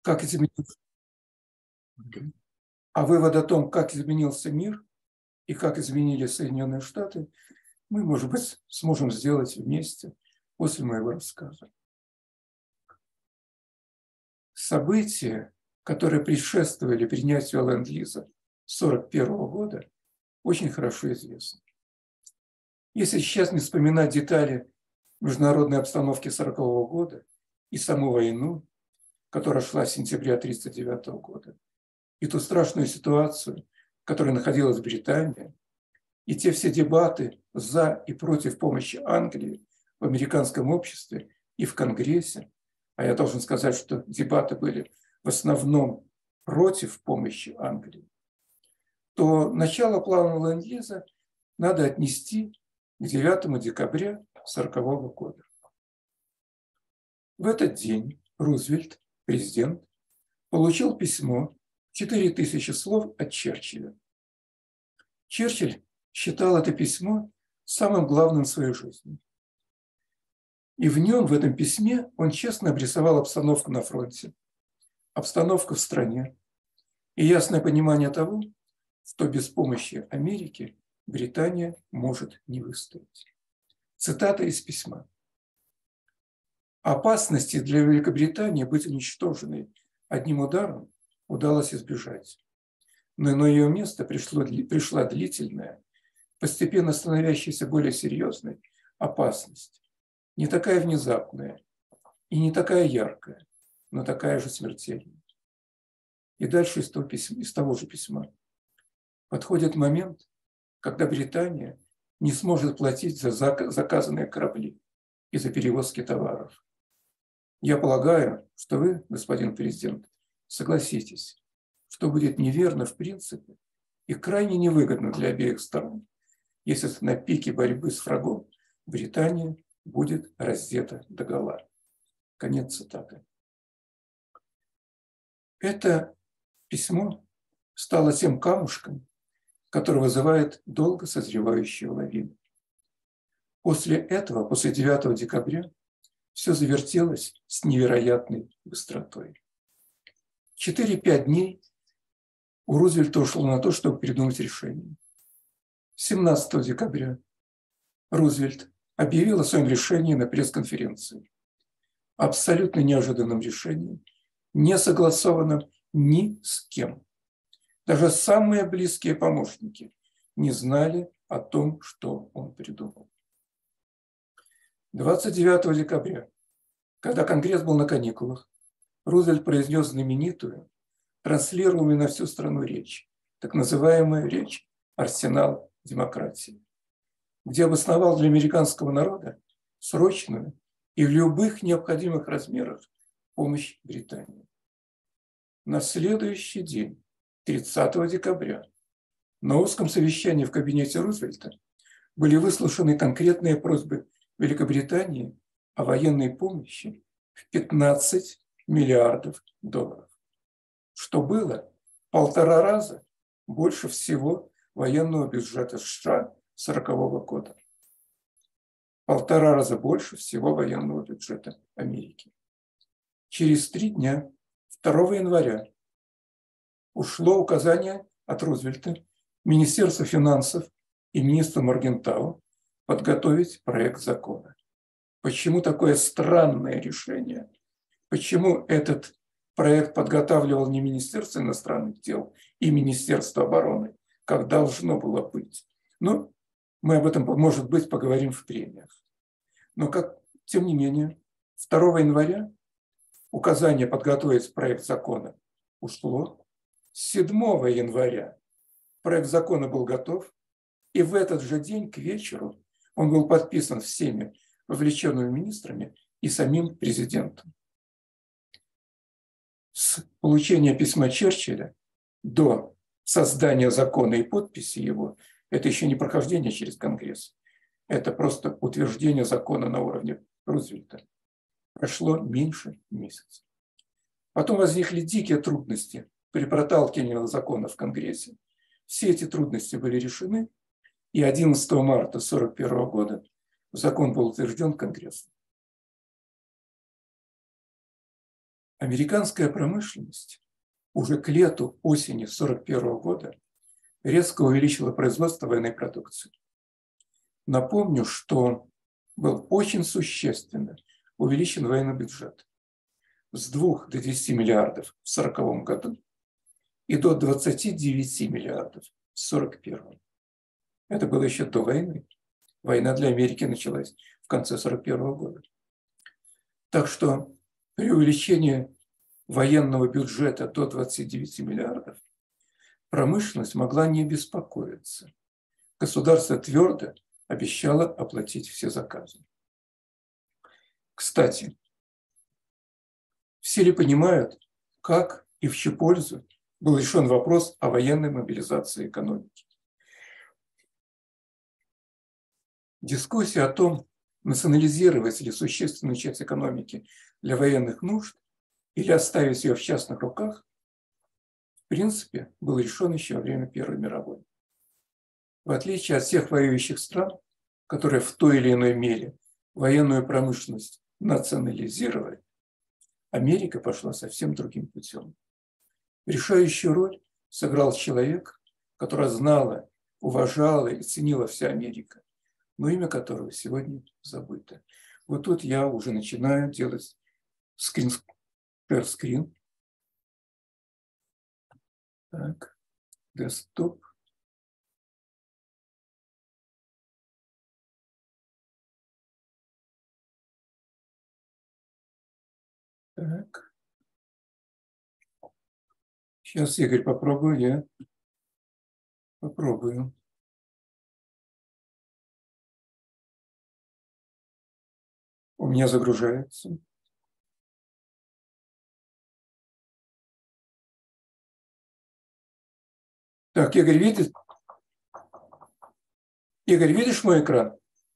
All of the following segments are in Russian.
как изменился, а вывод о том, как изменился мир и как изменились Соединенные Штаты, мы, может быть, сможем сделать вместе после моего рассказа. События, которые предшествовали принятию Ленд-Лиза 1941 года, очень хорошо известны. Если сейчас не вспоминать детали международной обстановки 1940 года и саму войну, которая шла с сентября 1939 года, и ту страшную ситуацию, в которой находилась Британия, и те все дебаты за и против помощи Англии в американском обществе и в Конгрессе, а я должен сказать, что дебаты были в основном против помощи Англии, то начало плана Ленд-Лиза надо отнести к 9 декабря 1940 года. В этот день Рузвельт, президент, получил письмо, 4000 слов от Черчилля. Черчилль считал это письмо самым главным в своей жизни. И в нем, в этом письме, он честно обрисовал обстановку на фронте, обстановку в стране и ясное понимание того, что без помощи Америки Британия может не выстоять. Цитата из письма. Опасности для Великобритании быть уничтоженной одним ударом удалось избежать. Но на ее место пришла длительная, постепенно становящаяся более серьезной опасность. Не такая внезапная и не такая яркая, но такая же смертельная. И дальше из того же письма. Подходит момент, когда Британия не сможет платить за заказанные корабли и за перевозки товаров. Я полагаю, что вы, господин президент, согласитесь, что будет неверно в принципе и крайне невыгодно для обеих сторон, если на пике борьбы с врагом Британия будет раздета догола. Конец цитаты. Это письмо стало тем камушком, который вызывает долго созревающую лавину. После этого, после 9 декабря, все завертелось с невероятной быстротой. 4-5 дней у Рузвельта ушло на то, чтобы придумать решение. 17 декабря Рузвельт объявил о своем решении на пресс-конференции. Абсолютно неожиданном решении, не согласованном ни с кем. Даже самые близкие помощники не знали о том, что он придумал. 29 декабря, когда Конгресс был на каникулах, Рузвельт произнес знаменитую, транслируемую на всю страну речь, так называемую речь «Арсенал демократии», где обосновал для американского народа срочную и в любых необходимых размерах помощь Британии. На следующий день, 30 декабря, на узком совещании в кабинете Рузвельта были выслушаны конкретные просьбы Великобритании о военной помощи в 15 миллиардов долларов, что было 1,5 раза больше всего военного бюджета США 1940 года. 1,5 раза больше всего военного бюджета Америки. Через 3 дня, 2 января, ушло указание от Рузвельта Министерству финансов и министру Моргентау подготовить проект закона. Почему такое странное решение? Почему этот проект подготавливал не Министерство иностранных дел и Министерство обороны, как должно было быть? Ну, мы об этом, может быть, поговорим в прениях. Но, тем не менее, 2 января указание подготовить проект закона ушло. 7 января проект закона был готов, и в этот же день к вечеру он был подписан всеми вовлеченными министрами и самим президентом. С получения письма Черчилля до создания закона и подписи его, это еще не прохождение через Конгресс, это просто утверждение закона на уровне Рузвельта. Прошло меньше месяца. Потом возникли дикие трудности при проталкивании закона в Конгрессе. Все эти трудности были решены, и 11 марта 1941 года закон был утвержден Конгрессом. Американская промышленность уже к лету, осени 1941 года резко увеличила производство военной продукции. Напомню, что был очень существенно увеличен военный бюджет с 2 до 10 миллиардов в 1940 году и до 29 миллиардов в 1941. Это было еще до войны. Война для Америки началась в конце 1941 года. Так что при увеличении военного бюджета до 29 миллиардов промышленность могла не беспокоиться. Государство твердо обещало оплатить все заказы. Кстати, все ли понимают, как и в чью пользу был решен вопрос о военной мобилизации экономики? Дискуссия о том, национализировать ли существенную часть экономики для военных нужд или оставить ее в частных руках, в принципе, был решен еще во время Первой мировой. В отличие от всех воюющих стран, которые в той или иной мере военную промышленность национализировали, Америка пошла совсем другим путем. Решающую роль сыграл человек, которого знала, уважала и ценила вся Америка, но имя которого сегодня забыто. Вот тут я уже начинаю делать скрин. Так, десктоп. Так. Сейчас, Игорь, попробую я. Попробую. У меня загружается. Так, Игорь, видишь? Игорь, видишь мой экран?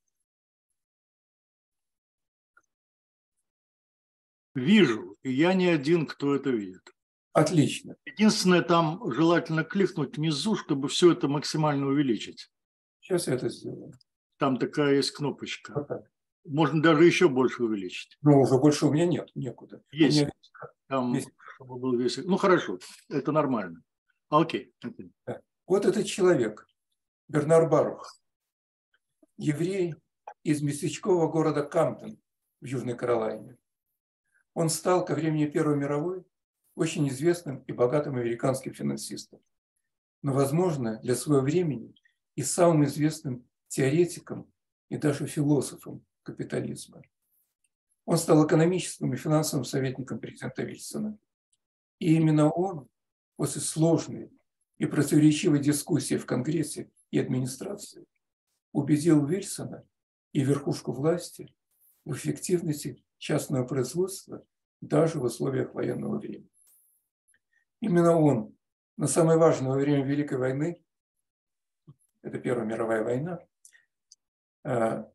Вижу, и я не один, кто это видит. Отлично. Единственное, там желательно кликнуть внизу, чтобы все это максимально увеличить. Сейчас я это сделаю. Там такая есть кнопочка. Вот так. Можно даже еще больше увеличить. Но уже больше у меня нет, некуда. Есть. У меня там, есть. Чтобы был весь... Ну, хорошо, это нормально. Окей. Да. Вот этот человек, Бернар Барух, еврей из местечкового города Камптон в Южной Каролине. Он стал ко времени Первой мировой очень известным и богатым американским финансистом, но, возможно, для своего времени и самым известным теоретиком и даже философом капитализма. Он стал экономическим и финансовым советником президента Вильсона. И именно он после сложной и противоречивой дискуссии в Конгрессе и администрации убедил Вильсона и верхушку власти в эффективности частного производства даже в условиях военного времени. Именно он на самое важное во время Великой войны, это Первая мировая война, на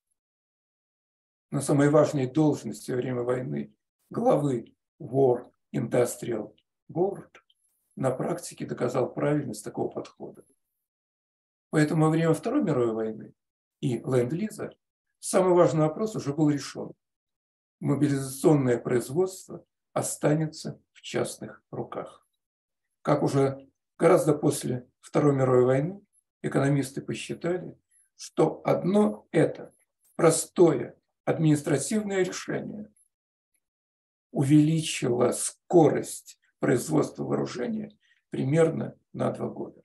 самой важной должности во время войны главы War Industrial Board на практике доказал правильность такого подхода. Поэтому во время Второй мировой войны и Ленд-Лиза самый важный вопрос уже был решен. Мобилизационное производство останется в частных руках. Как уже гораздо после Второй мировой войны экономисты посчитали, что одно это простое административное решение увеличило скорость производства вооружения примерно на 2 года.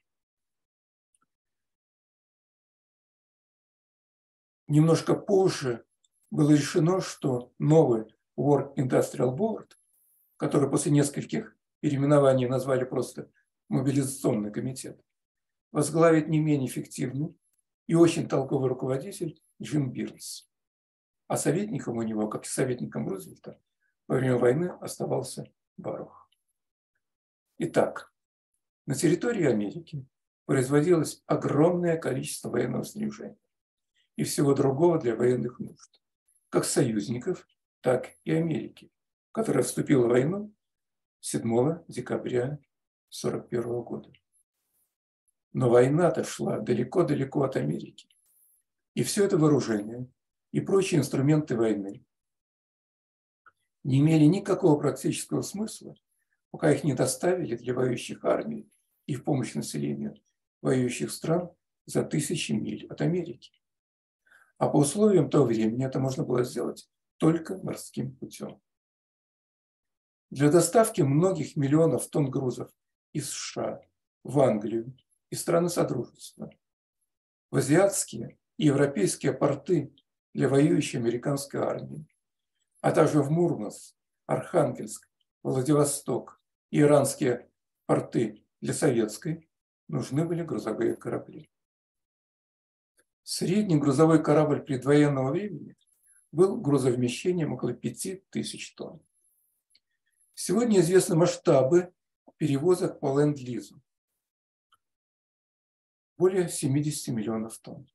Немножко позже было решено, что новый War Industrial Board, который после нескольких переименований назвали просто мобилизационный комитет, возглавит не менее эффективный и очень толковый руководитель Джим Бирнс. А советником у него, как и советником Рузвельта, во время войны оставался Барух. Итак, на территории Америки производилось огромное количество военного снаряжения и всего другого для военных нужд, как союзников, так и Америки, которая вступила в войну 7 декабря 1941 года. Но война-то шла далеко-далеко от Америки. И все это вооружение и прочие инструменты войны не имели никакого практического смысла, пока их не доставили для воюющих армий и в помощь населению воюющих стран за тысячи миль от Америки. А по условиям того времени это можно было сделать только морским путем. Для доставки многих миллионов тонн грузов из США в Англию и страны Содружества, в азиатские и европейские порты для воюющей американской армии, а также в Мурманск, Архангельск, Владивосток и иранские порты для советской, нужны были грузовые корабли. Средний грузовой корабль предвоенного времени был грузовмещением около 5000 тонн. Сегодня известны масштабы перевозок по ленд-лизу. Более 70 миллионов тонн.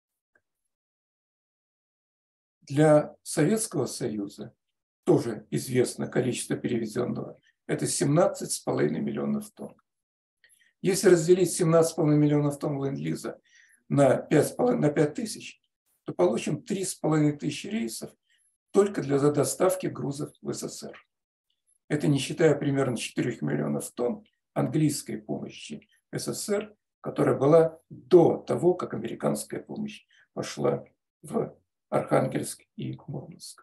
Для Советского Союза тоже известно количество перевезенного. Это 17,5 миллионов тонн. Если разделить 17,5 миллионов тонн ленд-лиза на 5000, то получим 3500 рейсов только для доставки грузов в СССР. Это не считая примерно 4 миллионов тонн английской помощи СССР, которая была до того, как американская помощь пошла в Архангельск и Мурманск.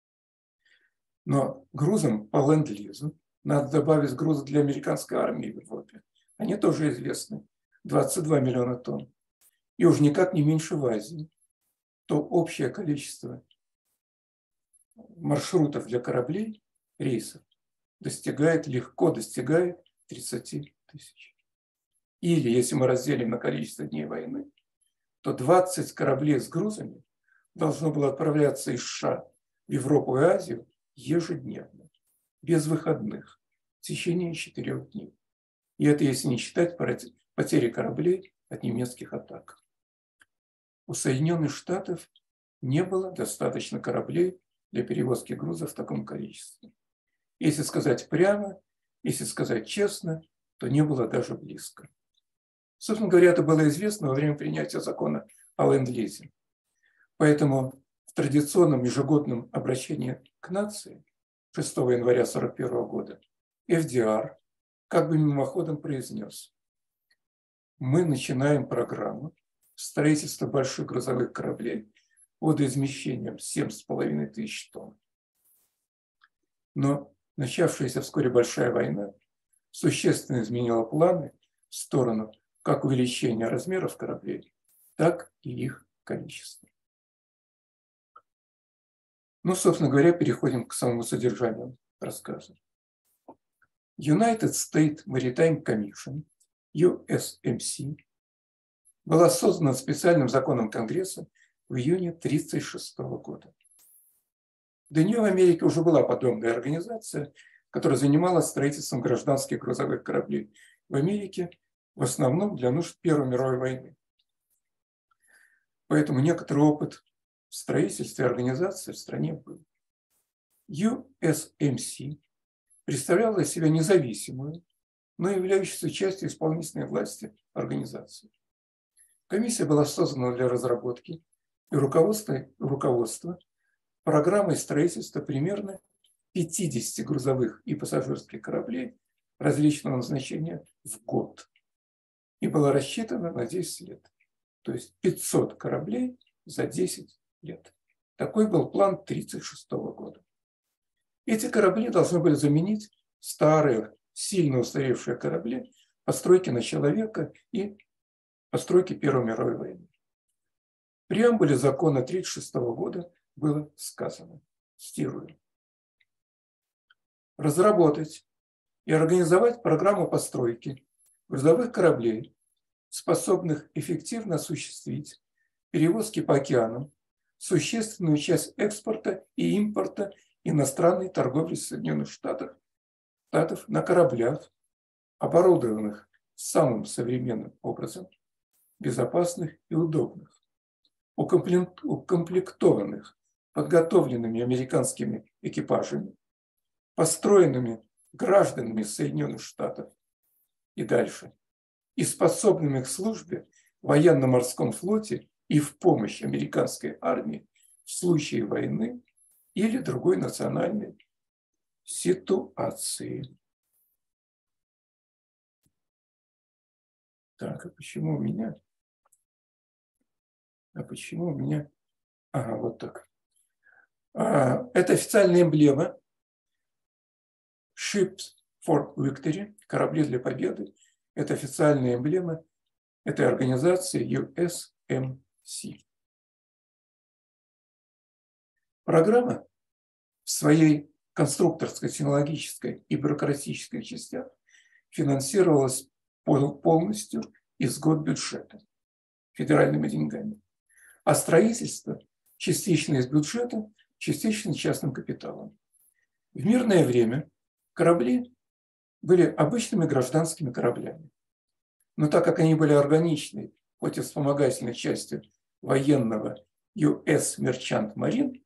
Но грузом по ленд-лизу надо добавить грузы для американской армии в Европе. Они тоже известны. 22 миллиона тонн. И уж никак не меньше в Азии. То общее количество маршрутов для кораблей, рейсов, легко достигает 30 тысяч. Или, если мы разделим на количество дней войны, то 20 кораблей с грузами должно было отправляться из США в Европу и Азию ежедневно, без выходных, в течение 4 дней. И это если не считать потери кораблей от немецких атак. У Соединенных Штатов не было достаточно кораблей для перевозки грузов в таком количестве. Если сказать прямо, если сказать честно, то не было даже близко. Собственно говоря, это было известно во время принятия закона о ленд-лизе. Поэтому в традиционном ежегодном обращении к нации 6 января 1941 года ФДР как бы мимоходом произнес: мы начинаем программу строительства больших грузовых кораблей водоизмещением 7500 тонн. Но начавшаяся вскоре большая война существенно изменила планы в сторону как увеличения размеров кораблей, так и их количества. Ну, собственно говоря, переходим к самому содержанию рассказа. United States Maritime Commission, USMC, была создана специальным законом Конгресса в июне 1936 года. До нее в Америке уже была подобная организация, которая занималась строительством гражданских грузовых кораблей в Америке, в основном для нужд Первой мировой войны. Поэтому некоторый опыт в строительстве организации в стране был. USMC представляла из себя независимую, но являющуюся частью исполнительной власти организацию. Комиссия была создана для разработки и руководства программой строительства примерно 50 грузовых и пассажирских кораблей различного назначения в год. И была рассчитана на 10 лет. То есть 500 кораблей за 10 лет. Такой был план 1936 года. Эти корабли должны были заменить старые, сильно устаревшие корабли постройки начала века и постройки Первой мировой войны. В преамбуле закона 1936 года было сказано, цитирую: разработать и организовать программу постройки грузовых кораблей, способных эффективно осуществить перевозки по океанам, существенную часть экспорта и импорта иностранной торговли Соединенных Штатов на кораблях, оборудованных самым современным образом, безопасных и удобных, укомплектованных подготовленными американскими экипажами, построенными гражданами Соединенных Штатов и дальше, и способными к службе в военно-морском флоте и в помощь американской армии в случае войны или другой национальной ситуации. Так, а почему у меня? Ага, вот так. Это официальная эмблема Ships for Victory, корабли для победы. Это официальная эмблема этой организации USMC. Программа в своей конструкторской, технологической и бюрократической частях финансировалась полностью из госбюджета федеральными деньгами, а строительство частично из бюджета, частично частным капиталом. В мирное время корабли были обычными гражданскими кораблями, но так как они были органичны, хоть и вспомогательной частью военного US Merchant Marine,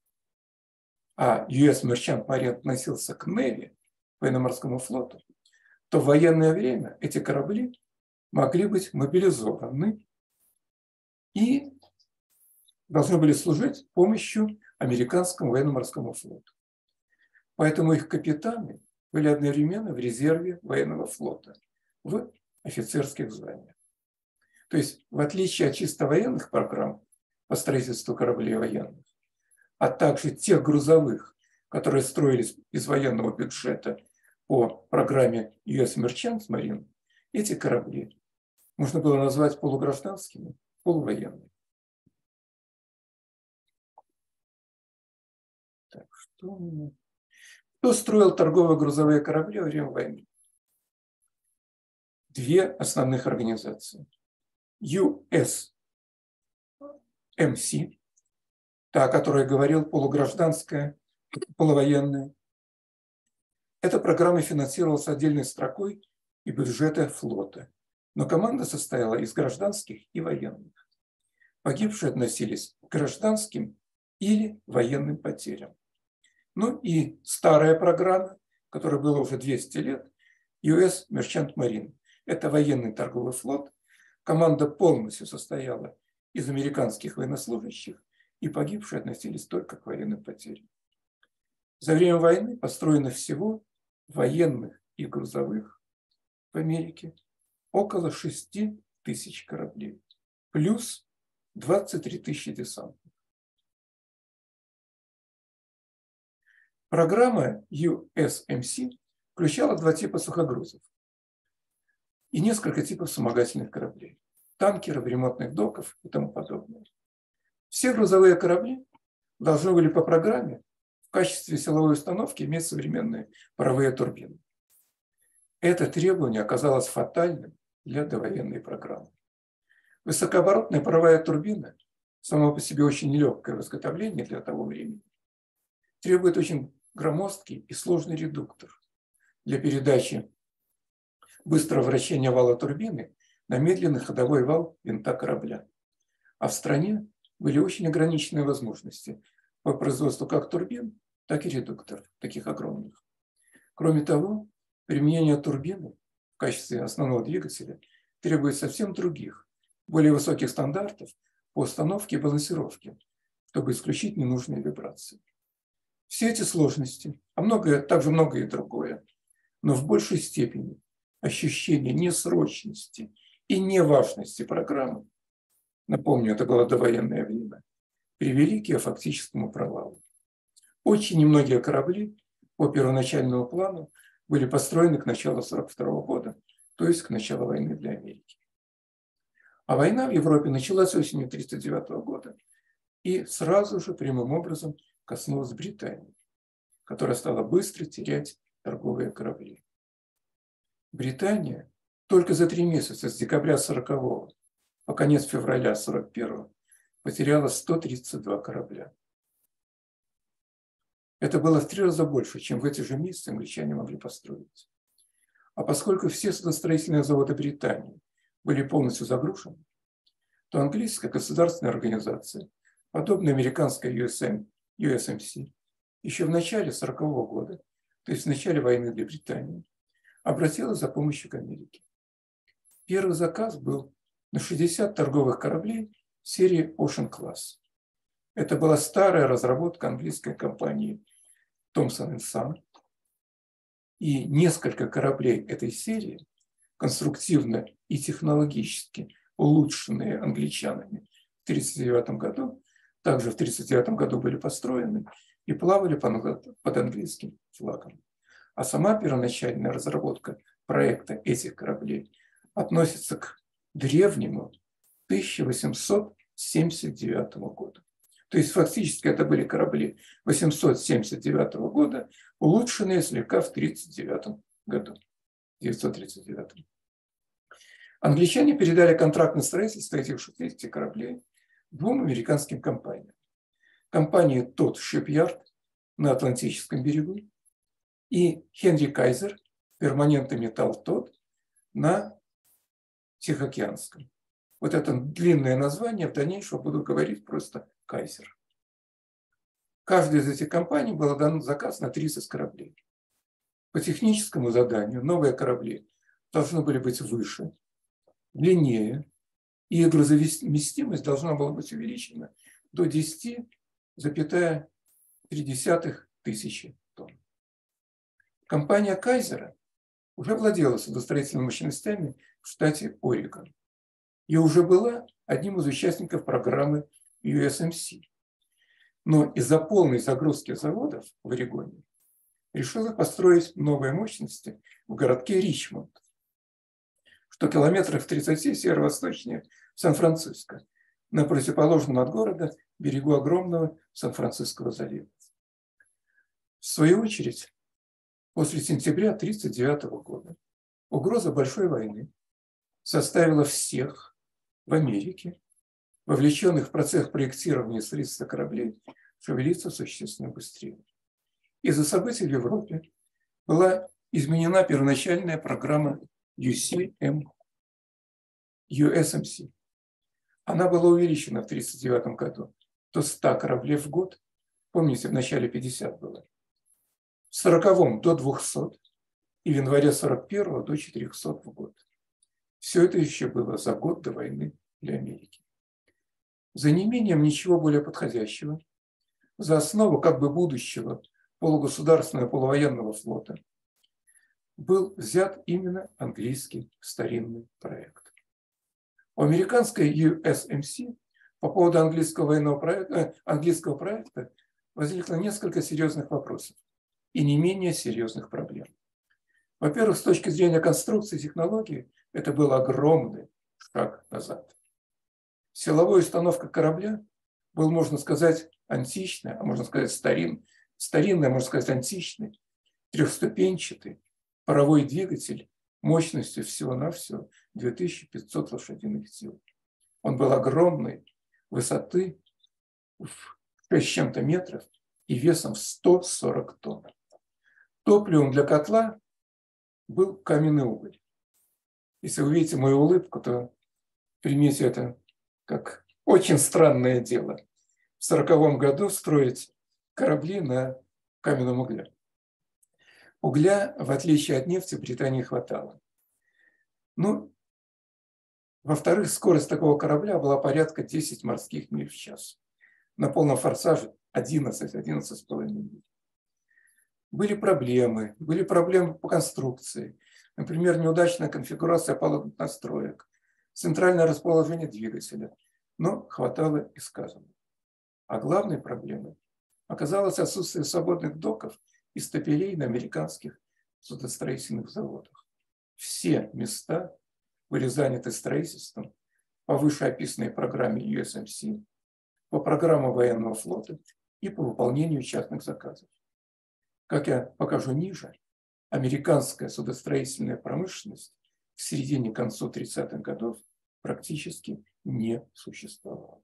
а US Merchant Marine относился к Navy, военно-морскому флоту, то в военное время эти корабли могли быть мобилизованы и должны были служить помощью американскому военно-морскому флоту. Поэтому их капитаны были одновременно в резерве военного флота в офицерских званиях. То есть, в отличие от чисто военных программ по строительству кораблей военных, а также тех грузовых, которые строились из военного бюджета по программе US Merchant Marine, эти корабли можно было назвать полугражданскими, полувоенными. Так, Кто строил торгово-грузовые корабли во время войны? Две основных организации. USMC, та, о которой говорил, полугражданская, полувоенная. Эта программа финансировалась отдельной строкой и бюджета флота, но команда состояла из гражданских и военных. Погибшие относились к гражданским или военным потерям. Ну и старая программа, которой было уже 200 лет, US Merchant Marine. Это военный торговый флот. Команда полностью состояла из американских военнослужащих, и погибшие относились только к военным потерям. За время войны построено всего военных и грузовых в Америке около 6 тысяч кораблей, плюс 23 тысячи десантных. Программа USMC включала два типа сухогрузов и несколько типов вспомогательных кораблей, танкеров, ремонтных доков и тому подобное. Все грузовые корабли должны были по программе в качестве силовой установки иметь современные паровые турбины. Это требование оказалось фатальным для довоенной программы. Высокооборотная паровая турбина, сама по себе очень нелегкое в изготовлении для того времени, требует очень громоздкий и сложный редуктор для передачи быстрого вращения вала турбины на медленный ходовой вал винта корабля. А в стране были очень ограниченные возможности по производству как турбин, так и редукторов, таких огромных. Кроме того, применение турбины в качестве основного двигателя требует совсем других, более высоких стандартов по установке и балансировке, чтобы исключить ненужные вибрации. Все эти сложности, также многое другое, но в большей степени ощущение несрочности и неважности программы, напомню, это было довоенное время, привели к ее фактическому провалу. Очень немногие корабли по первоначальному плану были построены к началу 1942 года, то есть к началу войны для Америки. А война в Европе началась осенью 1939 года и сразу же прямым образом коснулась Британии, которая стала быстро терять торговые корабли. Британия только за 3 месяца с декабря 1940 по конец февраля 1941 потеряла 132 корабля. Это было в 3 раза больше, чем в эти же месяцы англичане могли построить. А поскольку все судостроительные заводы Британии были полностью загружены, то английская государственная организация, подобная американской USMC, еще в начале 1940 года, то есть в начале войны для Британии, обратилась за помощью к Америке. Первый заказ был на 60 торговых кораблей серии Ocean Class. Это была старая разработка английской компании Thomson & Son, И несколько кораблей этой серии, конструктивно и технологически улучшенные англичанами в 1939 году, также в 1939 году были построены и плавали под английским флагом. А сама первоначальная разработка проекта этих кораблей относится к древнему 1879 года. То есть фактически это были корабли 879 года, улучшенные слегка в 1939 году. 1939. Англичане передали контракт на строительство этих кораблей двум американским компаниям. Компании Todd Shipyard на Атлантическом берегу и Henry Kaiser, перманентный металл Todd, на Тихоокеанском. Вот это длинное название, в дальнейшем буду говорить просто Кайзер. Каждой из этих компаний был дан заказ на 30 кораблей. По техническому заданию новые корабли должны были быть выше, длиннее, и их грузовместимость должна была быть увеличена до 10,3 тысячи тонн. Компания Кайзера уже владела судостроительными мощностями в штате Орегон и уже была одним из участников программы USMC. Но из-за полной загрузки заводов в Орегоне решила построить новые мощности в городке Ричмонд, что километрах в 30 северо-восточнее Сан-Франциско, на противоположном от города берегу огромного Сан-Франциского залива. В свою очередь, после сентября 1939 года угроза большой войны заставила всех в Америке, вовлеченных в процесс проектирования и строительства кораблей, шевелиться существенно быстрее. Из-за событий в Европе была изменена первоначальная программа USMC. Она была увеличена в 1939 году до 100 кораблей в год. Помните, в начале 50 было. В 1940-м до 200 и в январе 1941 до 400 в год. Все это еще было за год до войны для Америки. За неимением ничего более подходящего, за основу как бы будущего полугосударственного полувоенного флота был взят именно английский старинный проект. У американской USMC по поводу английского проекта возникло несколько серьезных вопросов и не менее серьезных проблем. Во-первых, с точки зрения конструкции и технологии, это был огромный шаг назад. Силовая установка корабля был, можно сказать, античный, а можно сказать старинный, а можно сказать античный, трехступенчатый паровой двигатель мощностью всего-навсего 2500 лошадиных сил. Он был огромной, высоты в 6 с чем-то метров и весом в 140 тонн. Топливом для котла был каменный уголь. Если вы видите мою улыбку, то примите это как очень странное дело. В 1940 году строить корабли на каменном угле. Угля, в отличие от нефти, в Британии хватало. Ну, во-вторых, скорость такого корабля была порядка 10 морских миль в час. На полном форсаже 11,5 миль. Были проблемы по конструкции. Например, неудачная конфигурация палубных настроек, центральное расположение двигателя. Но хватало и сказанного. А главной проблемой оказалось отсутствие свободных доков и стапелей на американских судостроительных заводах. Все места были заняты строительством по вышеописанной программе USMC, по программам военного флота и по выполнению частных заказов. Как я покажу ниже, американская судостроительная промышленность к середине-концу 30-х годов практически не существовала.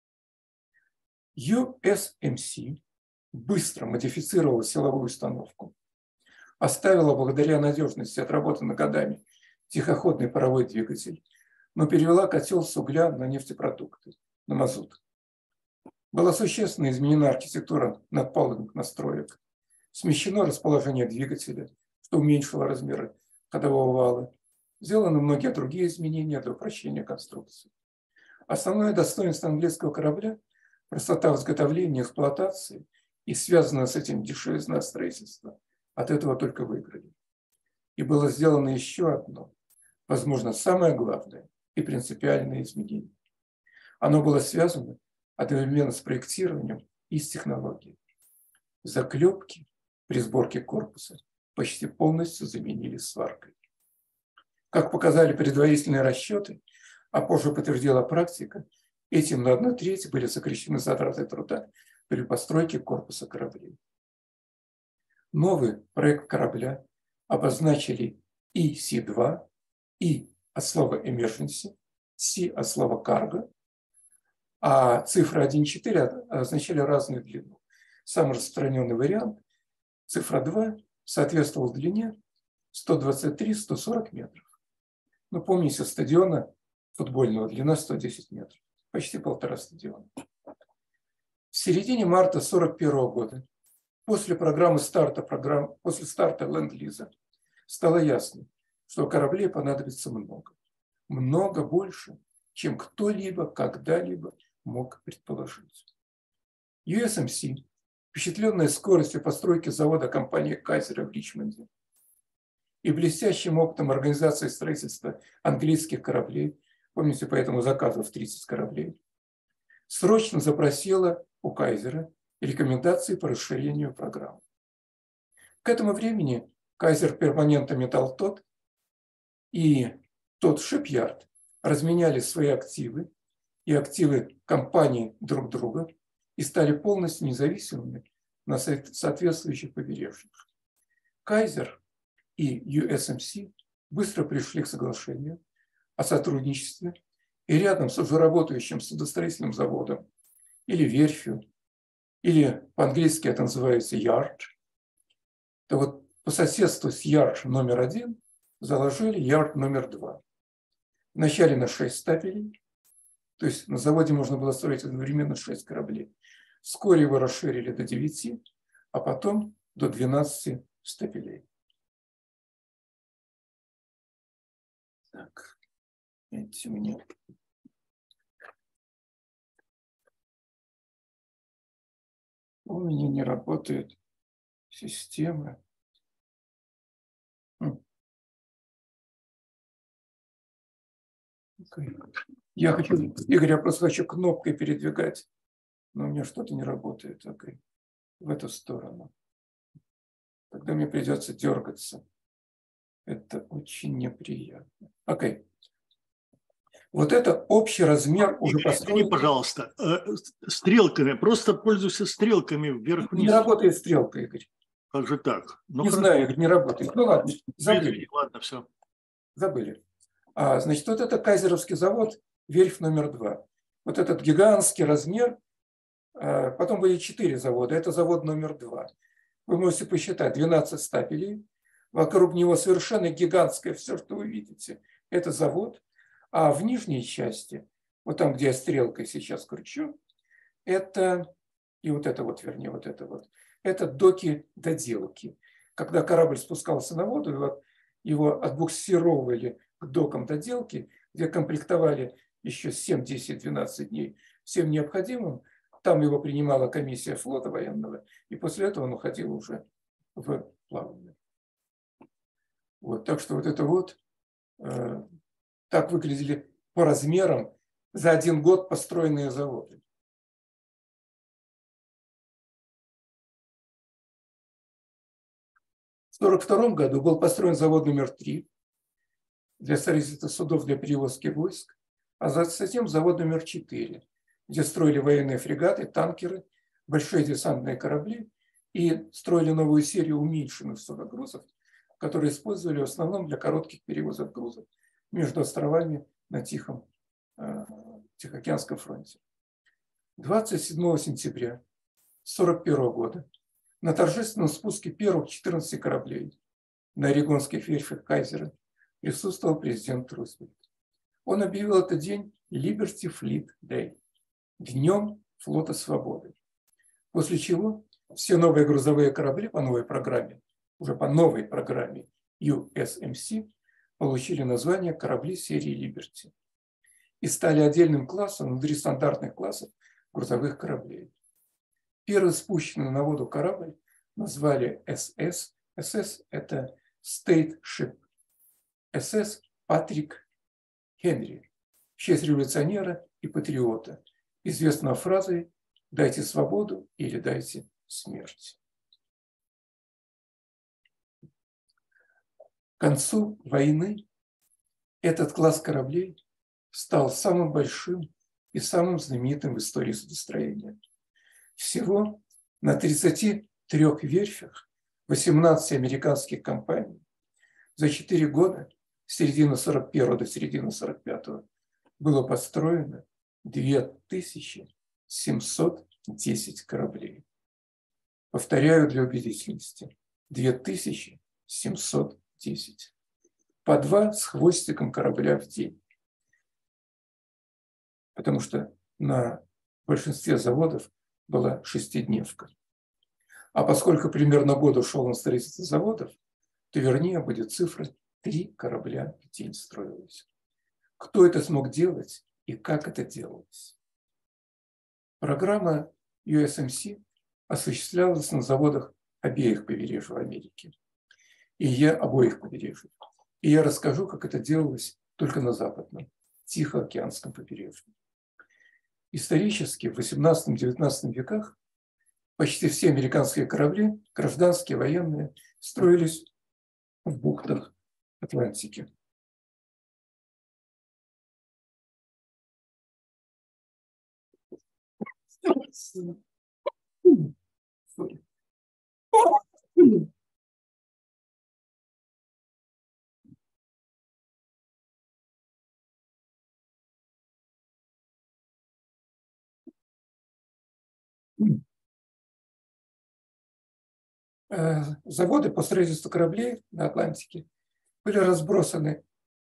USMC быстро модифицировала силовую установку, оставила благодаря надежности отработанных годами тихоходный паровой двигатель, но перевела котел с угля на нефтепродукты, на мазут. Была существенно изменена архитектура надпалубных настроек, смещено расположение двигателя, что уменьшило размеры ходового вала, сделаны многие другие изменения для упрощения конструкции. Основное достоинство английского корабля – простота в изготовлении, эксплуатации и связанное с этим дешевизна строительства. От этого только выиграли. И было сделано еще одно, возможно, самое главное и принципиальное изменение. Оно было связано одновременно с проектированием и с технологией. Заклепки при сборке корпуса почти полностью заменили сваркой. Как показали предварительные расчеты, а позже подтвердила практика, этим на 1/3 были сокращены затраты труда при постройке корпуса кораблей. Новый проект корабля обозначили EC2, E от слова emergency, C от слова cargo, а цифры 1,4 означали разную длину. Самый распространенный вариант, цифра 2, соответствовал длине 123-140 метров. Ну, помните, стадиона футбольного длина 110 метров, почти 1,5 стадиона. В середине марта 1941 года, после старта Ленд-Лиза, стало ясно, что кораблей понадобится много. Много больше, чем кто-либо когда-либо мог предположить. USMC, впечатленная скоростью постройки завода компании Кайзера в Ричмонде и блестящим опытом организации строительства английских кораблей, помните, по этому заказу в 30 кораблей, срочно запросила у Кайзера рекомендации по расширению программы. К этому времени Кайзер Перманента Металл Тот и тот Шипьярд разменяли свои активы и активы компаний друг друга и стали полностью независимыми на соответствующих побережьях. Кайзер и USMC быстро пришли к соглашению о сотрудничестве, и рядом с уже работающим судостроительным заводом или верфью, или по-английски это называется yard, то вот по соседству с yard номер 1 заложили yard номер 2. Вначале на 6 стапелей, то есть на заводе можно было строить одновременно 6 кораблей. Вскоре его расширили до 9, а потом до 12 стапелей. Так, видите, у меня не работает система. Я хочу, Игорь, я просто хочу кнопкой передвигать, но у меня что-то не работает. В эту сторону. Тогда мне придется дергаться. Это очень неприятно. Вот это общий размер уже построен. Извини, пожалуйста, стрелками, просто пользуйся стрелками вверх-вниз. Не работает стрелка, Игорь. Как же так? Не знаю, Игорь, не работает. Ну ладно, забыли. Ладно, все. Забыли. Значит, вот это Кайзеровский завод, верфь номер 2. Вот этот гигантский размер. Потом были 4 завода. Это завод номер 2. Вы можете посчитать 12 стапелей. Вокруг него совершенно гигантское все, что вы видите. Это завод. А в нижней части, вот там, где я стрелкой сейчас кручу, это, и вот это вот, вернее, вот это вот, это доки-доделки. Когда корабль спускался на воду, его отбуксировывали к докам доделки, где комплектовали еще 7, 10, 12 дней всем необходимым. Там его принимала комиссия флота военного, и после этого он уходил уже в плавание. Вот, так что вот это вот так выглядели по размерам за 1 год построенные заводы. В 1942 году был построен завод номер 3 для строительства судов для перевозки войск, а затем завод номер 4, где строили военные фрегаты, танкеры, большие десантные корабли и строили новую серию уменьшенных судогрузов, которые использовали в основном для коротких перевозок грузов между островами на Тихоокеанском фронте. 27 сентября 1941 года на торжественном спуске первых 14 кораблей на орегонских верфях Кайзера присутствовал президент Рузвельт. Он объявил этот день Liberty Fleet Day, днем флота свободы. После чего все новые грузовые корабли по новой программе, уже по новой программе USMC, получили название корабли серии Liberty и стали отдельным классом внутри стандартных классов грузовых кораблей. Первый спущенный на воду корабль назвали СС. СС – это State Ship СС Патрик Хенри в честь революционера и патриота, известного фразой «дайте свободу или дайте смерть». К концу войны этот класс кораблей стал самым большим и самым знаменитым в истории судостроения. Всего на 33 верфях 18 американских компаний за 4 года, с середины 41 до середины 45 было построено 2710 кораблей. Повторяю для убедительности. 2710. По 2 с хвостиком корабля в день. Потому что на большинстве заводов была 6-дневка. А поскольку примерно год ушел на строительство заводов, то вернее будет цифра 3 корабля в день строилось. Кто это смог делать и как это делалось? Программа USMC осуществлялась на заводах обеих побережьев Америки. Обоих побережьев. И я расскажу, как это делалось только на западном, Тихоокеанском побережье. Исторически в 18-19 веках почти все американские корабли, гражданские, военные, строились в бухтах Атлантики. Заводы по строительству кораблей на Атлантике были разбросаны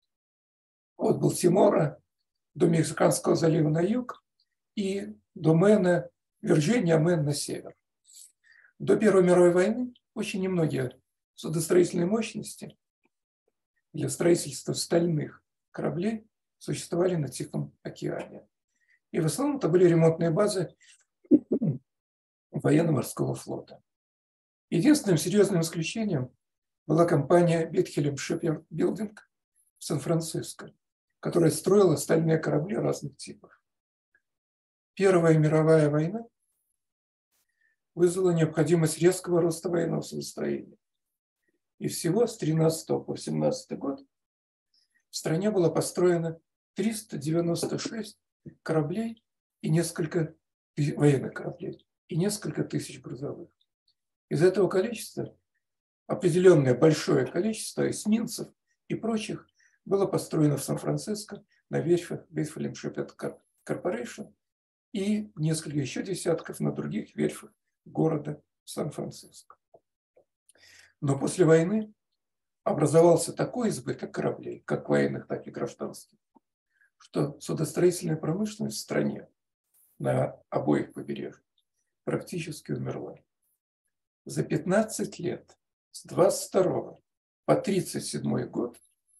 от Балтимора до Мексиканского залива на юг и до Мэна, Вирджиния, Мэн на север. До Первой мировой войны очень немногие судостроительные мощности для строительства стальных кораблей существовали на Тихом океане. И в основном это были ремонтные базы военно-морского флота. Единственным серьезным исключением была компания Bethlehem Shipbuilding в Сан-Франциско, которая строила стальные корабли разных типов. Первая мировая война вызвала необходимость резкого роста военного судостроения. И всего с 13 по 17 год в стране было построено 396 кораблей и несколько военных кораблей и несколько тысяч грузовых. Из этого количества определенное большое количество эсминцев и прочих было построено в Сан-Франциско на верфях Bethlehem Shipbuilding Corporation и несколько еще десятков на других верфях города Сан-Франциско. Но после войны образовался такой избыток кораблей, как военных, так и гражданских, что судостроительная промышленность в стране на обоих побережьях практически умерла. За 15 лет, с 22 по 37 год,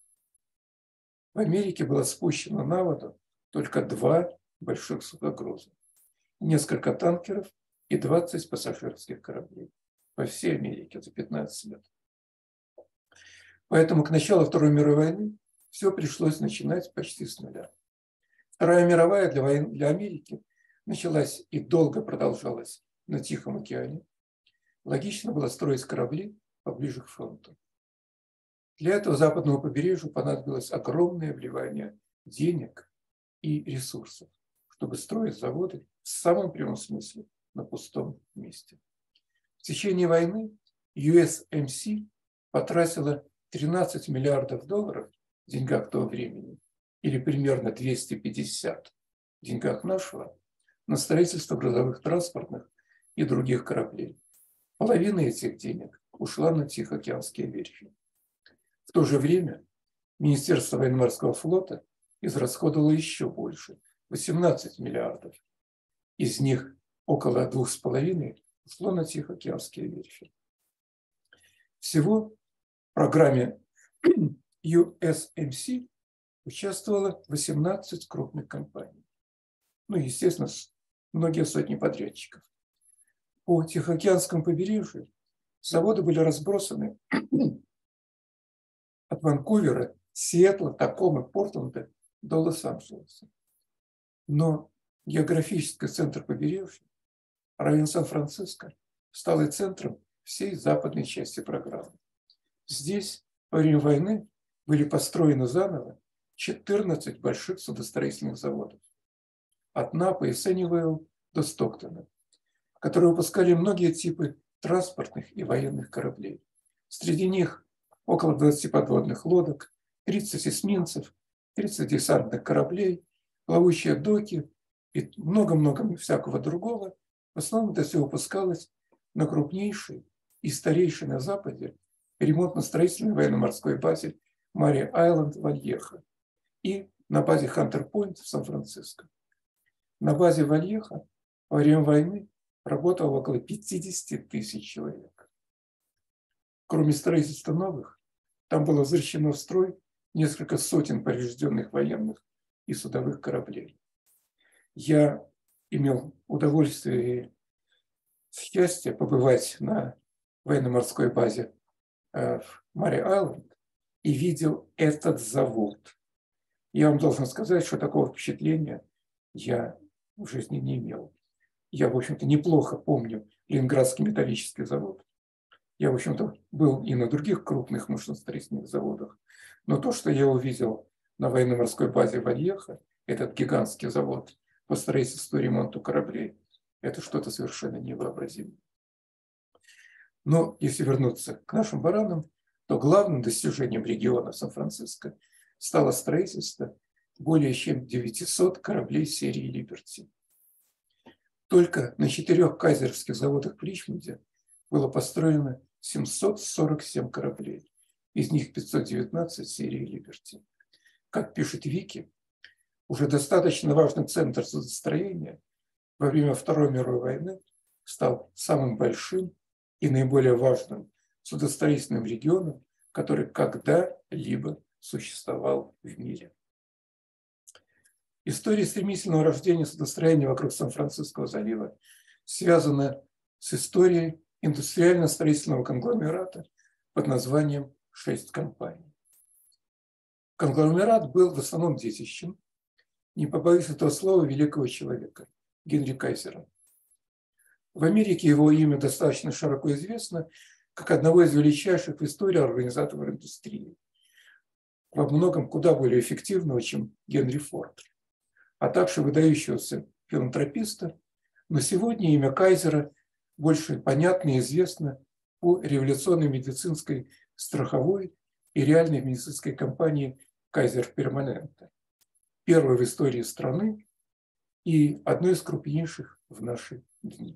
в Америке было спущено на воду только 2 больших судогруза, несколько танкеров и 20 пассажирских кораблей по всей Америке за 15 лет. Поэтому к началу Второй мировой войны все пришлось начинать почти с нуля. Вторая мировая для Америки началась и долго продолжалась на Тихом океане. Логично было строить корабли поближе к фронту. Для этого западному побережью понадобилось огромное вливание денег и ресурсов, чтобы строить заводы в самом прямом смысле на пустом месте. В течение войны USMC потратила 13 миллиардов долларов в деньгах того времени, или примерно 250 в деньгах нашего, на строительство грузовых транспортных и других кораблей. Половина этих денег ушла на Тихоокеанские верфи. В то же время Министерство военно-морского флота израсходовало еще больше – 18 миллиардов. Из них около 2,5 ушло на Тихоокеанские верфи. Всего в программе USMC участвовало 18 крупных компаний. Ну, естественно, многие сотни подрядчиков. По Тихоокеанскому побережью заводы были разбросаны от Ванкувера, Сиэтла, Такомы, Портленда до Лос-Анджелеса. Но географический центр побережья, район Сан-Франциско, стал и центром всей западной части программы. Здесь во время войны были построены заново 14 больших судостроительных заводов. От Напа и Сеннивейл до Стоктона, которые выпускали многие типы транспортных и военных кораблей. Среди них около 20 подводных лодок, 30 эсминцев, 30 десантных кораблей, плавучие доки и много-много всякого другого. В основном это все выпускалось на крупнейшей и старейшей на Западе ремонтно-строительной военно-морской базе Мари-Айленд Вальеха и на базе Хантер-Пойнт в Сан-Франциско. На базе Вальеха во время войны работало около 50 тысяч человек. Кроме строительства новых, там было возвращено в строй несколько сотен поврежденных военных и судовых кораблей. Я имел удовольствие и счастье побывать на военно-морской базе в Мари-Айленд и видел этот завод. Я вам должен сказать, что такого впечатления я в жизни не имел. Я, в общем-то, неплохо помню Ленинградский металлический завод. Я, в общем-то, был и на других крупных машиностроительных заводах. Но то, что я увидел на военно-морской базе Вальеха, этот гигантский завод по строительству и ремонту кораблей, это что-то совершенно невообразимое. Но если вернуться к нашим баранам, то главным достижением региона Сан-Франциско стало строительство более чем 900 кораблей серии «Либерти». Только на 4 кайзеровских заводах в Ричмонде было построено 747 кораблей, из них 519 серии «Либерти». Как пишет Вики, уже достаточно важный центр судостроения во время Второй мировой войны стал самым большим и наиболее важным судостроительным регионом, который когда-либо существовал в мире. История стремительного рождения судостроения вокруг Сан-Франциского залива связана с историей индустриально-строительного конгломерата под названием «6 компаний». Конгломерат был в основном детищем, не побоюсь этого слова, великого человека Генри Кайзера. В Америке его имя достаточно широко известно как одного из величайших в истории организаторов индустрии, во многом куда более эффективного, чем Генри Форд, а также выдающегося филантрописта. Но сегодня имя Кайзера больше понятно и известно по революционной медицинской страховой и реальной медицинской компании Kaiser Permanente, первой в истории страны и одной из крупнейших в наши дни.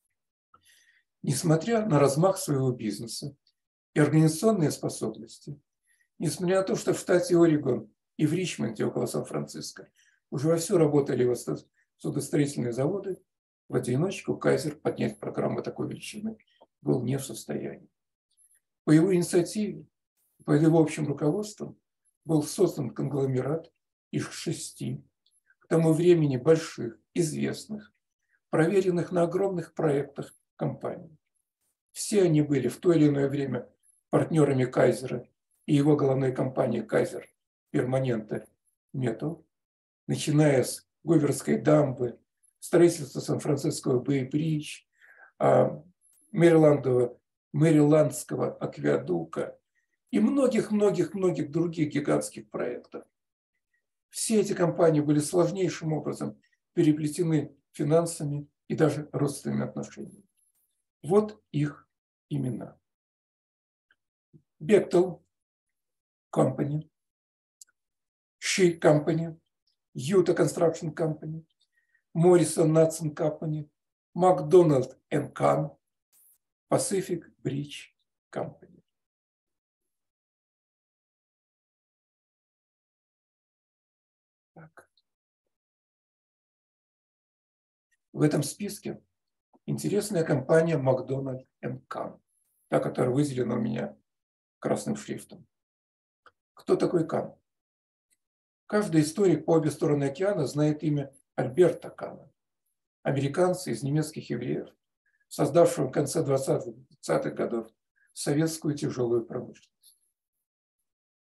Несмотря на размах своего бизнеса и организационные способности, несмотря на то, что в штате Орегон и в Ричмонде около Сан-Франциско уже вовсю работали судостроительные заводы, в одиночку Кайзер поднять программу такой величины был не в состоянии. По его инициативе, по его общим руководством был создан конгломерат из 6 к тому времени больших, известных, проверенных на огромных проектах компаний. Все они были в то или иное время партнерами Кайзера и его головной компании Kaiser Permanente Metal, начиная с Говардской дамбы, строительства Сан-Франциского Бэй-Бридж, Мэриландского акведука и многих-многих-многих других гигантских проектов. Все эти компании были сложнейшим образом переплетены финансами и даже родственными отношениями. Вот их имена. Bechtel Company, She Company, Utah Construction Company, Morrison Knudsen Company, McDonald & Kahn, Pacific Bridge Company. Так. В этом списке интересная компания McDonald & Kahn, та, которая выделена у меня красным шрифтом. Кто такой Kahn? Каждый историк по обе стороны океана знает имя Альберта Кана, американца из немецких евреев, создавшего в конце 20-х годов советскую тяжелую промышленность.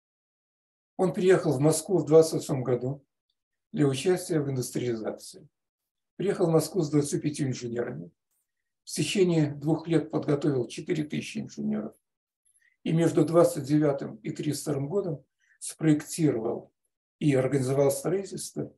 Он приехал в Москву в 1928 году для участия в индустриализации. Приехал в Москву с 25 инженерами. В течение 2 лет подготовил 4000 инженеров. И между 29 и 32 годом спроектировал и организовал строительство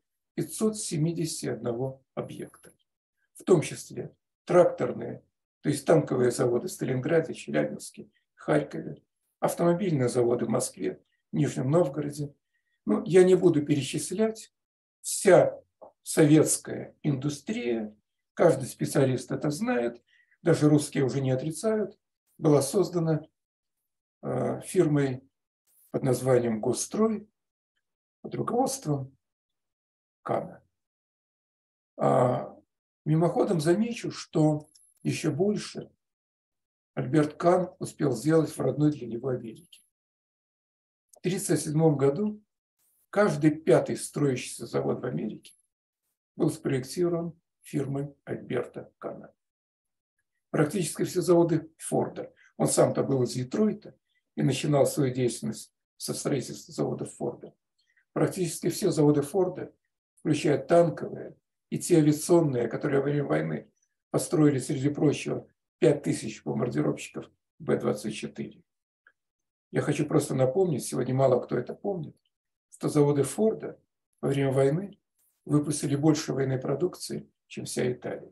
571 объекта, в том числе тракторные, то есть танковые заводы в Сталинграде, Челябинске, Харькове, автомобильные заводы в Москве, Нижнем Новгороде. Ну, я не буду перечислять. Вся советская индустрия, каждый специалист это знает, даже русские уже не отрицают, была создана фирмой под названием «Госстрой» под руководством Кана. Мимоходом замечу, что еще больше Альберт Кан успел сделать в родной для него Америке. В 1937 году каждый 5-й строящийся завод в Америке был спроектирован фирмой Альберта Кана. Практически все заводы Форда. Он сам-то был из Детройта и начинал свою деятельность со строительства заводов Форда. Практически все заводы Форда, включая танковые и те авиационные, которые во время войны построили, среди прочего, 5000 бомбардировщиков Б-24. Я хочу просто напомнить, сегодня мало кто это помнит, что заводы Форда во время войны выпустили больше военной продукции, чем вся Италия.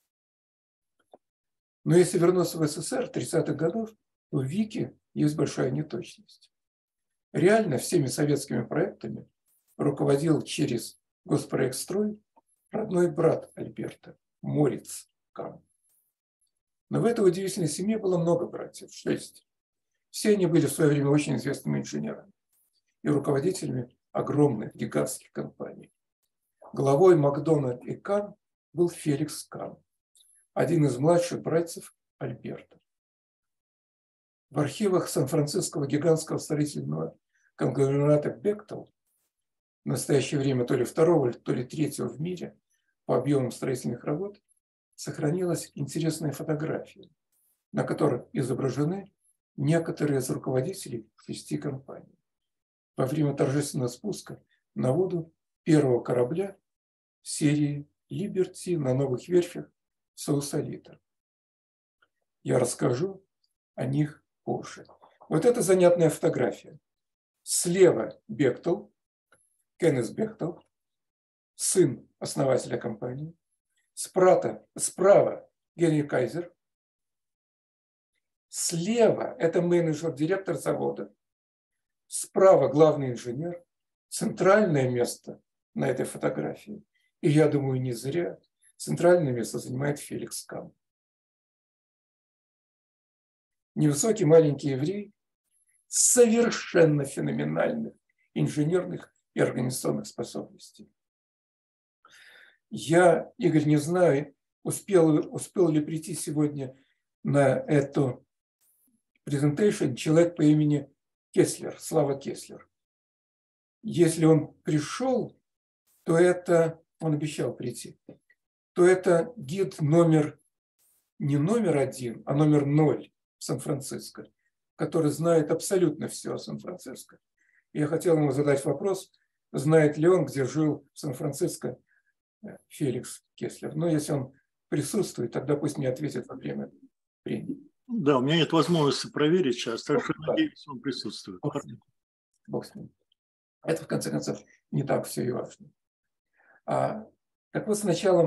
Но если вернуться в СССР 30-х годов, то в ВИКе есть большая неточность. Реально всеми советскими проектами руководил через Госпроектстрой родной брат Альберта, Мориц Кан. Но в этой удивительной семье было много братьев, 6. Все они были в свое время очень известными инженерами и руководителями огромных гигантских компаний. Главой Макдональд и Кан был Феликс Кан, один из младших братьев Альберта. В архивах Сан-Франциского гигантского строительного конгломерата Бехтел, в настоящее время то ли 2-го, то ли 3-го в мире по объемам строительных работ, сохранилась интересная фотография, на которой изображены некоторые из руководителей 6 компаний во время торжественного спуска на воду первого корабля серии «Либерти» на новых верфях Саусалита. Я расскажу о них позже. Вот это занятная фотография. Слева Бехтел, Кеннес Бехтел, сын основателя компании. Справа Генри Кайзер. Слева это менеджер, директор завода. Справа главный инженер. Центральное место на этой фотографии, и я думаю, не зря, центральное место занимает Феликс Кан. Невысокий маленький еврей совершенно феноменальных инженерных и организационных способностей. Я, Игорь, не знаю, успел ли прийти сегодня на эту презентацию человек по имени Кеслер, Слава Кеслер. Если он пришел, то это, он обещал прийти, то это гид не номер 1, а номер 0 в Сан-Франциско, который знает абсолютно все о Сан-Франциско. Я хотел ему задать вопрос, знает ли он, где жил в Сан-Франциско Феликс Кеслер. Но если он присутствует, тогда пусть мне ответит во время премии. Да, у меня нет возможности проверить сейчас, так что надеюсь, он присутствует. Бог с ним. Это, в конце концов, не так все и важно. Так вот,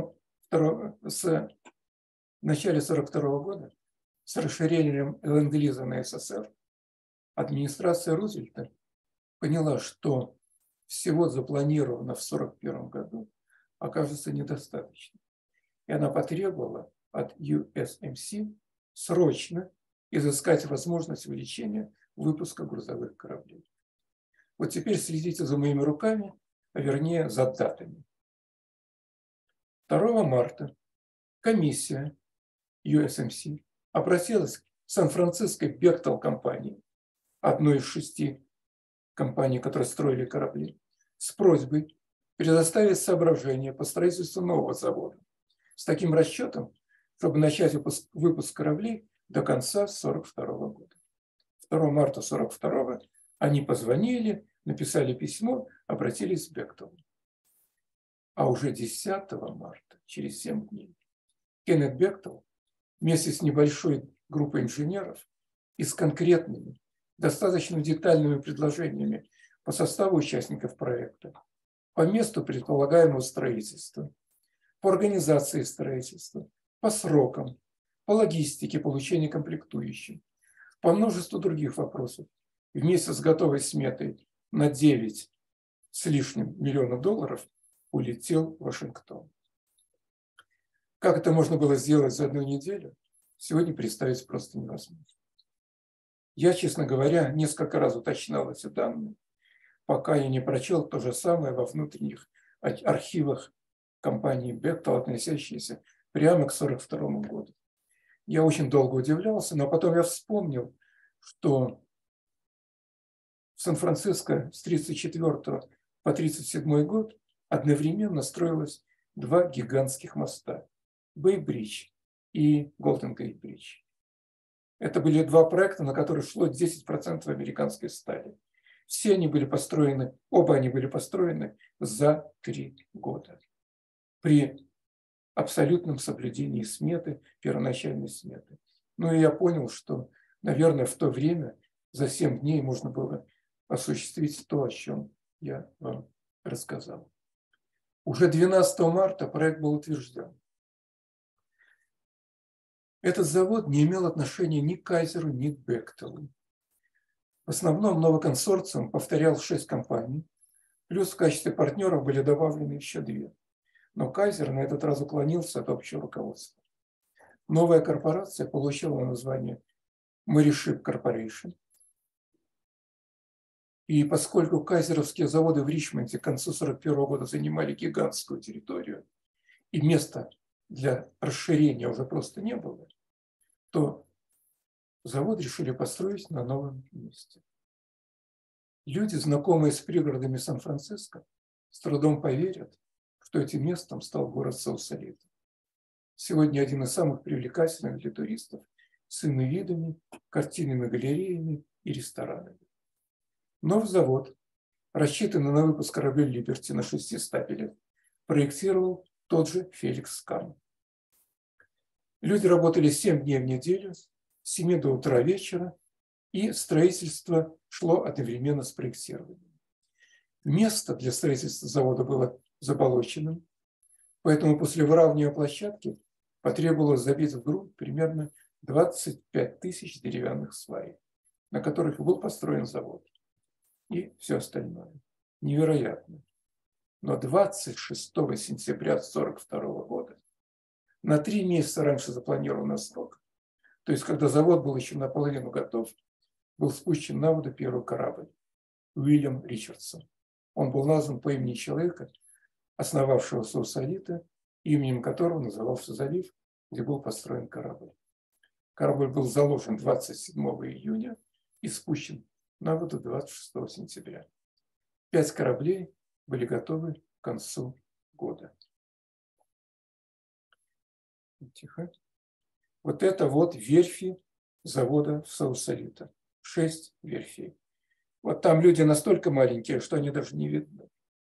в начале 1942 года, с расширением ленд-лиза на СССР, администрация Рузвельта поняла, что всего запланировано в 1941 году окажется недостаточно. И она потребовала от USMC срочно изыскать возможность увеличения выпуска грузовых кораблей. Вот теперь следите за моими руками, а вернее за датами. 2 марта комиссия USMC обратилась к Сан-Франциско Бехтел компании, одной из 6 компаний, которые строили корабли, с просьбой предоставить соображения по строительству нового завода с таким расчетом, чтобы начать выпуск кораблей до конца 1942 года. 2 марта 1942 они позвонили, написали письмо, обратились к Бехтелу. А уже 10 марта, через 7 дней, Кеннет Бехтел вместе с небольшой группой инженеров и с конкретными, достаточно детальными предложениями по составу участников проекта, по месту предполагаемого строительства, по организации строительства, по срокам, по логистике получения комплектующих, по множеству других вопросов, вместе с готовой сметой на 9 с лишним миллиона долларов улетел в Вашингтон. Как это можно было сделать за одну неделю, сегодня представить просто невозможно. Я, честно говоря, несколько раз уточнял эти данные, пока я не прочел то же самое во внутренних архивах компании Бехтел, относящиеся прямо к 1942 году. Я очень долго удивлялся, но потом я вспомнил, что в Сан-Франциско с 1934 по 1937 год одновременно строилось 2 гигантских моста – Бэй-Бридж и Голден-Гейт-Бридж. Это были 2 проекта, на которые шло 10% американской стали. Все они были построены, оба они были построены за 3 года. При абсолютном соблюдении сметы, первоначальной сметы. Ну и я понял, что, наверное, в то время за 7 дней можно было осуществить то, о чем я вам рассказал. Уже 12 марта проект был утвержден. Этот завод не имел отношения ни к Кайзеру, ни к Бехтелу. В основном новый консорциум повторял 6 компаний, плюс в качестве партнеров были добавлены еще 2. Но Кайзер на этот раз уклонился от общего руководства. Новая корпорация получила название Meriship Corporation. И поскольку кайзеровские заводы в Ричмонде к концу 1941 года занимали гигантскую территорию, и места для расширения уже просто не было, то завод решили построить на новом месте. Люди, знакомые с пригородами Сан-Франциско, с трудом поверят, что этим местом стал город Саусалито. Сегодня один из самых привлекательных для туристов с иными видами, картинными галереями и ресторанами. Новый завод, рассчитанный на выпуск кораблей «Либерти» на 6 стапелях, проектировал тот же Феликс Кан. Люди работали 7 дней в неделю, с 7 до утра вечера, и строительство шло одновременно с проектированием. Место для строительства завода было заболоченным, поэтому после выравнивания площадки потребовалось забить в грунт примерно 25 тысяч деревянных свай, на которых был построен завод. И все остальное. Невероятно. Но 26 сентября 1942 года, на 3 месяца раньше запланированного срока, то есть когда завод был еще наполовину готов, был спущен на воду первый корабль Уильям Ричардсон. Он был назван по имени человека, основавшего Саусалито, именем которого назывался залив, где был построен корабль. Корабль был заложен 27 июня и спущен на воду 26 сентября. 5 кораблей были готовы к концу года. Тихо. Вот это вот верфи завода в Саусалито. 6 верфей. Вот там люди настолько маленькие, что они даже не видны.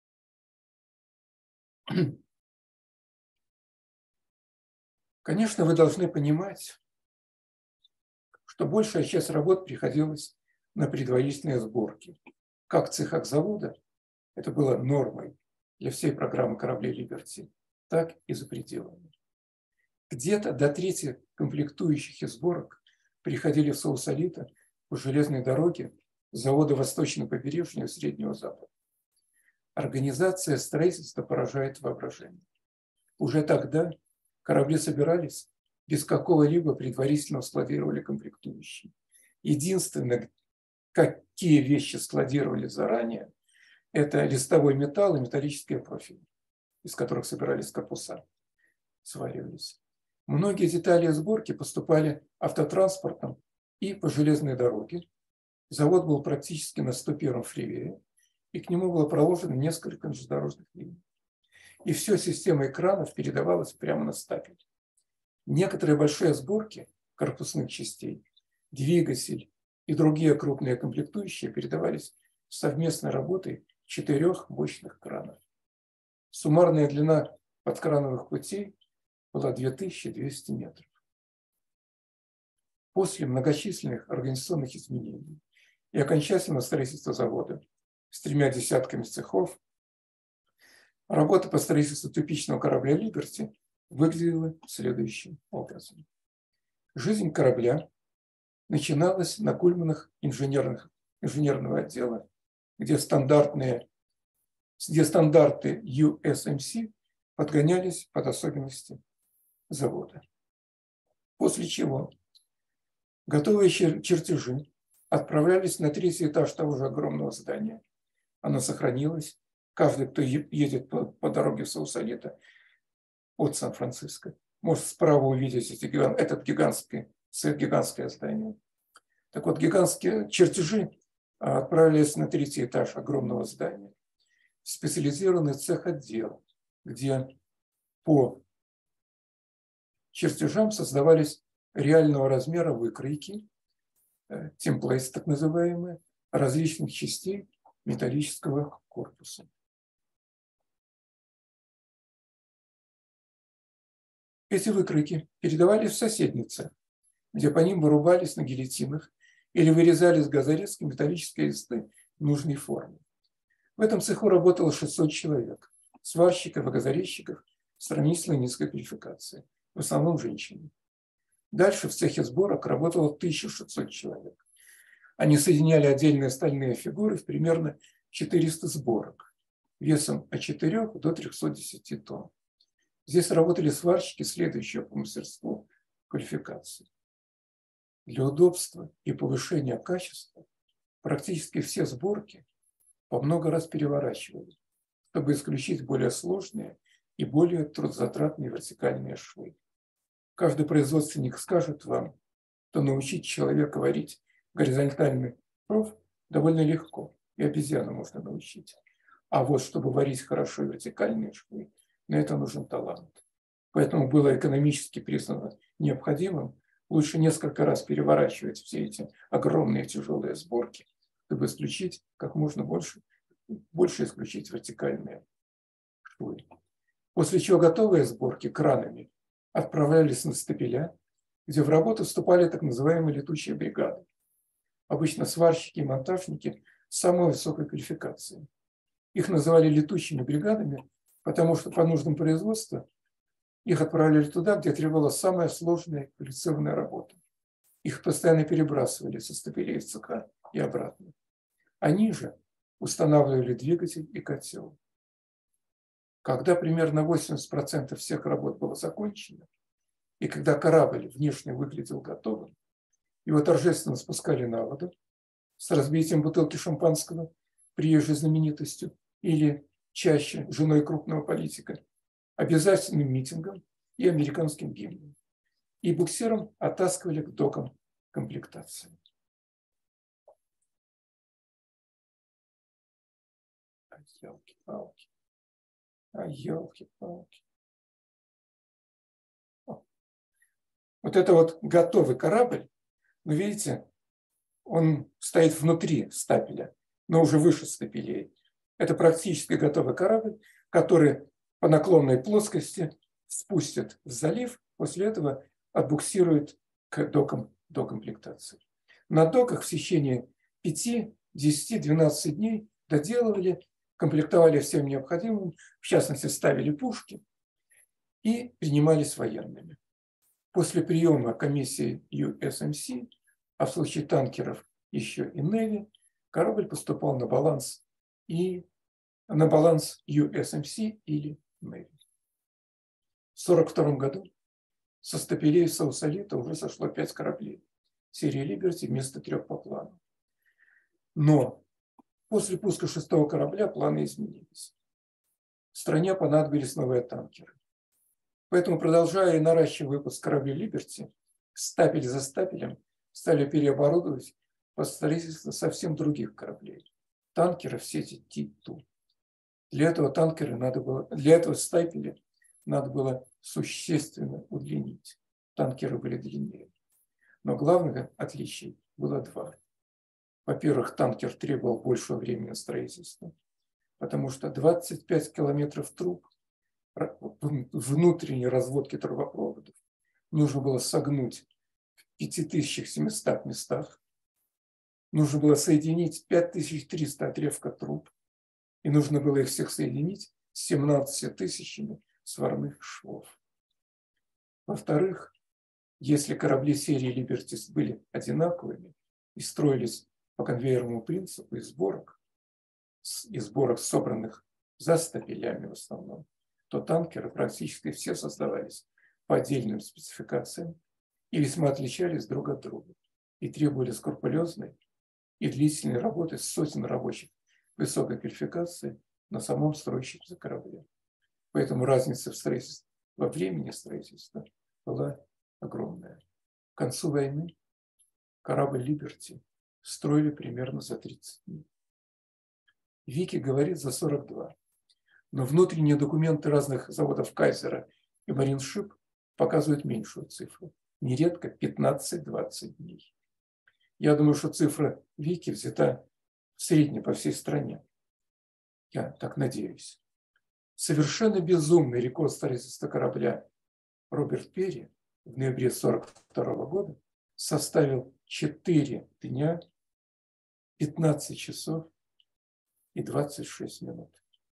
Конечно, вы должны понимать, что большая часть работ приходилась на предварительные сборки. Как в цехах завода, это было нормой для всей программы кораблей «Либерти», так и за пределами. Где-то до трети комплектующих и сборок приходили в Саусалито по железной дороге с завода Восточного побережья и Среднего Запада. Организация строительства поражает воображение. Уже тогда корабли собирались без какого-либо предварительного складирования комплектующих. Единственное, какие вещи складировали заранее, это листовой металл и металлические профили, из которых собирались корпуса, сваривались. Многие детали сборки поступали автотранспортом и по железной дороге. Завод был практически на 101-м фривее, и к нему было проложено несколько железнодорожных линий. И все системой экранов передавалось прямо на стапель. Некоторые большие сборки корпусных частей, двигатель и другие крупные комплектующие передавались совместной работой 4 мощных кранов. Суммарная длина подкрановых путей была 2200 метров. После многочисленных организационных изменений и окончательного строительства завода с 3 десятками цехов, работа по строительству тупичного корабля «Либерти» выглядела следующим образом. Жизнь корабля начиналась на кульманах инженерного отдела, где стандарты USMC подгонялись под особенности завода. После чего готовые чертежи отправлялись на 3-й этаж того же огромного здания. Оно сохранилось. Каждый, кто едет по дороге в Саусалито от Сан-Франциско, может справа увидеть это гигантское здание. Так вот, гигантские чертежи отправились на 3-й этаж огромного здания. Специализированный цех-отдел, где по чертежам создавались реального размера выкройки, темплейты так называемые, различных частей металлического корпуса. Эти выкройки передавались в соседний цех, где по ним вырубались на гильотинах или вырезали с газорезки металлические листы нужной формы. В этом цеху работало 600 человек, сварщиков и газорезчиков сравнительно низкой квалификации, в основном женщины. Дальше в цехе сборок работало 1600 человек. Они соединяли отдельные стальные фигуры в примерно 400 сборок, весом от 4 до 310 тонн. Здесь работали сварщики следующего по мастерству квалификации. Для удобства и повышения качества практически все сборки по много раз переворачивали, чтобы исключить более сложные и более трудозатратные вертикальные швы. Каждый производственник скажет вам, что научить человека варить горизонтальный шов довольно легко, и обезьяну можно научить. А вот чтобы варить хорошо вертикальные швы, на это нужен талант. Поэтому было экономически признано необходимым лучше несколько раз переворачивать все эти огромные тяжелые сборки, чтобы исключить как можно больше исключить вертикальные швы. После чего готовые сборки кранами отправлялись на стапеля, где в работу вступали так называемые летучие бригады. Обычно сварщики и монтажники с самой высокой квалификацией. Их называли летучими бригадами, потому что по нуждам производства их отправляли туда, где требовалась самая сложная квалифицированная работа. Их постоянно перебрасывали со стапелей в цеха и обратно. Они же устанавливали двигатель и котел. Когда примерно 80% всех работ было закончено, и когда корабль внешне выглядел готовым, его торжественно спускали на воду с разбитием бутылки шампанского, приезжей знаменитостью, или чаще женой крупного политика, обязательным митингом и американским гимном. И буксиром оттаскивали к докам комплектации. Елки-палки. Елки-палки. Вот это вот готовый корабль, вы видите, он стоит внутри стапеля, но уже выше стапелей. Это практически готовый корабль, который по наклонной плоскости спустят в залив, после этого отбуксирует к докам докомплектации. На доках в течение 5, 10, 12 дней доделывали, комплектовали всем необходимым, в частности, ставили пушки и принимались военными. После приема комиссии USMC, а в случае танкеров еще и Navy, корабль поступал на баланс USMC или Navy. В 1942 году со стапелей Саусалито уже сошло 5 кораблей серии Liberty вместо 3 по плану. Но после пуска 6-го корабля планы изменились. Стране понадобились новые танкеры. Поэтому, продолжая и наращивая выпуск кораблей Liberty, стапель за стапелем стали переоборудовать под строительство совсем других кораблей. Танкеров сети T2. Для этого стапеля надо было существенно удлинить. Танкеры были длиннее. Но главное отличие было 2. Во-первых, танкер требовал большего времени на строительство, потому что 25 километров труб, внутренней разводки трубопроводов нужно было согнуть в 5700 местах. Нужно было соединить 5300 отрезков труб, и нужно было их всех соединить с 17 тысячами сварных швов. Во-вторых, если корабли серии «Либерти» были одинаковыми и строились по конвейерному принципу из сборок, собранных за стапелями в основном, то танкеры практически все создавались по отдельным спецификациям и весьма отличались друг от друга и требовали скрупулезной и длительной работы сотен рабочих высокой квалификации на самом строящемся корабле. Поэтому разница в строительстве, во времени строительства была огромная. К концу войны корабль «Либерти» строили примерно за 30 дней. Вики говорит за 42. Но внутренние документы разных заводов Кайзера и Мариншип показывают меньшую цифру. Нередко 15-20 дней. Я думаю, что цифра Вики взята средняя по всей стране. Я так надеюсь. Совершенно безумный рекорд строительства корабля Роберт Перри в ноябре 1942 года составил 4 дня, 15 часов и 26 минут.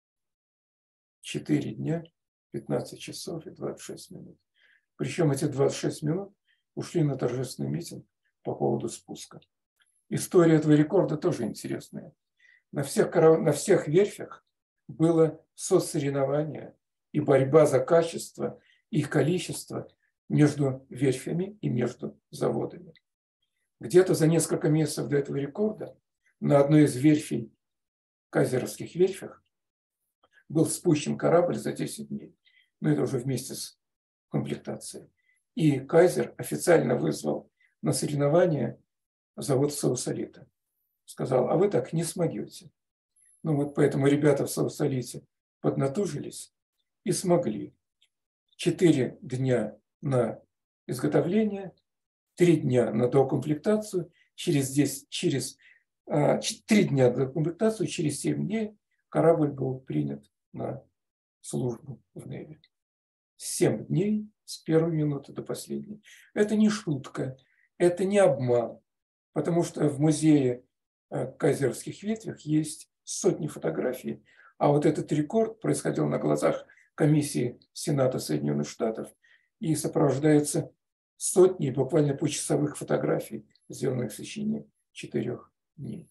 4 дня, 15 часов и 26 минут. Причем эти 26 минут ушли на торжественный митинг по поводу спуска. История этого рекорда тоже интересная. На всех верфях было соцсоревнование и борьба за качество и их количество между верфями и между заводами. Где-то за несколько месяцев до этого рекорда на одной из верфей, кайзеровских верфях, был спущен корабль за 10 дней. Но это уже вместе с комплектацией. И Кайзер официально вызвал на соревнования завод Саусалита. Сказал, а вы так не смогете. Ну вот поэтому ребята в Саусалите поднатужились и смогли. 4 дня на изготовление, 3 дня на докомплектацию, 3 дня на докомплектацию, через 7 дней корабль был принят на службу в Неве. 7 дней с первой минуты до последней. Это не шутка, это не обман, потому что в музее Кайзеровских ветвях есть сотни фотографий, а вот этот рекорд происходил на глазах комиссии Сената Соединенных Штатов и сопровождается сотней буквально почасовых фотографий, сделанных в течение 4 дней.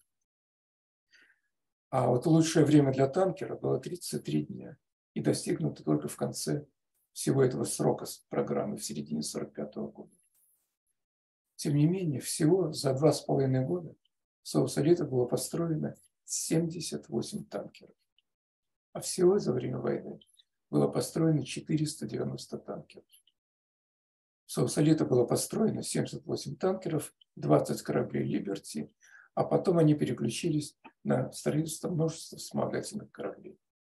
А вот лучшее время для танкера было 33 дня и достигнуто только в конце всего этого срока программы, в середине 1945 года. Тем не менее, всего за 2,5 года в Саусалите было построено 78 танкеров. А всего за время войны было построено 490 танкеров. В Саусалите было построено 78 танкеров, 20 кораблей «Либерти», а потом они переключились на строительство множества вспомогательных кораблей.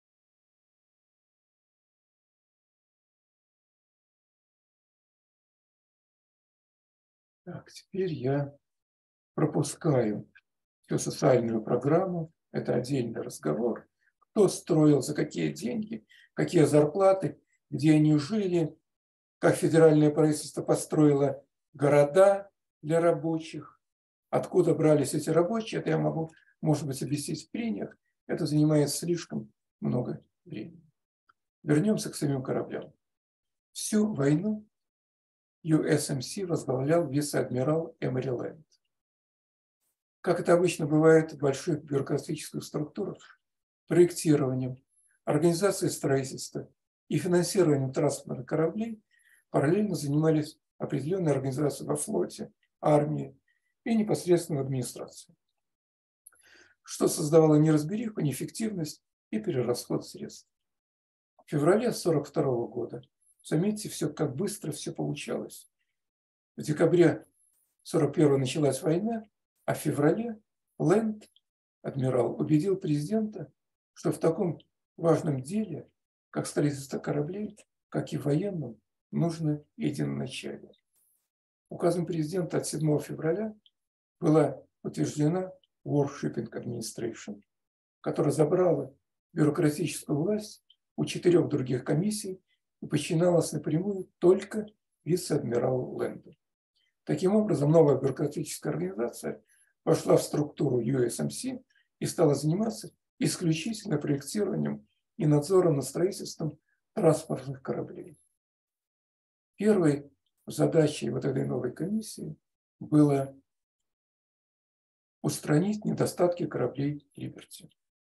Так, теперь я пропускаю всю социальную программу. Это отдельный разговор. Кто строил, за какие деньги, какие зарплаты, где они жили, как федеральное правительство построило города для рабочих, откуда брались эти рабочие, это я могу, может быть, объяснить в прениях. Это занимает слишком много времени. Вернемся к самим кораблям. Всю войну USMC возглавлял вице-адмирал Эмори Лэнд. Как это обычно бывает в больших бюрократических структурах, проектированием, организацией строительства и финансированием транспортных кораблей параллельно занимались определенные организации во флоте, армии и непосредственно в администрации, что создавало неразбериху, неэффективность и перерасход средств. В феврале 1942 года, заметьте, как быстро все получалось. В декабре 1941 началась война, а в феврале Лэнд, адмирал, убедил президента, что в таком важном деле, как строительство кораблей, как и военном, нужно единоначалие. Указом президента от 7 февраля была утверждена War Shipping Administration, которая забрала бюрократическую власть у 4 других комиссий и подчинялась напрямую только вице-адмиралу Лэнду. Таким образом, новая бюрократическая организация вошла в структуру USMC и стала заниматься исключительно проектированием и надзором над строительством транспортных кораблей. Первой задачей вот этой новой комиссии было устранить недостатки кораблей «Либерти».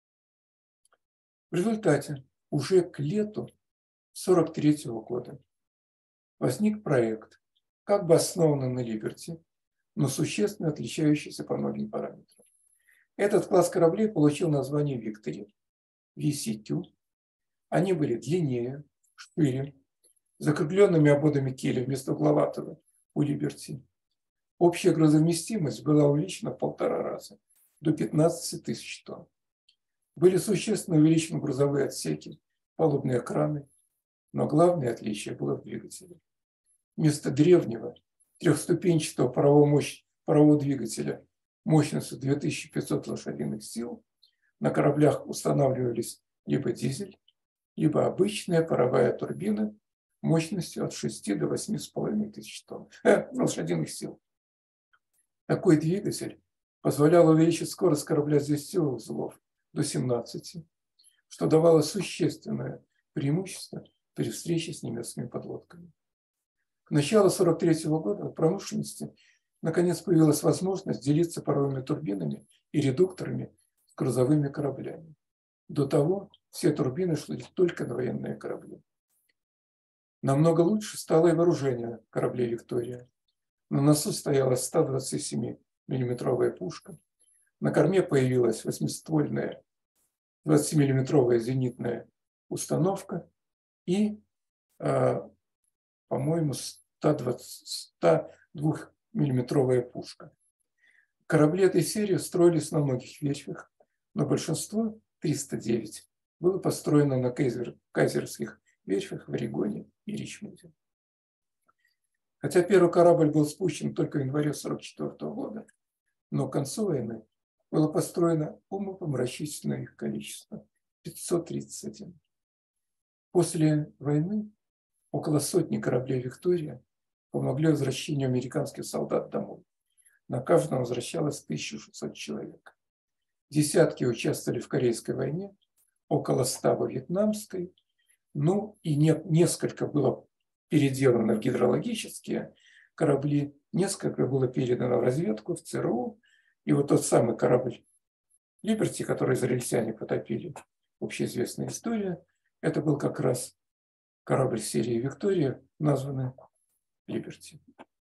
В результате уже к лету 1943 года возник проект, как бы основанный на «Либерти», но существенно отличающийся по многим параметрам. Этот класс кораблей получил название «Виктори», VC2. Они были длиннее, шире, с закругленными ободами киля вместо угловатого у «Либерти». Общая грузовместимость была увеличена в 1,5 раза, до 15 тысяч тонн. Были существенно увеличены грузовые отсеки, палубные краны, но главное отличие было в двигателе. Вместо древнего трехступенчатого парового двигателя мощностью 2500 лошадиных сил на кораблях устанавливались либо дизель, либо обычная паровая турбина мощностью от 6 до 8,5 тысяч тонн лошадиных сил. Такой двигатель позволял увеличить скорость корабля с 10 узлов до 17, что давало существенное преимущество при встрече с немецкими подлодками. К началу 1943 года в промышленности наконец появилась возможность делиться паровыми турбинами и редукторами с грузовыми кораблями. До того все турбины шли только на военные корабли. Намного лучше стало и вооружение кораблей «Виктория». На носу стояла 127-миллиметровая пушка. На корме появилась 8-ствольная 20-миллиметровая зенитная установка и, по-моему, 102-миллиметровая пушка. Корабли этой серии строились на многих ветвях, но большинство, 309, было построено на кайзерских верфях в Орегоне и Ричмонде. Хотя первый корабль был спущен только в январе 1944 года, но к концу войны было построено умопомрачительное их количество – 531. После войны около сотни кораблей «Виктория» помогли возвращению американских солдат домой. На каждом возвращалось 1600 человек. Десятки участвовали в Корейской войне, около 100 во Вьетнамской, ну и несколько было переделано в гидрологические корабли, несколько было передано в разведку, в ЦРУ. И вот тот самый корабль «Либерти», который израильтяне потопили, общеизвестная история, это был как раз корабль серии «Виктория», названный «Либерти».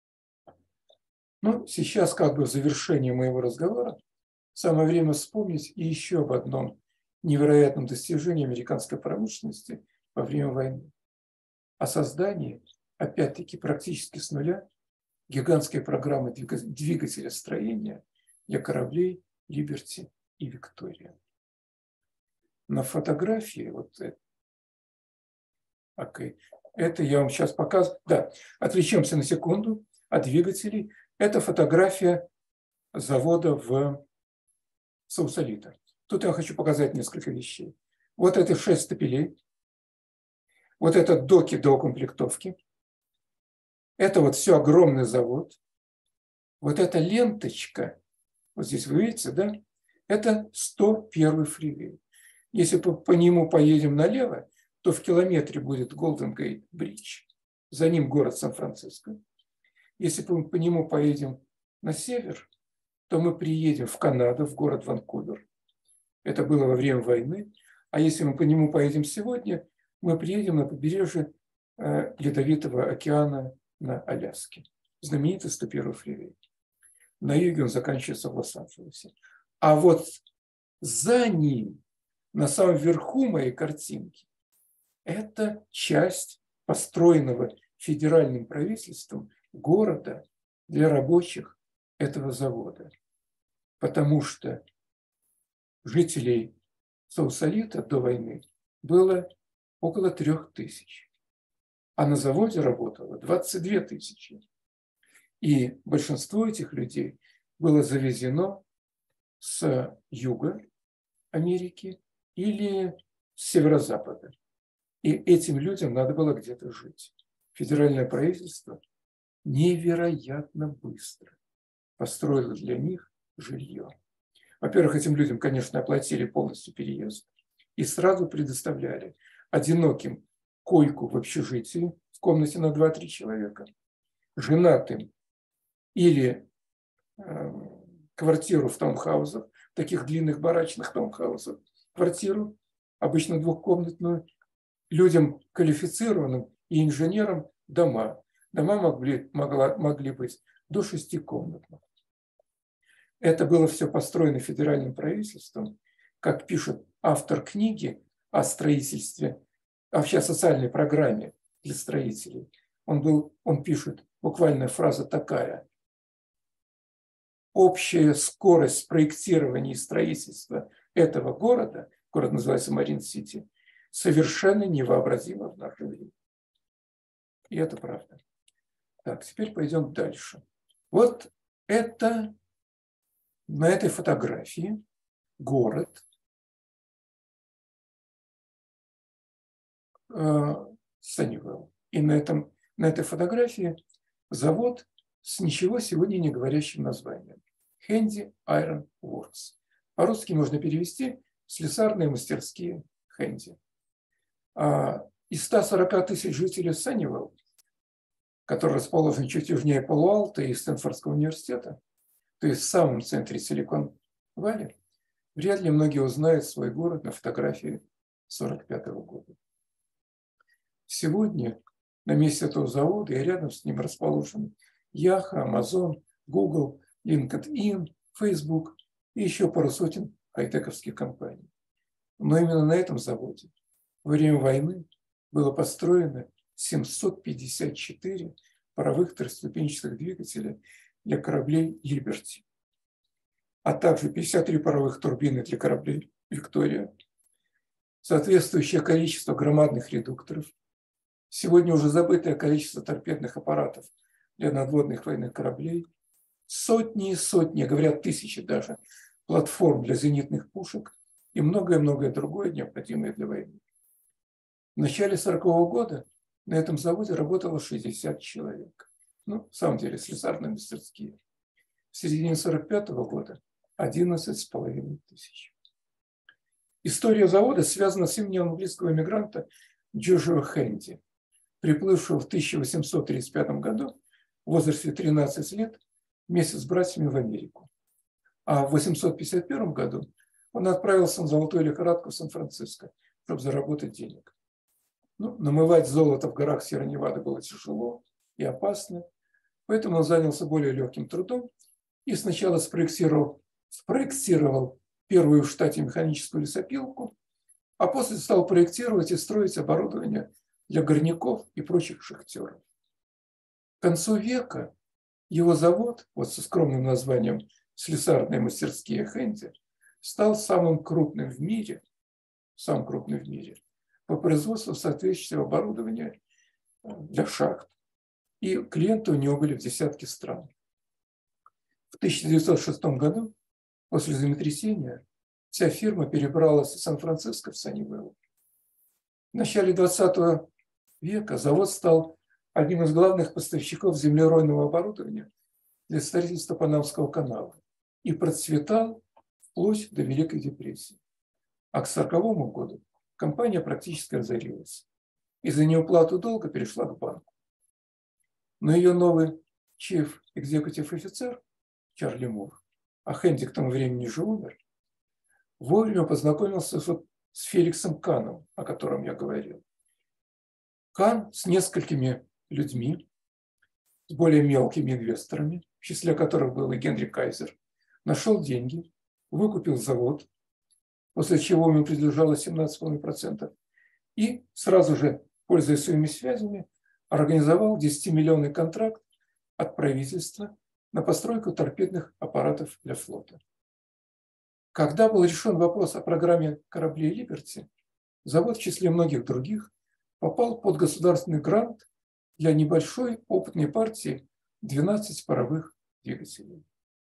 Ну, сейчас как бы в завершении моего разговора самое время вспомнить и еще об одном невероятном достижении американской промышленности во время войны. О создании, опять-таки, практически с нуля гигантской программы двигателестроения для кораблей «Либерти» и «Виктория». На фотографии вот это я вам сейчас показываю. Да, отвлечемся на секунду от двигателей. Это фотография завода в Саусалито. Тут я хочу показать несколько вещей. Вот это 6 стапелей. Вот это доки до укомплектовки. Это вот все огромный завод. Вот эта ленточка, вот здесь вы видите, да? Это 101-й фривей. Если по нему поедем налево, то в километре будет Голден Гейт Бридж. За ним город Сан-Франциско. Если по нему поедем на север, то мы приедем в Канаду, в город Ванкувер. Это было во время войны. А если мы по нему поедем сегодня, мы приедем на побережье Ледовитого океана на Аляске. Знаменитый 101-й фривей. На юге он заканчивается в Лос-Анджелесе. А вот за ним, на самом верху моей картинки, это часть построенного федеральным правительством города для рабочих этого завода. Потому что жителей Саусалито до войны было около 3000, а на заводе работало 22 тысячи. И большинство этих людей было завезено с юга Америки или с северо-запада. И этим людям надо было где-то жить. Федеральное правительство невероятно быстро построило для них жилье. Во-первых, этим людям, конечно, оплатили полностью переезд и сразу предоставляли одиноким койку в общежитии в комнате на 2-3 человека, женатым или квартиру в таунхаусах, таких длинных барачных таунхаусах, квартиру, обычно двухкомнатную, людям квалифицированным и инженерам дома. Дома могли быть до 6-комнатных. Это было все построено федеральным правительством, как пишет автор книги о строительстве, вообще о социальной программе для строителей. Он пишет, буквально фраза такая: общая скорость проектирования и строительства этого города, город называется Марин-Сити, совершенно невообразима в наше время. И это правда. Так, теперь пойдем дальше. Вот это на этой фотографии город Саннивелл. И на этой фотографии завод с ничего сегодня не говорящим названием. Handy Iron Works. По-русски можно перевести слесарные мастерские Handy. Из 140 тысяч жителей Саннивелл, который расположен чуть южнее Пало-Алто и Стэнфордского университета, то есть в самом центре Силикон-Валли, вряд ли многие узнают свой город на фотографии 1945 года. Сегодня на месте этого завода и рядом с ним расположены Яха, Amazon, Google, LinkedIn, Facebook и еще пару сотен хай-тековских компаний. Но именно на этом заводе во время войны было построено 754 паровых трехступенчатых двигателя для кораблей «Либерти», а также 53 паровых турбины для кораблей «Виктория», соответствующее количество громадных редукторов, сегодня уже забытое количество торпедных аппаратов для надводных военных кораблей, сотни и сотни, говорят тысячи даже, платформ для зенитных пушек и многое-многое другое, необходимое для войны. В начале 1940 года на этом заводе работало 60 человек. В самом деле, слесарные мастерские. В середине 1945 года 11,5 тысяч. История завода связана с именем английского эмигранта Джошуа Хэнди, приплывшего в 1835 году в возрасте 13 лет вместе с братьями в Америку. А в 1851 году он отправился на золотую лихорадку в Сан-Франциско, чтобы заработать денег. Намывать золото в горах Сьерра-Невада было тяжело и опасно, поэтому он занялся более легким трудом и сначала спроектировал первую в штате механическую лесопилку, а после стал проектировать и строить оборудование для горняков и прочих шахтеров. К концу века его завод, со скромным названием «Слесарные мастерские Хэнди», стал самым крупным в мире по производству соответствующего оборудования для шахт. И клиенты у него были в десятки стран. В 1906 году, после землетрясения, вся фирма перебралась из Сан-Франциско в Саннивелл. В начале 20 века завод стал одним из главных поставщиков землеройного оборудования для строительства Панамского канала и процветал вплоть до Великой депрессии. А к 1940 году компания практически разорилась и за неуплату долга перешла к банку. Но ее новый chief executive офицер Чарли Мур, а Хэнди к тому времени уже умер, вовремя познакомился с Феликсом Каном, о котором я говорил. Кан с несколькими людьми, с более мелкими инвесторами, в числе которых был и Генри Кайзер, нашел деньги, выкупил завод, после чего ему принадлежало 17,5%, и сразу же, пользуясь своими связями, организовал 10-миллионный контракт от правительства на постройку торпедных аппаратов для флота. Когда был решен вопрос о программе кораблей «Либерти», завод в числе многих других попал под государственный грант для небольшой опытной партии 12 паровых двигателей.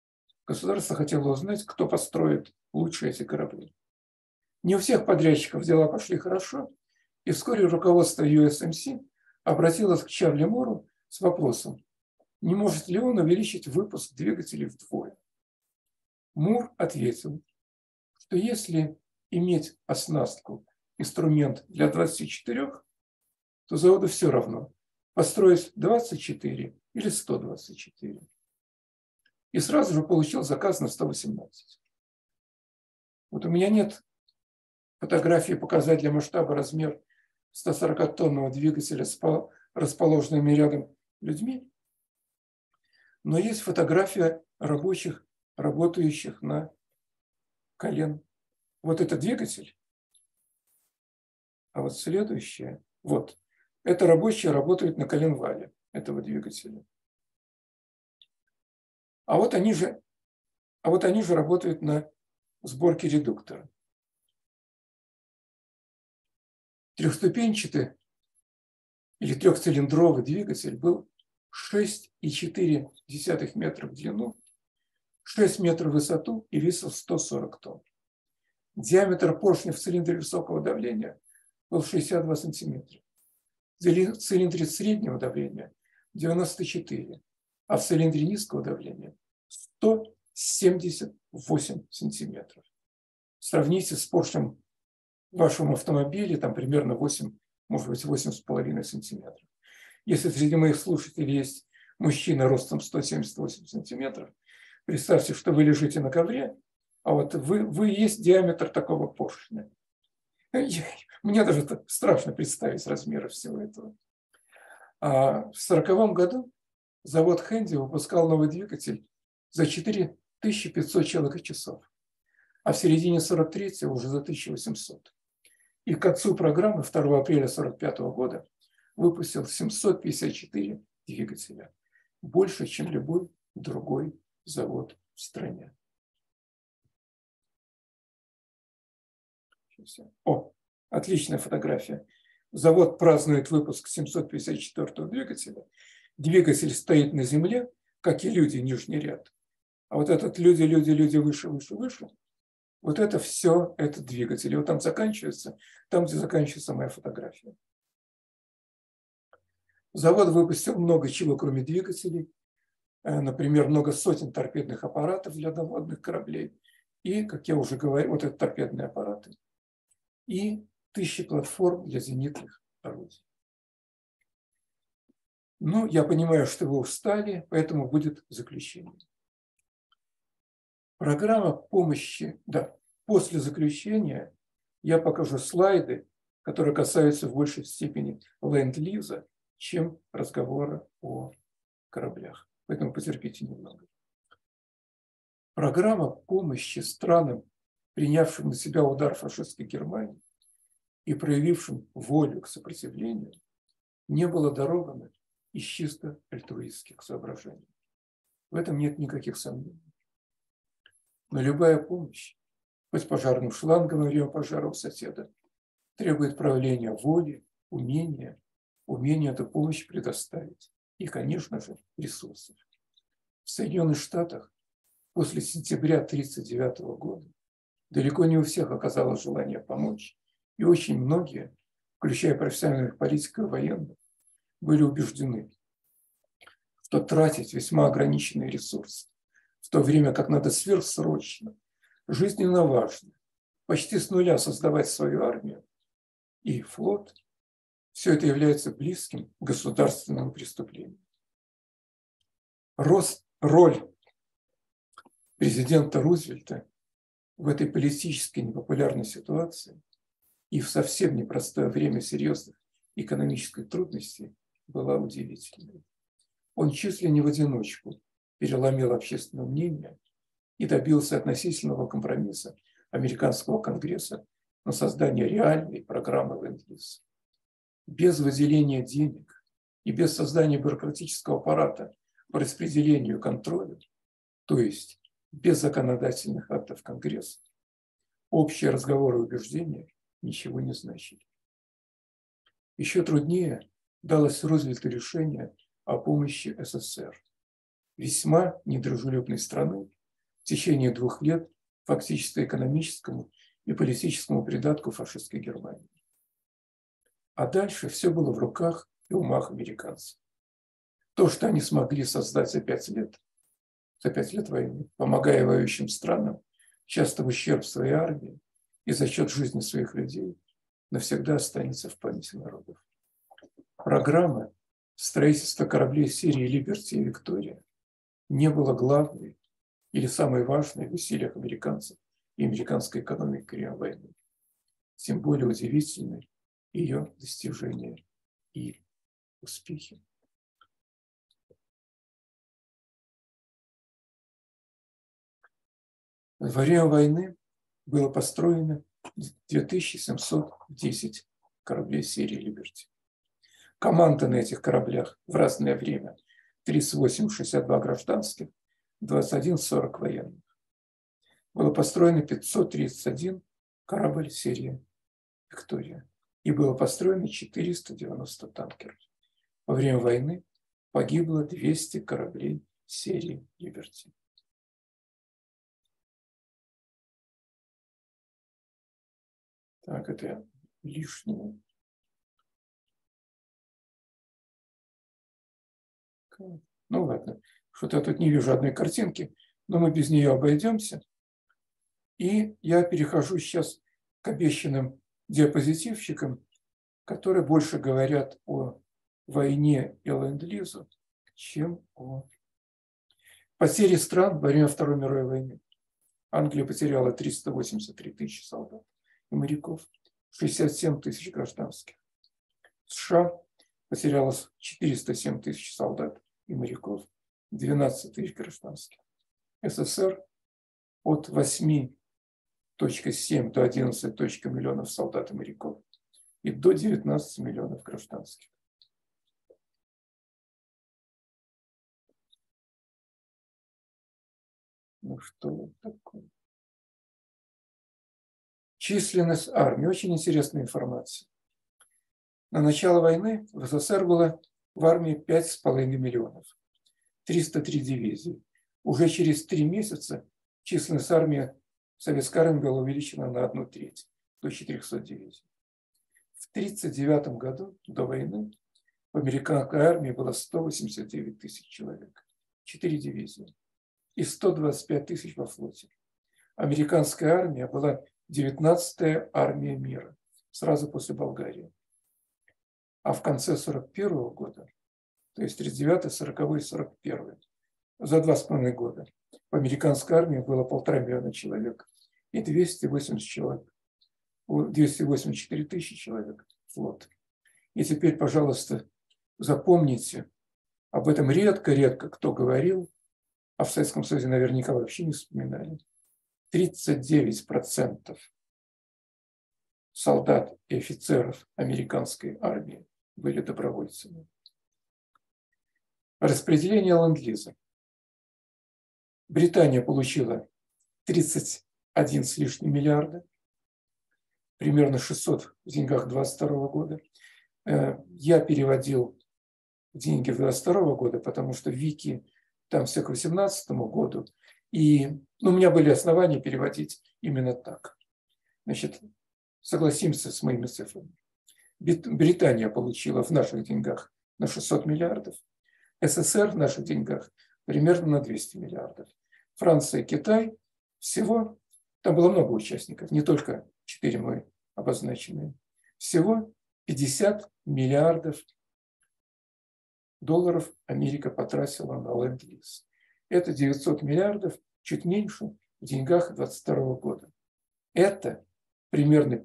Государство хотело узнать, кто построит лучше эти корабли. Не у всех подрядчиков дела пошли хорошо, и вскоре руководство USMC обратилось к Чарли Муру с вопросом, не может ли он увеличить выпуск двигателей вдвое. Мур ответил, что если иметь оснастку, инструмент для 24, то заводу все равно, построить 24 или 124. И сразу же получил заказ на 118. Вот у меня нет фотографии показать для масштаба размер 140-тонного двигателя с расположенными рядом людьми, но есть фотография рабочих, работающих на колен. Вот это двигатель, а вот следующее, вот, это рабочие работают на коленвале этого двигателя. А вот они же работают на сборке редуктора. Трехступенчатый или трехцилиндровый двигатель был 6,4 метра в длину, 6 метров в высоту и весил 140 тонн. Диаметр поршня в цилиндре высокого давления был 62 сантиметра. В цилиндре среднего давления 94, а в цилиндре низкого давления 178 сантиметров. Сравните с поршнем в вашем автомобиле, там примерно 8, может быть, 8,5 сантиметров. Если среди моих слушателей есть мужчина ростом 178 сантиметров, представьте, что вы лежите на ковре, а вот вы есть диаметр такого поршня. Мне даже страшно представить размеры всего этого. А в 1940 году завод Хэнди выпускал новый двигатель за 4500 человека-часов, а в середине 1943 уже за 1800. И к концу программы 2 апреля 1945 года выпустил 754 двигателя. Больше, чем любой другой завод в стране. О, отличная фотография. Завод празднует выпуск 754-го двигателя. Двигатель стоит на земле, как и люди, нижний ряд. А вот этот люди, выше. Вот это все, этот двигатель. И вот там заканчивается, там, где заканчивается моя фотография. Завод выпустил много чего, кроме двигателей. Например, много сотен торпедных аппаратов для надводных кораблей. И, как я уже говорил, вот это торпедные аппараты. И 1000 платформ для зенитных орудий. Ну, я понимаю, что вы устали, поэтому будет заключение. Программа помощи, да, после заключения я покажу слайды, которые касаются в большей степени ленд-лиза, чем разговора о кораблях. Поэтому потерпите немного. Программа помощи странам, принявшим на себя удар фашистской Германии и проявившим волю к сопротивлению, не была дорогана из чисто альтруистских соображений. В этом нет никаких сомнений. Но любая помощь, хоть пожарным шлангом во время пожара у соседа, требует проявления воли, умения эту помощь предоставить и, конечно же, ресурсов. В Соединенных Штатах после сентября 1939 года далеко не у всех оказалось желание помочь, и очень многие, включая профессиональных политиков и военных, были убеждены, что тратить весьма ограниченные ресурсы, в то время как надо сверхсрочно, жизненно важно, почти с нуля создавать свою армию и флот, все это является близким к государственному преступлением. Роль президента Рузвельта в этой политически непопулярной ситуации и в совсем непростое время серьезных экономических трудностей была удивительной. Он чуть ли не в одиночку переломил общественное мнение и добился относительного компромисса американского Конгресса на создание реальной программы ленд-лиза. Без выделения денег и без создания бюрократического аппарата по распределению и контролю, то есть без законодательных актов Конгресса, общие разговоры и убеждения ничего не значили. Еще труднее далось Рузвельту решение о помощи СССР, весьма недружелюбной страны, в течение 2 лет фактически экономическому и политическому придатку фашистской Германии. А дальше все было в руках и умах американцев. То, что они смогли создать за 5 лет войны, помогая воюющим странам, часто в ущерб своей армии и за счет жизни своих людей, навсегда останется в памяти народов. Программа строительства кораблей серии «Либерти» и «Виктория» не была главной или самой важной в усилиях американцев и американской экономики во время войны. Тем более удивительны ее достижения и успехи. Во время войны было построено 2710 кораблей серии «Либерти». Команда на этих кораблях в разное время 38-62 гражданских, 21-40 военных. Было построено 531 корабль серии «Виктория». И было построено 490 танкеров. Во время войны погибло 200 кораблей серии «Либерти». Так, это лишнее. Ну ладно, что-то я тут не вижу одной картинки, но мы без нее обойдемся. И я перехожу сейчас к обещанным диапозитивчикам, которые больше говорят о войне и ленд-лизу, чем о потере стран во время Второй мировой войны. Англия потеряла 383 тысячи солдат и моряков, 67 тысяч гражданских. США потеряла 407 тысяч солдат и моряков, 12 тысяч гражданских. СССР от 8,7 до 11 миллионов солдат и моряков и до 19 миллионов гражданских. Ну что такое? Численность армии. Очень интересная информация. На начало войны в СССР было в армии 5,5 миллионов, 303 дивизии. Уже через 3 месяца численность армии советской армии была увеличена на 1/3, до 400 дивизий. В 1939 году, до войны, в американской армии было 189 тысяч человек, 4 дивизии, и 125 тысяч во флоте. Американская армия была 19-я армия мира, сразу после Болгарии. А в конце 1941 года, то есть 39-й, 40-й, 41-й, за 2,5 года в американской армии было 1,5 миллиона человек и 284 тысячи человек флот. И теперь, пожалуйста, запомните, об этом редко кто говорил, а в Советском Союзе наверняка вообще не вспоминали. 39% солдат и офицеров американской армии были добровольцами. Распределение ленд-лиза. Британия получила 31 с лишним миллиарда, примерно 600 в деньгах 2022 года. Я переводил деньги 2022 года, потому что Вики там все к 2018 году. И у меня были основания переводить именно так. Значит, согласимся с моими цифрами. Британия получила в наших деньгах на 600 миллиардов, СССР в наших деньгах примерно на 200 миллиардов. Франция и Китай всего, там было много участников, не только 4 мы обозначенные, всего 50 миллиардов долларов Америка потратила на ленд-лиз. Это 900 миллиардов, чуть меньше, в деньгах 2022 года. Это примерно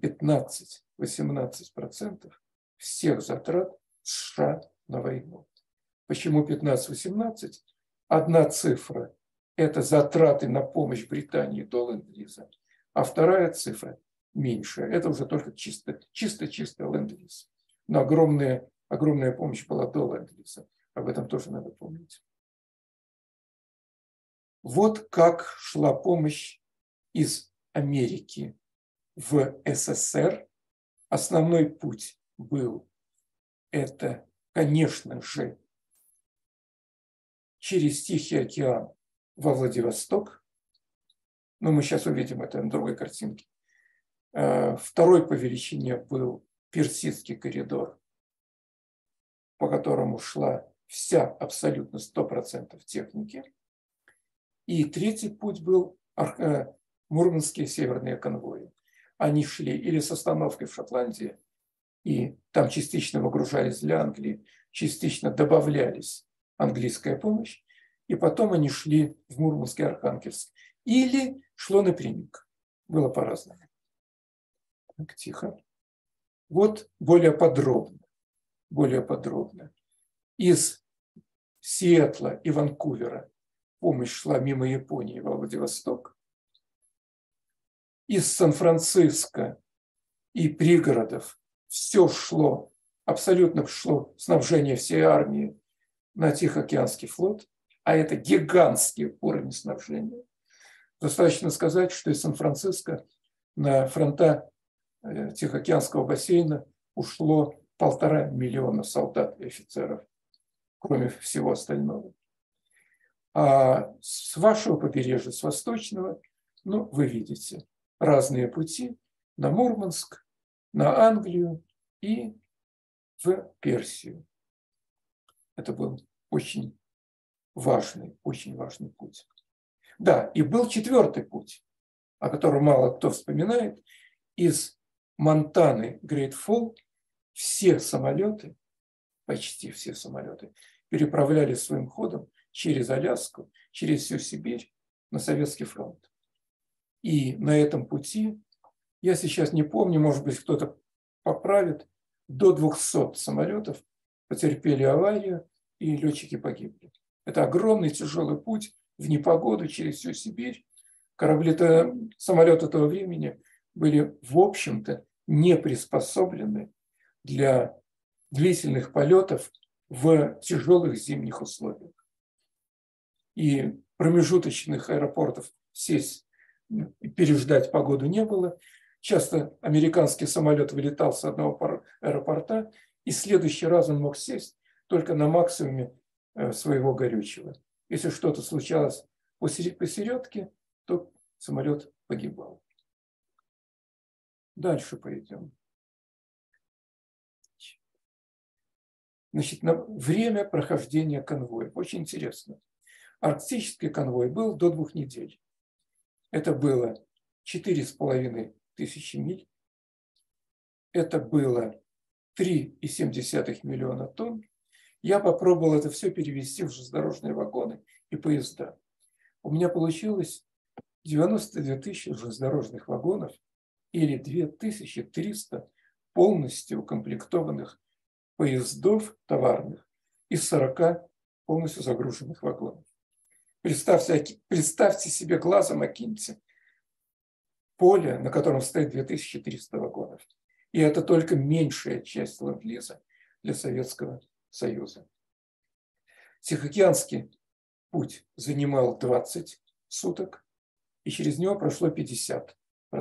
15-18% всех затрат США на войну. Почему 15-18? Одна цифра – это затраты на помощь Британии до ленд-лиза, а вторая цифра меньшая. Это уже только чисто ленд-лиз. Но огромная помощь была до ленд-лиза. Об этом тоже надо помнить. Вот как шла помощь из Америки в СССР. Основной путь был это, конечно же, через Тихий океан во Владивосток, Но мы сейчас увидим это на другой картинке. Второй по величине был Персидский коридор, по которому шла вся абсолютно 100% техники. И третий путь был Мурманские северные конвои. Они шли или с остановкой в Шотландии, и там частично выгружались для Англии, частично добавлялись английская помощь, и потом они шли в Мурманск и Архангельск. Или шло напрямик. Было по-разному. Так, тихо. Вот более подробно. Из Сиэтла и Ванкувера помощь шла мимо Японии во Владивосток. Из Сан-Франциско и пригородов все шло, абсолютно шло снабжение всей армии на Тихоокеанский флот, а это гигантский уровень снабжения. Достаточно сказать, что из Сан-Франциско на фронта Тихоокеанского бассейна ушло 1,5 миллиона солдат и офицеров, кроме всего остального. А с вашего побережья, с восточного, вы видите разные пути на Мурманск, на Англию и в Персию. Это был очень важный путь. Да, и был четвертый путь, о котором мало кто вспоминает. Из Монтаны, Грейт Фолл, все самолеты, почти все самолеты, переправлялись своим ходом через Аляску, через всю Сибирь на Советский фронт. И на этом пути, я сейчас не помню, может быть, кто-то поправит, до 200 самолетов потерпели аварию, и летчики погибли. Это огромный тяжелый путь в непогоду через всю Сибирь. Самолеты того времени были, в общем-то, не приспособлены для длительных полетов в тяжелых зимних условиях. И промежуточных аэропортов сесть, переждать погоду не было. Часто американский самолет вылетал с одного аэропорта, и в следующий раз он мог сесть только на максимуме своего горючего. Если что-то случалось посередке, то самолет погибал. Дальше пойдем. Значит, время прохождения конвоя. Очень интересно. Арктический конвой был до 2 недель. Это было 4,5 тысячи миль. Это было 3,7 миллиона тонн. Я попробовал это все перевести в железнодорожные вагоны и поезда. У меня получилось 92 тысячи железнодорожных вагонов или 2300 полностью укомплектованных поездов товарных из 40 полностью загруженных вагонов. Представьте себе глазом, окиньте поле, на котором стоит 2300 вагонов. И это только меньшая часть ленд-лиза для Советского Союза. Тихоокеанский путь занимал 20 суток, и через него прошло 50%.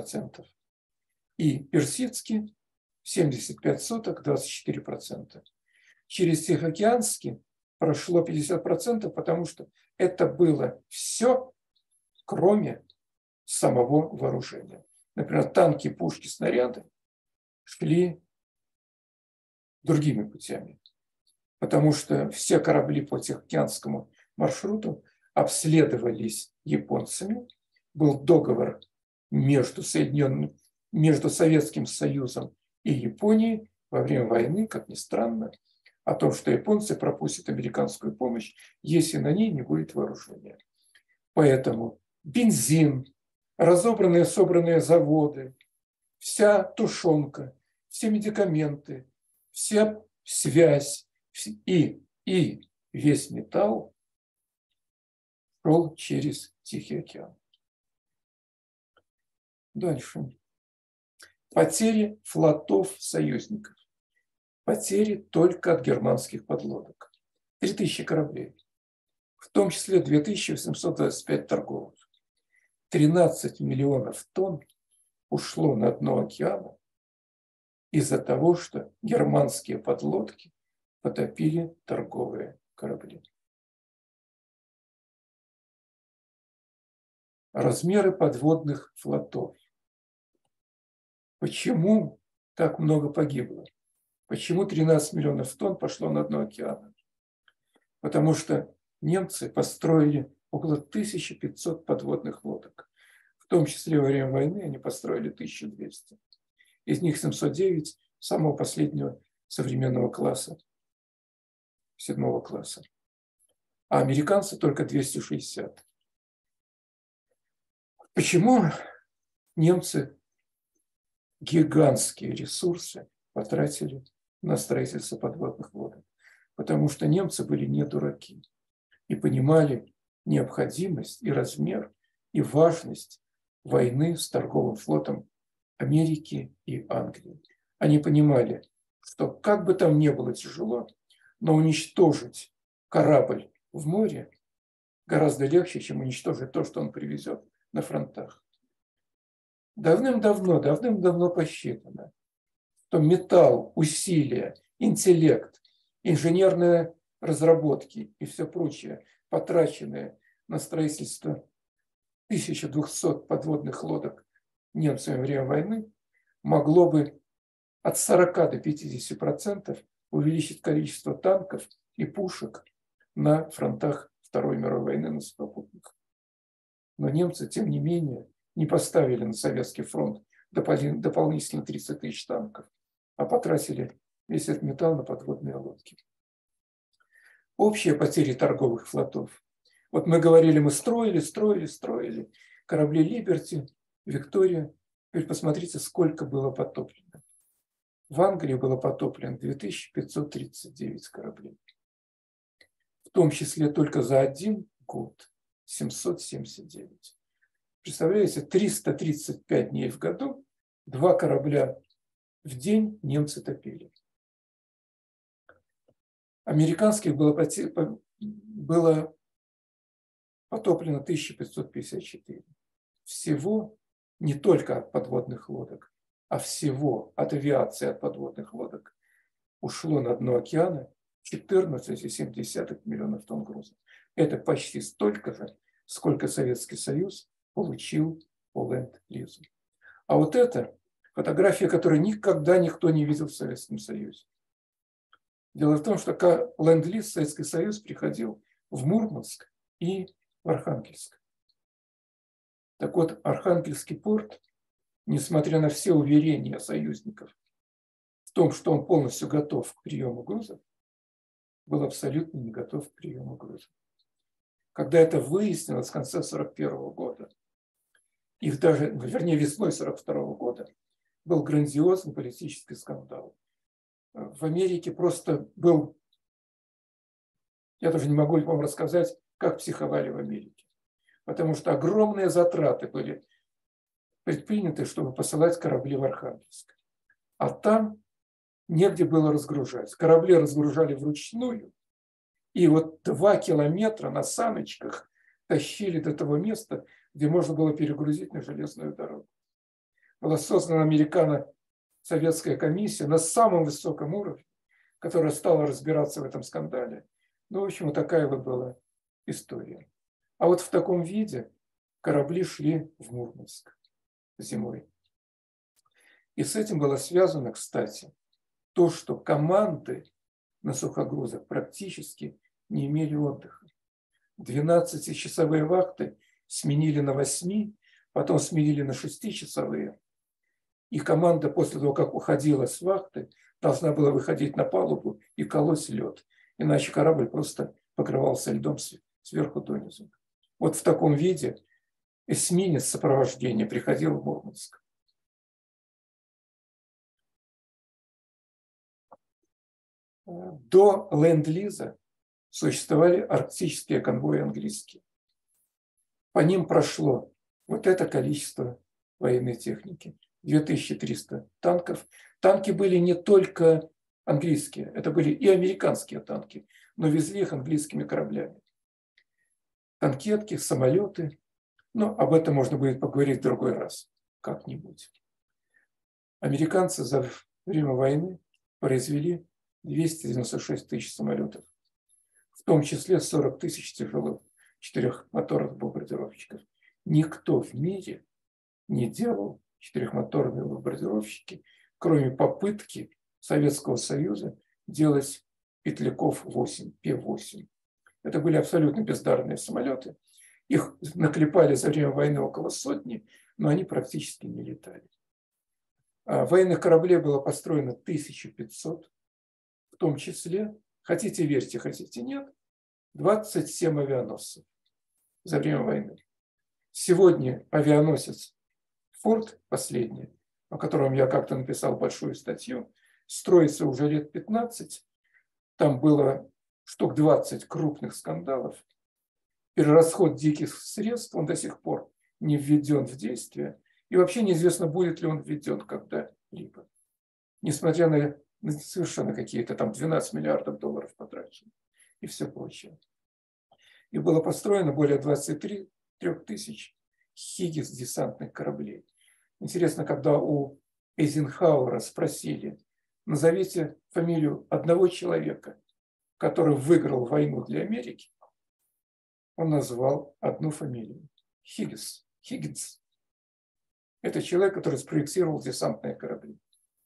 И Персидский 75 суток, 24%. Через Тихоокеанский прошло 50%, потому что это было все, кроме самого вооружения. Например, танки, пушки, снаряды шли другими путями, потому что все корабли по Тихоокеанскому маршруту обследовались японцами. Был договор между Советским Союзом и Японией во время войны, как ни странно, о том, что японцы пропустят американскую помощь, если на ней не будет вооружения. Поэтому бензин, разобранные, собранные заводы, вся тушенка, все медикаменты, вся связь и весь металл шел через Тихий океан. Дальше. Потери флотов союзников. Потери только от германских подлодок. 3000 кораблей, в том числе 2825 торговых. 13 миллионов тонн ушло на дно океана из-за того, что германские подлодки потопили торговые корабли. размеры подводных флотов. Почему так много погибло? Почему 13 миллионов тонн пошло на дно океана? Потому что немцы построили около 1500 подводных лодок. В том числе во время войны они построили 1200. Из них 709 самого последнего современного класса, 7 класса. А американцы только 260. Почему немцы гигантские ресурсы потратили на строительство подводных лодок? Потому что немцы были не дураки и понимали необходимость и размер, и важность войны с торговым флотом Америки и Англии. Они понимали, что как бы там ни было тяжело, но уничтожить корабль в море гораздо легче, чем уничтожить то, что он привезет на фронтах. Давным-давно посчитано, что металл, усилия, интеллект, инженерные разработки и все прочее, потраченные на строительство 1200 подводных лодок немцами во время войны, могло бы от 40 до 50% увеличить количество танков и пушек на фронтах Второй мировой войны на сухопутных. Но немцы, тем не менее, не поставили на Советский фронт дополнительно 30 тысяч танков, а потратили весь этот металл на подводные лодки. Общие потери торговых флотов. Вот мы говорили, мы строили корабли Либерти, Виктория. Теперь посмотрите, сколько было потоплено. В Англии было потоплено 2539 кораблей. В том числе только за один год 779. Представляете, 335 дней в году 2 корабля в день немцы топили. Американских было потоплено 1554. Всего не только от подводных лодок, а всего от авиации от подводных лодок ушло на дно океана 14,7 миллионов тонн груза. Это почти столько же, сколько Советский Союз получил по ленд-лизу. А вот это фотография, которую никогда никто не видел в Советском Союзе. Дело в том, что ленд-лиз Советский Союз приходил в Мурманск и в Архангельск. Так вот, Архангельский порт, несмотря на все уверения союзников в том, что он полностью готов к приему грузов, был абсолютно не готов к приему грузов. Когда это выяснилось в конце 1941 года, и даже, вернее, весной 1942 года, был грандиозный политический скандал. В Америке просто был, я даже не могу вам рассказать, как психовали в Америке. Потому что огромные затраты были предприняты, чтобы посылать корабли в Архангельск. А там негде было разгружать. Корабли разгружали вручную. И вот 2 километра на саночках тащили до того места, где можно было перегрузить на железную дорогу. Была создана американо-советская комиссия на самом высоком уровне, которая стала разбираться в этом скандале. Ну, в общем, вот такая вот была история. А вот в таком виде корабли шли в Мурманск зимой. И с этим было связано, кстати, то, что команды на сухогрузах практически не имели отдыха. 12-часовые вахты сменили на 8, потом сменили на 6-часовые. И команда после того, как уходила с вахты, должна была выходить на палубу и колоть лед. Иначе корабль просто покрывался льдом сверху донизу. Вот в таком виде эсминец сопровождения приходил в Мурманск. До ленд-лиза существовали арктические конвои английские. По ним прошло вот это количество военной техники. 2300 танков. Танки были не только английские, это были и американские танки, но везли их английскими кораблями. Танкетки, самолеты. Но об этом можно будет поговорить в другой раз, как-нибудь. Американцы за время войны произвели 296 тысяч самолетов, в том числе 40 тысяч тяжелых 4-моторных бомбардировщиков никто в мире не делал четырехмоторные бомбардировщики, кроме попытки Советского Союза делать Петляков-8, П-8. Это были абсолютно бездарные самолеты. Их наклепали за время войны около сотни, но они практически не летали. Военных кораблей было построено 1500, в том числе, хотите верьте, хотите нет, 27 авианосцев за время войны. Сегодня авианосец «Форд», последний, о котором я как-то написал большую статью, строится уже лет 15. Там было штук 20 крупных скандалов. Перерасход диких средств, он до сих пор не введен в действие. И вообще неизвестно, будет ли он введен когда-либо. Несмотря на совершенно какие-то там 12 миллиардов долларов потрачено и все прочее. И было построено более 23 тысяч Хиггинс десантных кораблей. Интересно, когда у Эйзенхауэра спросили, назовите фамилию одного человека, который выиграл войну для Америки, он назвал одну фамилию – Хиггинс. Это человек, который спроектировал десантные корабли.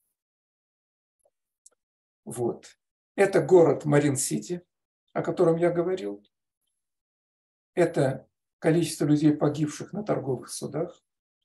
Вот. Это город Марин-Сити, о котором я говорил. Это количество людей, погибших на торговых судах.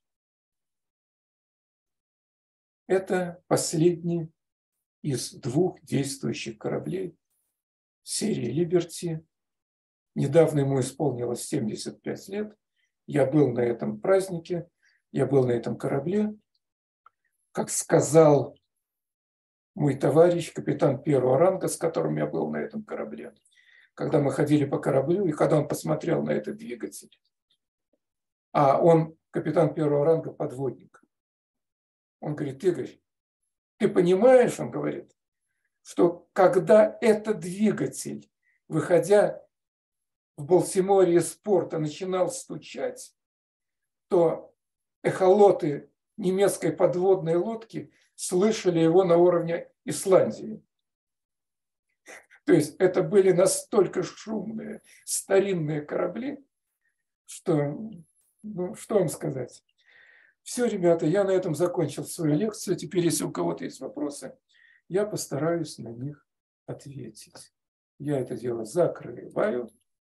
Это последний из 2 действующих кораблей серии «Либерти». Недавно ему исполнилось 75 лет. Я был на этом празднике, я был на этом корабле. Как сказал мой товарищ, капитан 1-го ранга, с которым я был на этом корабле, когда мы ходили по кораблю, и когда он посмотрел на этот двигатель, а он, капитан 1-го ранга, подводник, он говорит: Игорь, ты понимаешь, он говорит, что когда этот двигатель, выходя в Балтиморе из порта, начинал стучать, то эхолоты немецкой подводной лодки слышали его на уровне Исландии. То есть это были настолько шумные старинные корабли, что, что вам сказать. Все, ребята, я на этом закончил свою лекцию. Теперь, если у кого-то есть вопросы, я постараюсь на них ответить. Я это дело закрываю.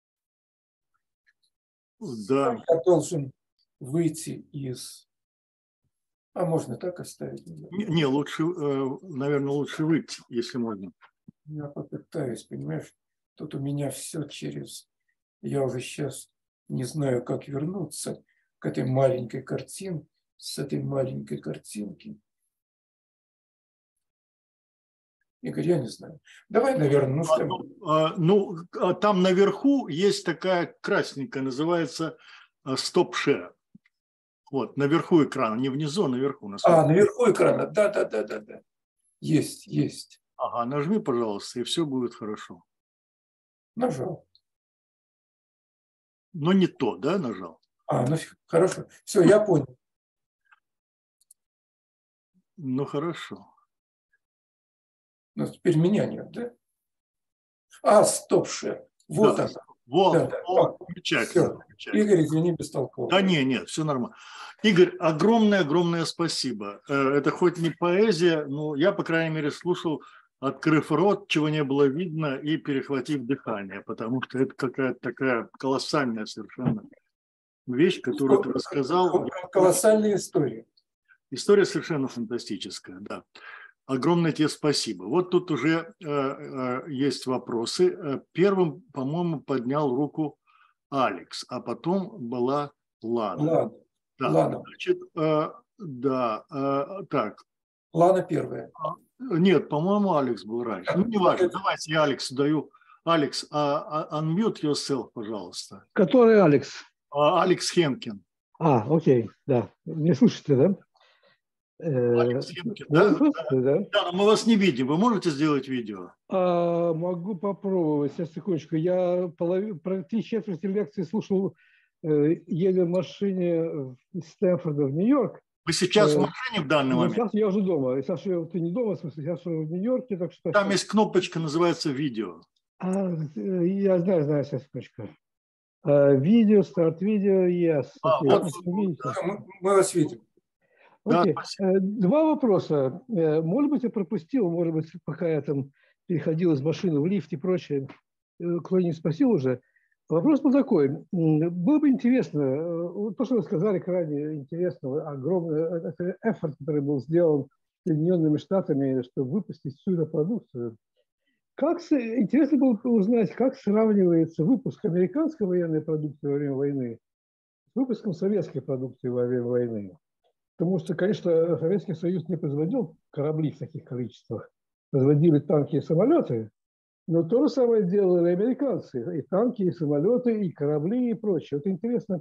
Да. Я должен выйти из... А можно так оставить? Не, лучше, наверное, лучше выйти, если можно. Я попытаюсь, понимаешь, тут у меня все через... Я уже сейчас не знаю, как вернуться к этой маленькой картинке, с этой маленькой картинки. Игорь, я не знаю. Давай, наверное, там наверху есть такая красненькая, называется стоп-шер. Вот, наверху экрана, не внизу, а наверху. Наверху экрана, да. Есть. Ага, нажми, пожалуйста, и все будет хорошо. Нажал. Но не то, да, нажал? Хорошо. Все, я понял. Ну, хорошо. Но теперь меня нет, да? Стоп-шер. Вот да. он. Вот, замечательно. Игорь, извини, бестолково. Да нет, все нормально. Игорь, огромное спасибо. Это хоть не поэзия, но я, по крайней мере, слушал, открыв рот, чего не было видно, и перехватив дыхание, потому что это какая-то такая колоссальная совершенно вещь, которую ты рассказал. Колоссальная история. История совершенно фантастическая, да. Огромное тебе спасибо. Вот тут уже есть вопросы. Первым, по-моему, поднял руку Алекс, а потом была Лана. Лана. Значит, так. Лана первая. Нет, по-моему, Алекс был раньше. Ну, не важно, давайте я Алексу даю. Алекс, unmute yourself, пожалуйста. Который Алекс? Алекс Хенкин. Окей, да. Не слышите, да? Алекс Хенкин, да, но мы вас не видим. Вы можете сделать видео? Могу попробовать. Сейчас, секундочку. Я про 3/4 лекции слушал, едя в машине из Стэнфорда в Нью-Йорк. Вы сейчас в машине в данный момент? Сейчас я уже дома. Сейчас ты не дома, в смысле, сейчас в Нью-Йорке. Так что... Там есть кнопочка, называется видео. Я знаю, сейчас, секундочку. Видео, старт-видео, yes. Вот, мы вас видим. Окей. Два вопроса. Может быть, я пропустил, может быть, пока я там переходил из машины в лифт и прочее, кто-нибудь спросил уже. Вопрос был такой. Было бы интересно, то, что вы сказали крайне интересно, огромный эффорт, который был сделан Соединенными Штатами, чтобы выпустить всю эту продукцию. Интересно было бы узнать, как сравнивается выпуск американской военной продукции во время войны с выпуском советской продукции во время войны. Потому что, конечно, Советский Союз не производил корабли в таких количествах. Производили танки и самолеты, но то же самое делали американцы. И танки, и самолеты, и корабли, и прочее. Вот интересно,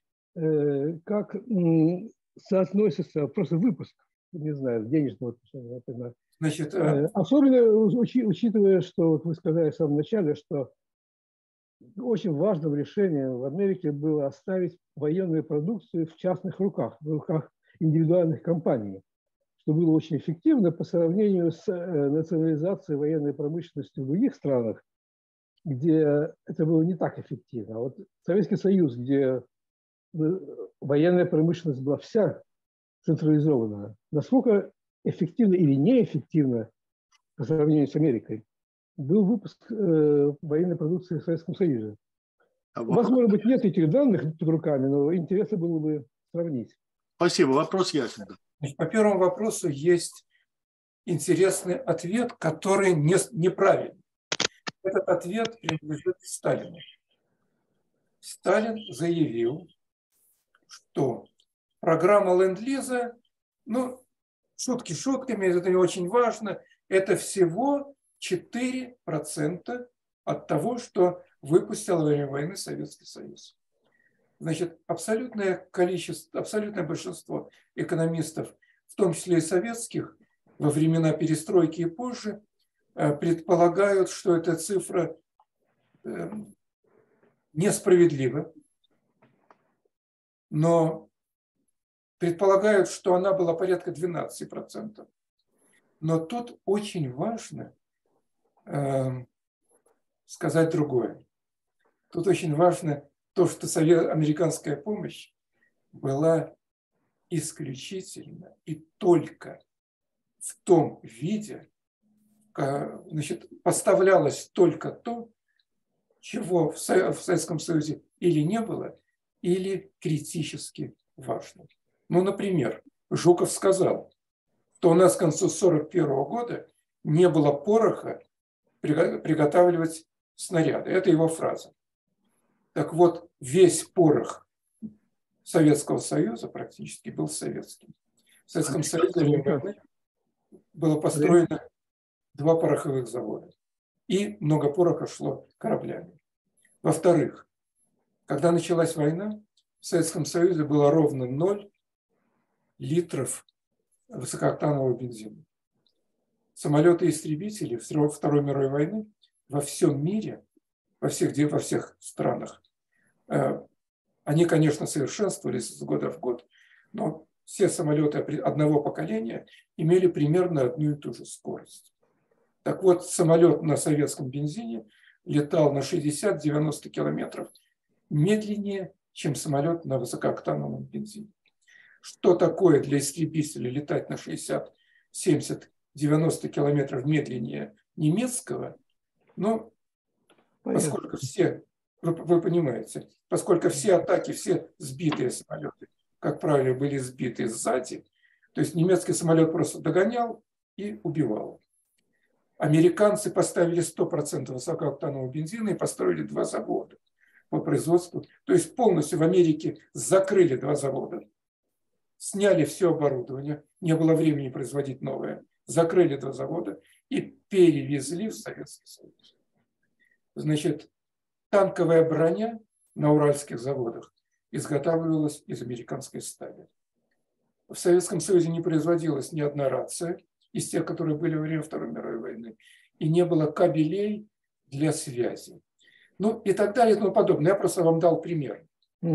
как соотносится просто выпуск, не знаю, денежного отношения, например. Значит, особенно учитывая, что вот вы сказали в самом начале, что очень важным решением в Америке было оставить военную продукцию в частных руках, в руках индивидуальных компаний, что было очень эффективно по сравнению с национализацией военной промышленности в других странах, где это было не так эффективно. Вот Советский Союз, где военная промышленность была вся централизована, насколько эффективно или неэффективно по сравнению с Америкой был выпуск военной продукции в Советском Союзе. У вас, может быть, нет этих данных под руками, но интересно было бы сравнить. Спасибо, вопрос ясен. Значит, по первому вопросу есть интересный ответ, который неправильный. Этот ответ принадлежит Сталину. Сталин заявил, что программа Ленд-Лиза, ну, шутки шутками, это не очень важно, это всего 4% от того, что выпустил во время войны Советский Союз. Значит, абсолютное количество, абсолютное большинство экономистов, в том числе и советских, во времена перестройки и позже, предполагают, что эта цифра несправедлива, но предполагают, что она была порядка 12%. Но тут очень важно сказать другое. Тут очень важно то, что американская помощь была исключительно и только в том виде, значит, поставлялось только то, чего в Советском Союзе или не было, или критически важно. Ну, например, Жуков сказал, что у нас к концу 1941 года не было пороха приготавливать снаряды. Это его фраза. Так вот, весь порох Советского Союза практически был советским. В Советском Союзе было построено 2 пороховых завода. И много пороха шло кораблями. Во-вторых, когда началась война, в Советском Союзе было ровно 0 литров высокооктанового бензина. Самолеты-истребители Второй мировой войны во всем мире, во всех странах, они, конечно, совершенствовались с года в год, но все самолеты одного поколения имели примерно одну и ту же скорость. Так вот, самолет на советском бензине летал на 60-90 километров медленнее, чем самолет на высокооктановом бензине. Что такое для истребителя летать на 60, 70, 90 километров медленнее немецкого? Ну, поскольку все, вы понимаете, поскольку все атаки, все сбитые самолеты, как правило, были сбиты сзади, то есть немецкий самолет просто догонял и убивал. Американцы поставили 100% высокооктанового бензина и построили 2 завода по производству. То есть полностью в Америке закрыли 2 завода, сняли все оборудование, не было времени производить новое, закрыли 2 завода и перевезли в Советский Союз. Значит, танковая броня на уральских заводах изготавливалась из американской стали. В Советском Союзе не производилась ни одна рация из тех, которые были во время Второй мировой войны, и не было кабелей для связи. Ну и так далее и тому подобное. Я просто вам дал пример.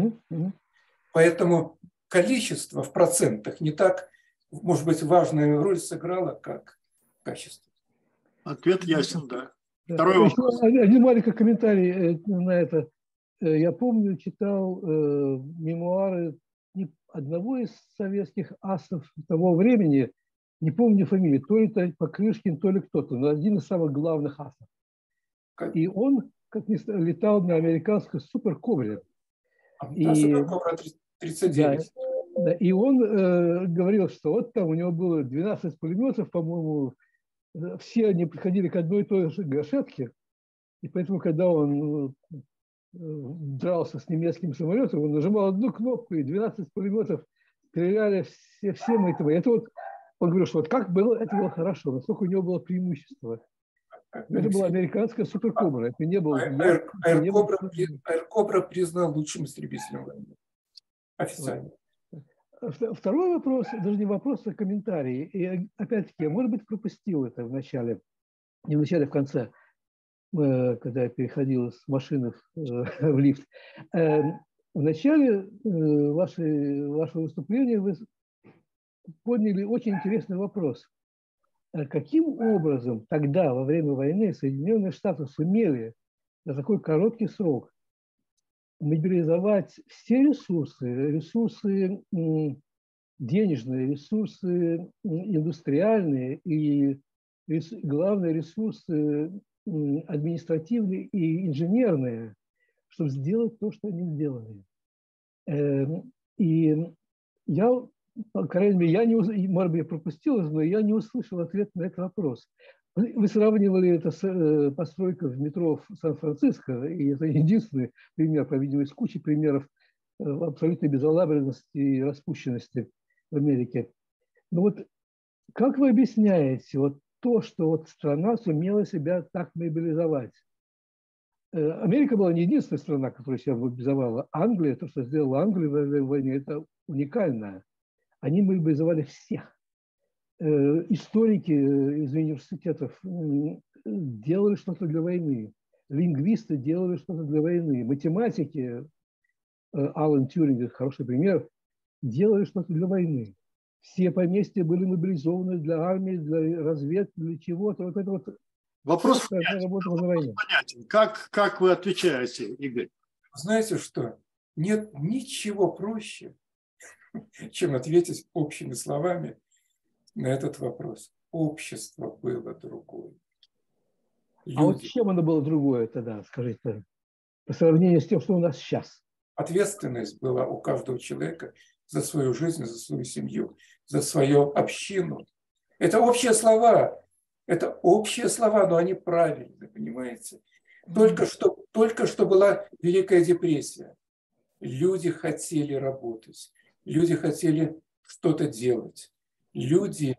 Поэтому количество в процентах не так, может быть, важную роль сыграло, как качество. Ответ ясен, да. Второй вопрос. Один маленький комментарий на это. я помню, читал мемуары одного из советских асов того времени, не помню фамилию, то ли Покрышкин, то ли кто-то, но один из самых главных асов. И он, как ни странно, летал на американской суперкобре. Да, суперкобра 39. Да, и он говорил, что вот там у него было 12 пулеметов, по-моему, все они приходили к одной и той же гашетке, и поэтому, когда он дрался с немецким самолетом, он нажимал одну кнопку, и 12 пулеметов стреляли всем этого. Это вот, он говорил, что вот как было, это было хорошо, насколько у него было преимущество. Это была американская суперкобра. Это не был... Аэркобра признан лучшим истребителем войны. Официально. Второй вопрос, даже не вопрос, а комментарий. И опять-таки, я, может быть, пропустил это в начале, не в начале, а в конце, когда я переходил с машины в лифт. В начале вашего выступления вы подняли очень интересный вопрос. Каким образом тогда, во время войны, Соединенные Штаты сумели за такой короткий срок мобилизовать все ресурсы денежные, ресурсы индустриальные и, главные, ресурсы административные и инженерные, чтобы сделать то, что они сделали. И я, по крайней мере, может быть, я пропустил, но я не услышал ответ на этот вопрос. Вы сравнивали это с постройкой в метро в Сан-Франциско, и это единственный пример, по-видимому, из кучи примеров абсолютной безалаберности и распущенности в Америке. Но вот как вы объясняете вот то, что вот страна сумела себя так мобилизовать? Америка была не единственная страна, которая себя мобилизовала. Англия, то, что сделала Англия в войне, это уникально. Они мобилизовали всех. Историки из университетов делали что-то для войны. Лингвисты делали что-то для войны. Математики, Алан Тьюринг, хороший пример, делали что-то для войны. Все поместья были мобилизованы для армии, для разведки, для чего-то. Вот это вот вопрос понятен. Как вы отвечаете, Игорь? Знаете что? Нет ничего проще, чем ответить общими словами на этот вопрос. Общество было другое. А вот чем оно было другое тогда, скажите, по сравнению с тем, что у нас сейчас? Ответственность была у каждого человека за свою жизнь, за свою семью, за свою общину. Это общие слова, но они правильные, понимаете? Только что была Великая депрессия. Люди хотели работать, люди хотели что-то делать. Люди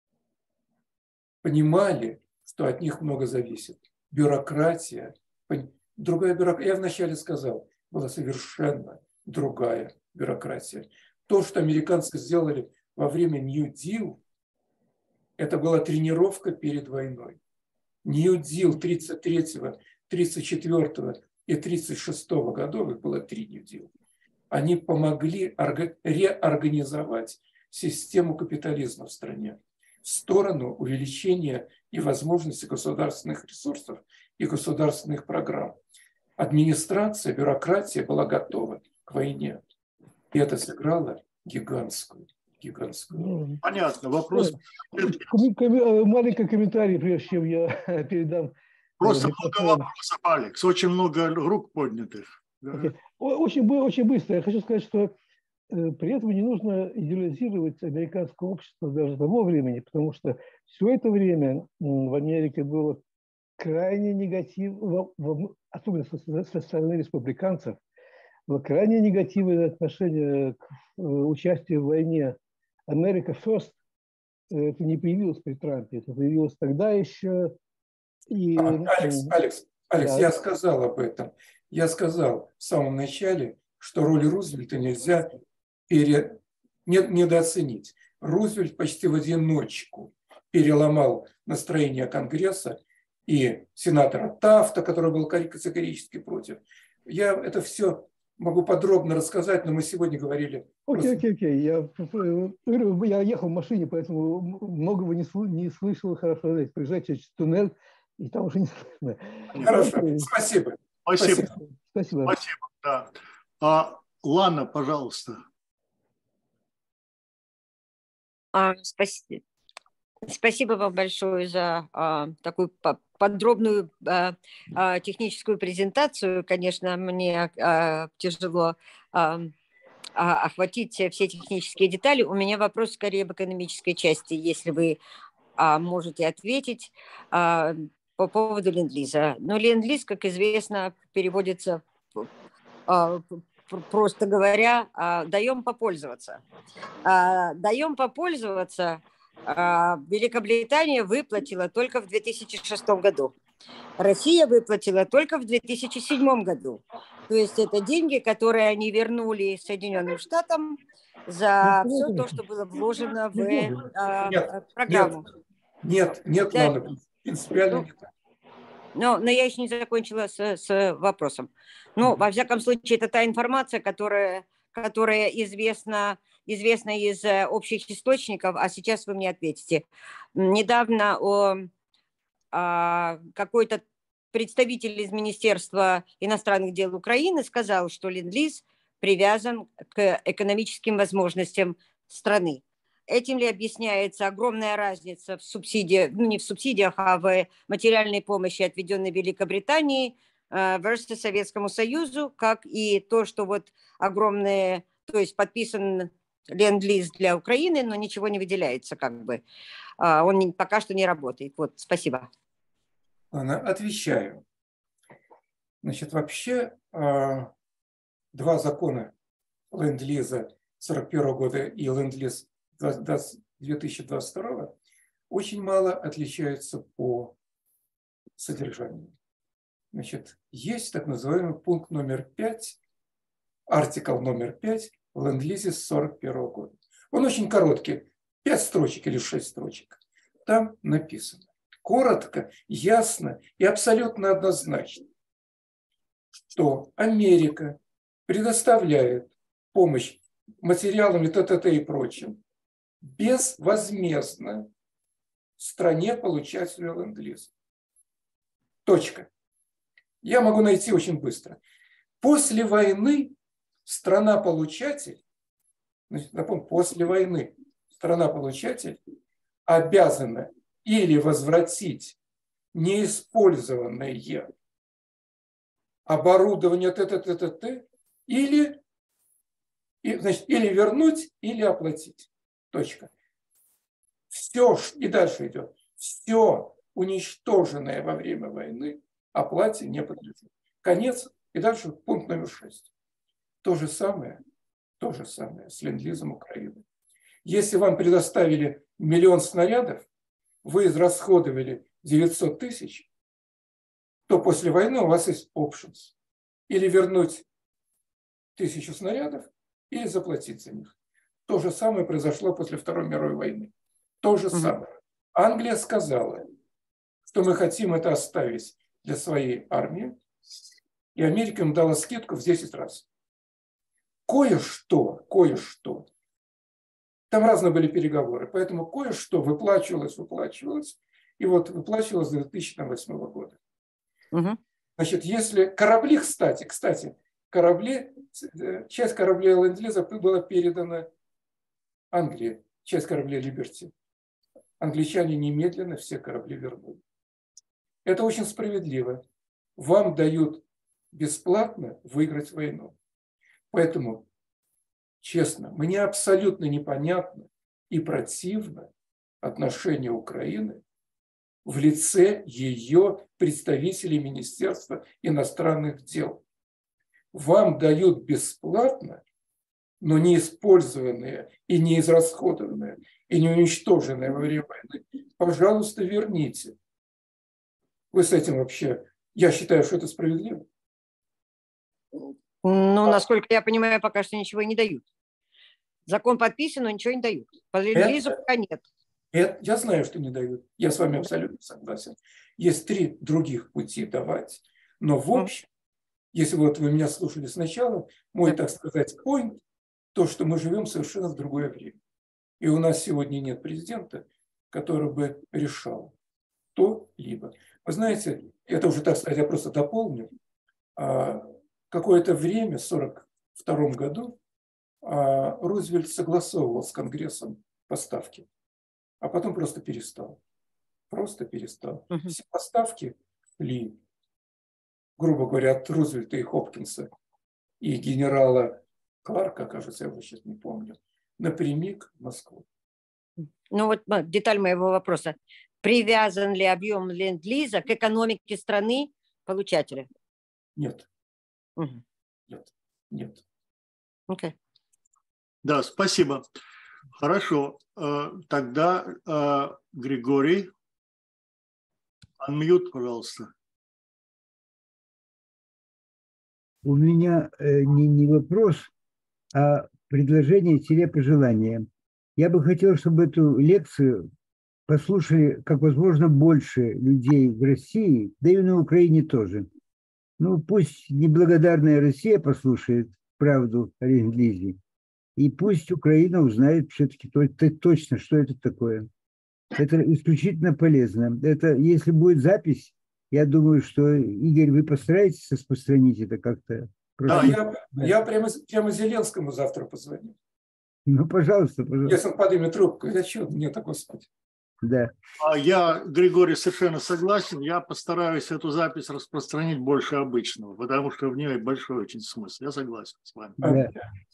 понимали, что от них много зависит. Бюрократия, я вначале сказал, была совершенно другая бюрократия. То, что американцы сделали во время New Deal, это была тренировка перед войной. New Deal 33-го, 34-го и 36-го годов, их было 3 New Deal, они помогли реорганизовать систему капитализма в стране в сторону увеличения и возможности государственных ресурсов и государственных программ. Администрация, бюрократия была готова к войне. И это сыграло гигантскую. Понятно. Вопрос. Маленький комментарий, прежде чем я передам. Просто много вопросов, Алекс. Очень много рук поднятых. Очень быстро. Я хочу сказать, что при этом не нужно идеализировать американское общество даже того времени, потому что все это время в Америке было крайне негативно, особенно со стороны республиканцев, было крайне негативное отношение к участию в войне. America First, это не появилось при Трампе, это появилось тогда еще. И... Алекс, да. Я сказал об этом. Я сказал в самом начале, что роль Рузвельта нельзя недооценить. Рузвельт почти в одиночку переломал настроение Конгресса и сенатора Тафта, который был категорически против. Я это все могу подробно рассказать, но мы сегодня говорили... Окей. Я ехал в машине, поэтому многого не слышал хорошо. Приезжать через туннель, и там уже не слышно. Хорошо, спасибо. Спасибо. Да. Лана, пожалуйста. Спасибо вам большое за такую подробную техническую презентацию. Конечно, мне тяжело охватить все технические детали. У меня вопрос скорее об экономической части, если вы можете ответить по поводу ленд-лиза. Но ленд-лиз, как известно, переводится, просто говоря, даем попользоваться. Даем попользоваться Великобритания выплатила только в 2006 году. Россия выплатила только в 2007 году. То есть это деньги, которые они вернули Соединенным Штатам за все то, что было вложено в программу. Нет, Да. Лана, принципиально не так. Но я еще не закончила с вопросом. Ну, во всяком случае, это та информация, которая известна из общих источников, а сейчас вы мне ответите. Недавно какой-то представитель из Министерства иностранных дел Украины сказал, что ленд-лиз привязан к экономическим возможностям страны. Этим ли объясняется огромная разница в субсидиях, ну не в субсидиях, а в материальной помощи, отведенной Великобритании versus Советскому Союзу, как и то, что вот огромные, то есть подписан ленд-лиз для Украины, но ничего не выделяется, как бы. Он пока что не работает. Вот, спасибо. Ладно, отвечаю. Значит, вообще два закона ленд-лиза 1941 года и ленд-лиз 2022 очень мало отличаются по содержанию. Значит, есть так называемый пункт номер 5, артикл номер 5 в ленд-лизе с 1941 года. Он очень короткий, 5 строчек или 6 строчек. Там написано коротко, ясно и абсолютно однозначно, что Америка предоставляет помощь материалами ТТТ и прочим безвозмездно стране-получателю ленд-лиза. Точка. Я могу найти очень быстро. После войны страна-получатель, напомню, после войны страна-получатель обязана или возвратить неиспользованное оборудование ТТТ, или вернуть, или оплатить. Точка. Все, и дальше идет, все уничтоженное во время войны оплате не подлежит. Конец, и дальше пункт номер 6. То же самое с ленд-лизом Украины. Если вам предоставили 1 000 000 снарядов, вы израсходовали 900 000, то после войны у вас есть options. Или вернуть 1000 снарядов, или заплатить за них. То же самое произошло после Второй мировой войны. То же самое. Англия сказала, что мы хотим это оставить для своей армии, и Америка им дала скидку в 10 раз. Кое-что, там разные были переговоры, поэтому кое-что выплачивалось, и вот выплачивалось до 2008 года. Значит, если корабли, кстати, часть кораблей ленд-лиза была передана Англии, часть кораблей Либерти. Англичане немедленно все корабли вернули. Это очень справедливо. Вам дают бесплатно выиграть войну. Поэтому, честно, мне абсолютно непонятно и противно отношение Украины в лице ее представителей Министерства иностранных дел. Вам дают бесплатно, но не использованные и не израсходованные и не уничтоженные во время войны, пожалуйста, верните. Вы с этим вообще, я считаю, что это справедливо. Ну, насколько я понимаю, пока что ничего не дают. Закон подписан, но ничего не дают. По ленд-лизу пока нет. Я знаю, что не дают. Я с вами абсолютно согласен. Есть 3 других пути давать. Но в общем, если вот вы меня слушали сначала, мой, так сказать, point, то, что мы живем совершенно в другое время. И у нас сегодня нет президента, который бы решал то-либо. Вы знаете, это уже, так сказать, я просто дополню. Когда какое-то время, в 1942 году, Рузвельт согласовывал с Конгрессом поставки, а потом просто перестал. Просто перестал. Все поставки шли, грубо говоря, от Рузвельта и Хопкинса и генерала Кларка, кажется, я его сейчас не помню, напрямик в Москву. Ну вот деталь моего вопроса. Привязан ли объем ленд-лиза к экономике страны получателя? Нет. Угу. Нет. Okay. Да, спасибо. Хорошо. Тогда Григорий, unmute, пожалуйста. У меня не вопрос, а предложение-пожелание. Я бы хотел, чтобы эту лекцию послушали как возможно больше людей в России, да и на Украине тоже. Ну, пусть неблагодарная Россия послушает правду о ленд-лизе, и пусть Украина узнает все-таки точно, что это такое. Это исключительно полезно. Это, если будет запись, я думаю, что, Игорь, вы постараетесь распространить это как-то. Я прямо Зеленскому завтра позвоню. Ну, пожалуйста. Если он поднимет трубку, я что, нет, Господи. Да. Я, Григорий, совершенно согласен. Я постараюсь эту запись распространить больше обычного, потому что в ней большой очень смысл. Я согласен с вами. Да.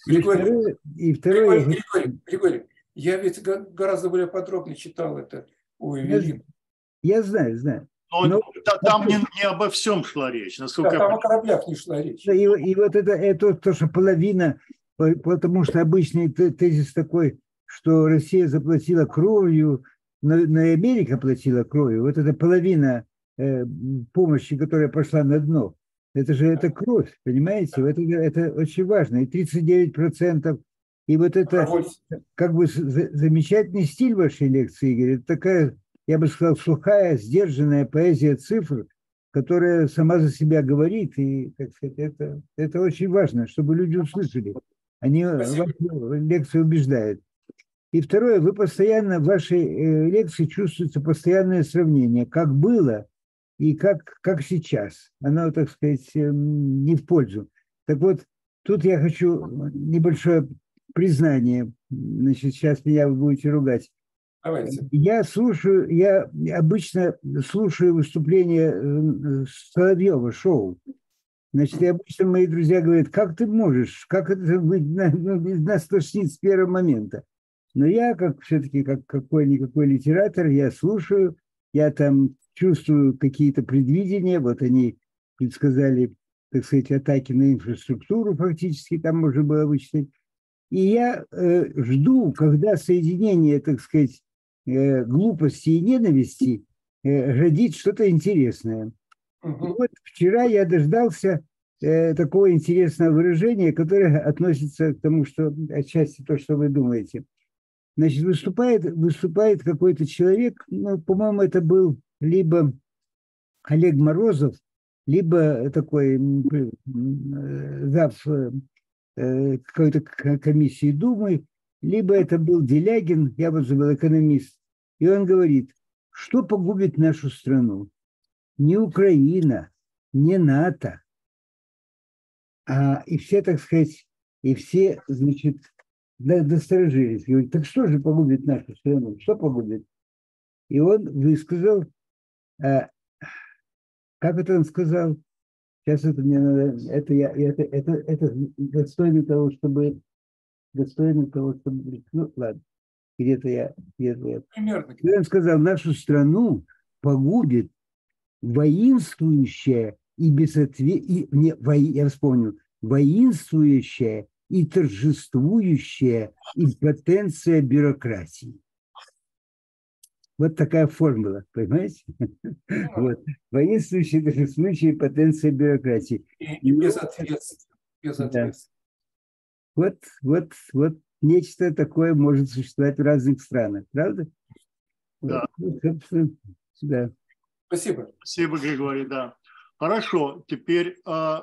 Григорий, я ведь гораздо более подробно читал это у Эвелины. Я знаю. Но там не обо всем шла речь. Насколько там о кораблях не шла речь. И вот это то, что половина, потому что обычный тезис такой, что Россия заплатила кровью, но Америка платила кровью. Вот эта половина помощи, которая пошла на дно, это кровь, понимаете? Это очень важно. И 39%. И вот это как бы замечательный стиль вашей лекции, Игорь. Это такая, я бы сказал, сухая, сдержанная поэзия цифр, которая сама за себя говорит. И, так сказать, это очень важно, чтобы люди услышали. Они вашу лекцию убеждают. И второе, вы постоянно в вашей лекции чувствуется постоянное сравнение, как было и как сейчас. Оно, так сказать, не в пользу. Так вот, тут я хочу небольшое признание. Значит, сейчас меня вы будете ругать. Давайте. Я обычно слушаю выступления Соловьева, шоу. Значит, и обычно мои друзья говорят, как ты можешь, как это быть, нас тошнит с первого момента. Но я, все-таки, как какой-никакой литератор, я слушаю, я там чувствую какие-то предвидения, вот они предсказали, так сказать, атаки на инфраструктуру фактически, там можно было вычислить. И я жду, когда соединение, так сказать, глупости и ненависти родит что-то интересное. И вот вчера я дождался такого интересного выражения, которое относится к тому, что отчасти то, что вы думаете. Значит, выступает какой-то человек, ну, по-моему, это был либо Олег Морозов, либо такой зав какой-то комиссии Думы, либо это был Делягин, я вот забыл, экономист. И он говорит, что погубит нашу страну? Не Украина, не НАТО, и все, так сказать, и все, значит, досторожились. Говорит, так что же погубит нашу страну? Что погубит? И он высказал, как это он сказал? Сейчас это мне надо, это достойно того, чтобы, ну ладно, где-то я. Примерно. И он сказал, нашу страну погубит воинствующая и я вспомнил, воинствующая и торжествующая импотенция бюрократии. Вот такая формула, понимаете? Вот. Воинствующая, торжествующая импотенция бюрократии. И безответственно. Вот нечто такое может существовать в разных странах, правда? Да. Вот, собственно, да. Спасибо. Спасибо, Григорий, да. Хорошо, теперь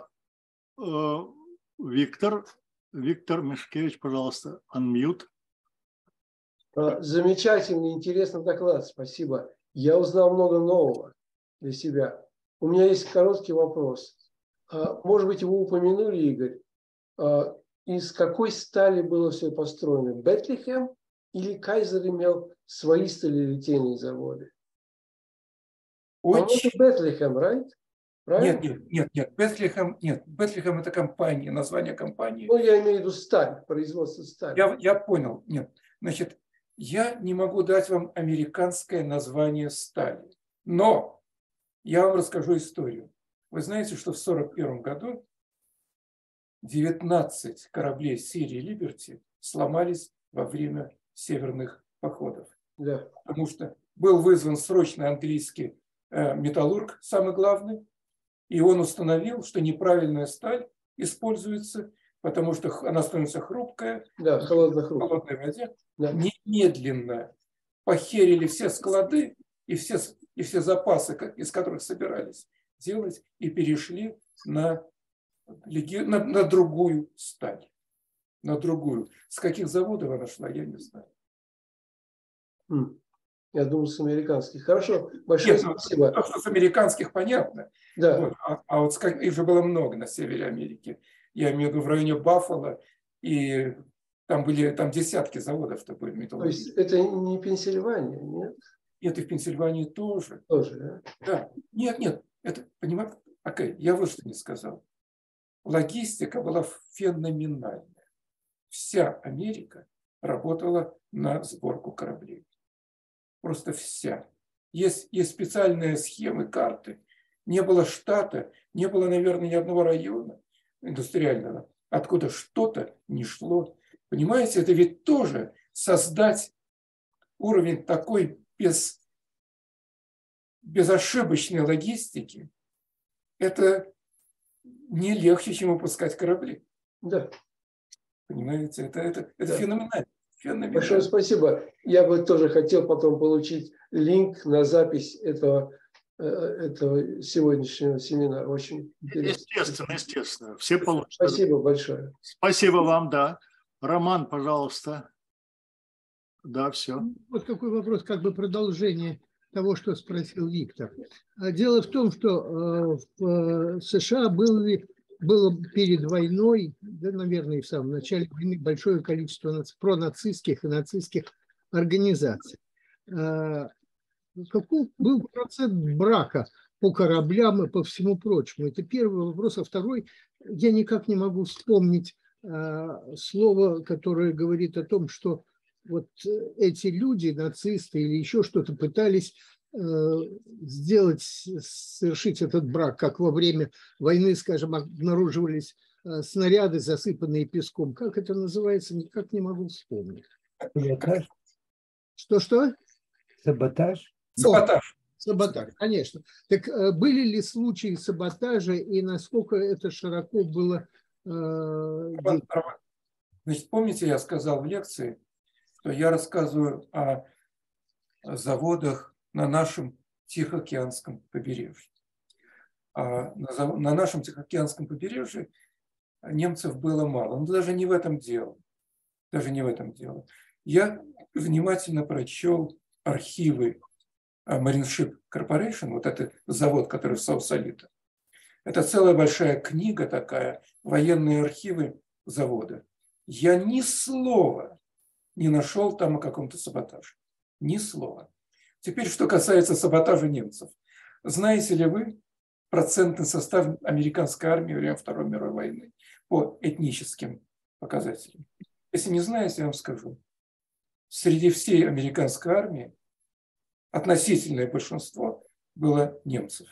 Виктор Мишкевич, пожалуйста, unmute. Замечательный, интересный доклад, спасибо. Я узнал много нового для себя. У меня есть короткий вопрос. Может быть, вы упомянули, Игорь, из какой стали было все построено? Бетлихем или Кайзер имел свои сталелитейные заводы? Очень... Бетлихем, right? Правильно? Нет. Бетлихем это компания, название компании. Ну, я имею в виду сталь, производство стали. Я понял. Нет. Значит, я не могу дать вам американское название стали. Но я вам расскажу историю. Вы знаете, что в 1941 году 19 кораблей серии «Либерти» сломались во время северных походов. Да. Потому что был вызван срочно английский металлург, самый главный, и он установил, что неправильная сталь используется, потому что она становится хрупкая, да, в холодной воде. Да. Немедленно похерили все склады и все запасы, из которых собирались делать, и перешли на другую сталь. На другую. С каких заводов она шла, я не знаю. Я думаю, с американских. Хорошо, большое спасибо. То, что с американских, понятно. Да. Вот. А вот их же было много на севере Америки. Я имею в виду в районе Баффало, и там десятки заводов-то были. То есть это не Пенсильвания, нет? Нет, и в Пенсильвании тоже. Тоже, да? Да. Нет. Это, понимаете, окей, я вот что не сказал. Логистика была феноменальная. Вся Америка работала на сборку кораблей. Просто вся. Есть специальные схемы, карты. Не было штата, не было, наверное, ни одного района индустриального, откуда что-то не шло. Понимаете, это ведь тоже создать уровень такой безошибочной логистики, это не легче, чем выпускать корабли. Да. Понимаете, это да. феноменально. Большое спасибо. Я бы тоже хотел потом получить линк на запись этого сегодняшнего семинара. Очень интересно. Естественно. Все получат. Спасибо большое. Спасибо вам, да. Роман, пожалуйста. Да, все. Вот такой вопрос, как бы продолжение того, что спросил Виктор. Дело в том, что в США было перед войной, да, наверное, и в самом начале войны, большое количество пронацистских и нацистских организаций. Каков был процент брака по кораблям и по всему прочему? Это первый вопрос. А второй, я никак не могу вспомнить слово, которое говорит о том, что вот эти люди, нацисты или еще что-то, пытались совершить этот брак, как во время войны, скажем, обнаруживались снаряды, засыпанные песком. Как это называется, никак не могу вспомнить. Саботаж. Что? Саботаж. Саботаж, конечно. Так были ли случаи саботажа и насколько это широко было? Значит, помните, я сказал в лекции, что я рассказываю о заводах на нашем Тихоокеанском побережье. А на нашем Тихоокеанском побережье немцев было мало. Но даже не в этом дело. Я внимательно прочел архивы Marineship Corporation, вот этот завод, который в Саусалито. Это целая большая книга такая, военные архивы завода. Я ни слова не нашел там о каком-то саботаже. Ни слова. Теперь, что касается саботажа немцев. Знаете ли вы процентный состав американской армии во время Второй мировой войны по этническим показателям? Если не знаете, я вам скажу. Среди всей американской армии относительное большинство было немцев.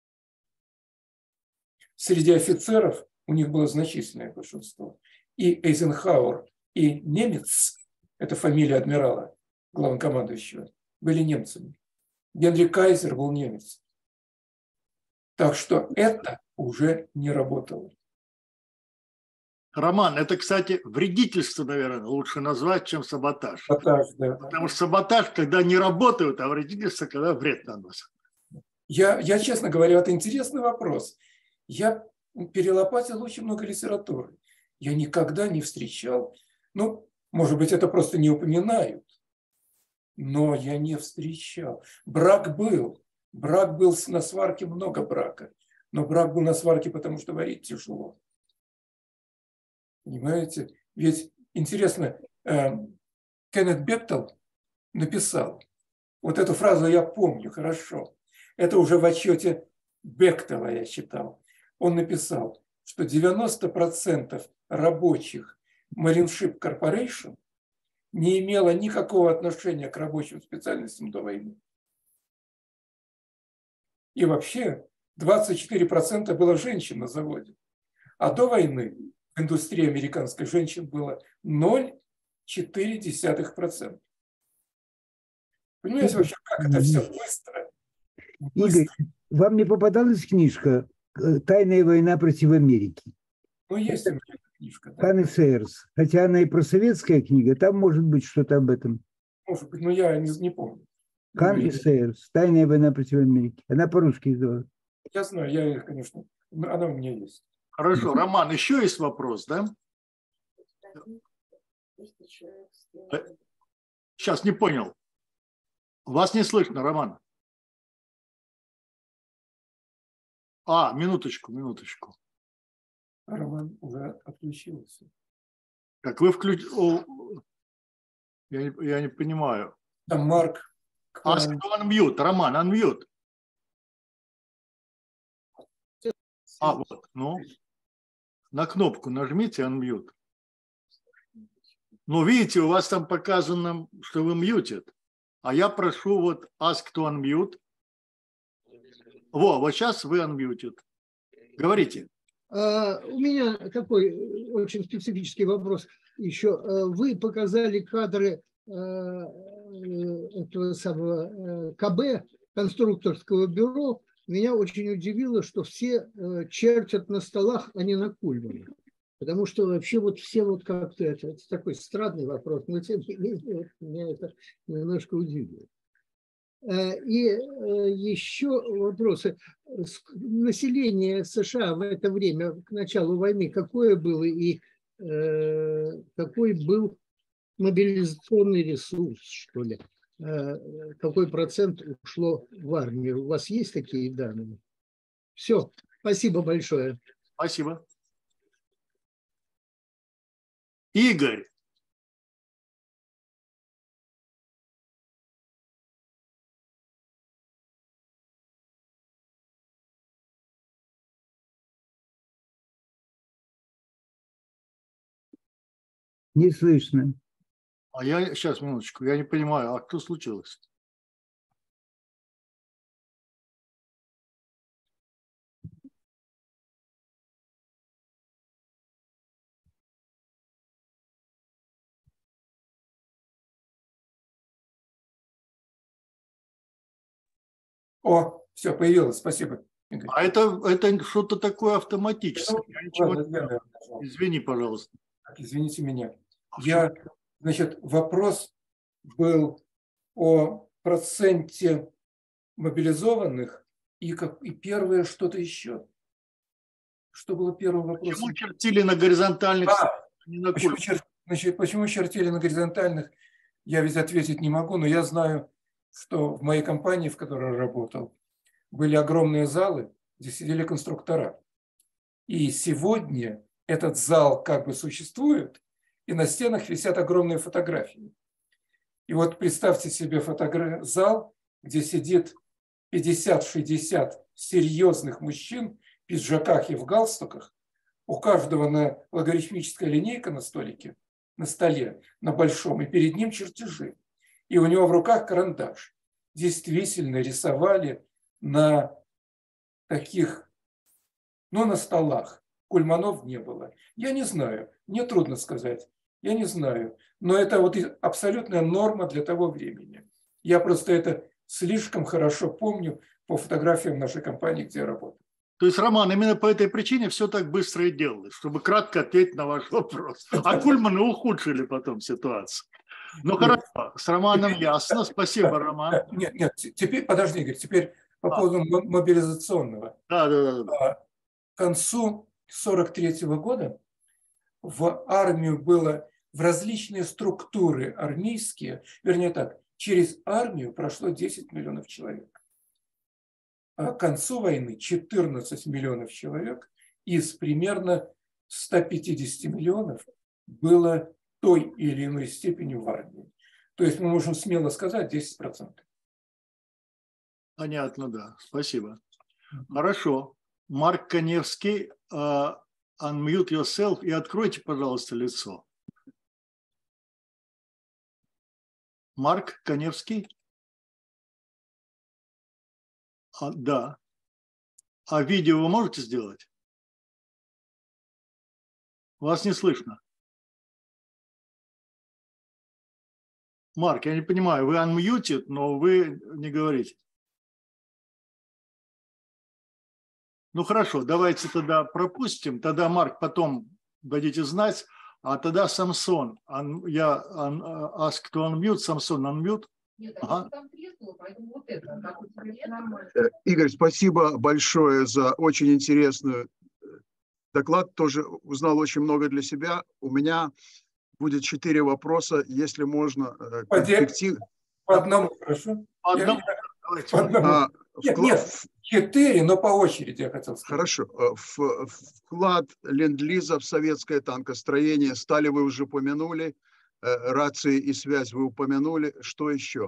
Среди офицеров у них было значительное большинство. И Эйзенхауэр, и Немец, это фамилия адмирала, главнокомандующего, были немцами. Генри Кайзер был немец. Так что это уже не работало. Роман, это, кстати, вредительство, наверное, лучше назвать, чем саботаж. Саботаж, да. Потому что саботаж, когда не работают, а вредительство, когда вред наносят. Я, честно говоря, это интересный вопрос. Я перелопатил очень много литературы. Я никогда не встречал, может быть, это просто не упоминают, но я не встречал. Брак был на сварке много брака, Но брак был на сварке, потому что варить тяжело. Понимаете? Ведь интересно, Кеннет Бектел написал, вот эту фразу я помню хорошо, это уже в отчете Бектела я читал. Он написал, что 90% рабочих Marine Ship Corporation не имело никакого отношения к рабочим специальностям до войны. И вообще 24% было женщин на заводе. А до войны в индустрии американской женщин было 0,4%. Понимаете вообще, как это все быстро? Игорь, вам не попадалась книжка «Тайная война против Америки»? Ну, есть у меня эта книжка. Да. Канн и Сейерс. Хотя она и просоветская книга, там может быть что-то об этом. Может быть, но я не помню. Канн и Сейерс. «Тайная война против Америки». Она по-русски издавалась. Я знаю, конечно, она у меня есть. Хорошо, Роман, еще есть вопрос, да? Сейчас не понял. Вас не слышно, Роман. Минуточку. Роман уже отключился. Как вы включили? Я не понимаю. Там Марк. Unmute, Роман, unmute. Вот, ну. На кнопку нажмите unmute. Ну, видите, у вас там показано, что вы muted. А я прошу вот ask to unmute. Вот сейчас вы unmuted. Говорите. У меня такой очень специфический вопрос еще. Вы показали кадры этого самого КБ, конструкторского бюро. Меня очень удивило, что все чертят на столах, а не на Кульмане. Потому что вообще вот все вот как-то, это такой странный вопрос, но тем не менее меня это немножко удивило. И еще вопросы. Население США в это время, к началу войны, какое было и какой был мобилизационный ресурс, что ли? Какой процент ушло в армию? У вас есть такие данные? Все, спасибо большое. Спасибо. Игорь. Не слышно. Я сейчас, минуточку, я не понимаю, а что случилось? О, все, появилось, спасибо. Игорь. А это что-то такое автоматическое. Ладно, Извини, пожалуйста. Извините меня. Значит, вопрос был о проценте мобилизованных и первое что-то еще. Что было первым вопросом? Почему чертили на горизонтальных? Почему чертили на горизонтальных? Я ведь ответить не могу, но я знаю, что в моей компании, в которой я работал, были огромные залы, где сидели конструктора. И сегодня этот зал как бы существует, и на стенах висят огромные фотографии. И вот представьте себе зал, где сидит 50-60 серьезных мужчин в пиджаках и в галстуках. У каждого логарифмическая линейка на столике, на столе, на большом, и перед ним чертежи. И у него в руках карандаш. Действительно рисовали на таких, на столах. Кульманов не было. Я не знаю, мне трудно сказать. Я не знаю. Но это вот абсолютная норма для того времени. Я просто это слишком хорошо помню по фотографиям нашей компании, где я работаю. То есть, Роман, именно по этой причине все так быстро и делалось, чтобы кратко ответить на ваш вопрос. А Кульманы ухудшили потом ситуацию. Ну хорошо, с Романом ясно. Спасибо, Роман. Нет, теперь, подожди, Игорь, теперь по поводу мобилизационного. Да. К концу 1943 года в армию было, в различные структуры армейские, вернее так, через армию прошло 10 миллионов человек. А к концу войны 14 миллионов человек из примерно 150 миллионов было той или иной степени в армии. То есть мы можем смело сказать 10%. Понятно, да. Спасибо. Хорошо. Марк Каневский, unmute yourself и откройте, пожалуйста, лицо. Марк Каневский? Да. А видео вы можете сделать? Вас не слышно. Марк, я не понимаю, вы unmuted, но вы не говорите. Ну хорошо, давайте тогда пропустим. Тогда, Марк, потом дадите знать. А тогда Самсон. Я ask to unmute. Самсон, unmute. Нет, ага. там треснуло, поэтому вот это. Игорь, спасибо большое за очень интересный доклад. Тоже узнал очень много для себя. У меня будет 4 вопроса, если можно. По одному, хорошо? По одному. По одному. Нет, 4, но по очереди я хотел сказать. Хорошо. Вклад Ленд-Лиза в советское танкостроение, стали вы уже упомянули, рации и связь вы упомянули. Что еще?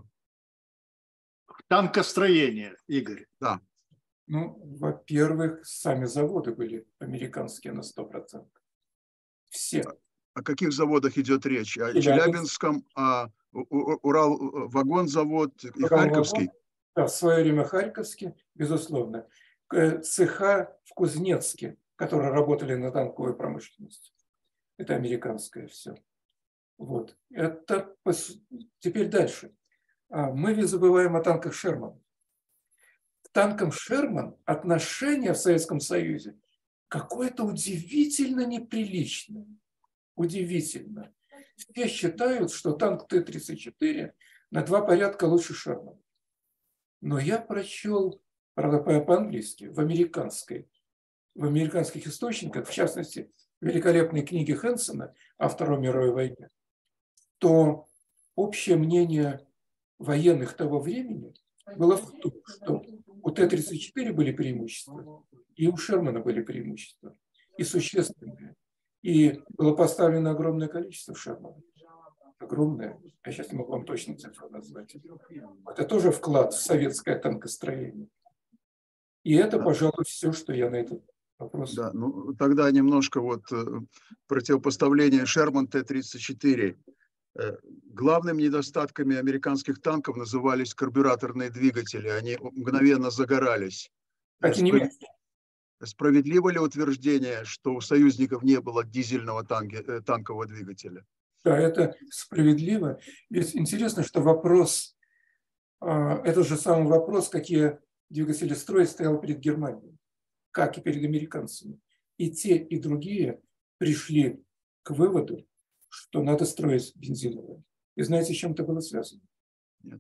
Танкостроение, Игорь. Да. Ну, во-первых, сами заводы были американские на 100%. Все. О каких заводах идет речь? О Челябинском, о Урал-вагонзавод и Харьковский? Да, в свое время Харьковский, безусловно. Цеха в Кузнецке, которые работали на танковой промышленности. Это американское все. Вот. Это... Теперь дальше. Мы ведь забываем о танках Шерман. К танкам Шерман отношение в Советском Союзе какое-то удивительно неприличное. Удивительно. Все считают, что танк Т-34 на 2 порядка лучше Шермана. Но я прочел, правда, по-английски, в американских источниках, в частности, в великолепной книге Хэнсона о Второй мировой войне, то общее мнение военных того времени было в том, что у Т-34 были преимущества, и у Шермана были преимущества, и существенные. И было поставлено огромное количество Шермана. Огромное. Я сейчас не могу вам точно цифру назвать. Это тоже вклад в советское танкостроение. И это, пожалуй, все, что я на этот вопрос. Да, ну тогда немножко вот противопоставление Шерман Т-34. Главными недостатками американских танков назывались карбюраторные двигатели. Они мгновенно загорались. Как и немецкие. Справедливо ли утверждение, что у союзников не было дизельного танкового двигателя? Да, это справедливо. Ведь интересно, что вопрос, этот же самый вопрос, какие двигатели строить, стоял перед Германией, как и перед американцами. И те, и другие пришли к выводу, что надо строить бензиновые. И знаете, с чем это было связано? Нет.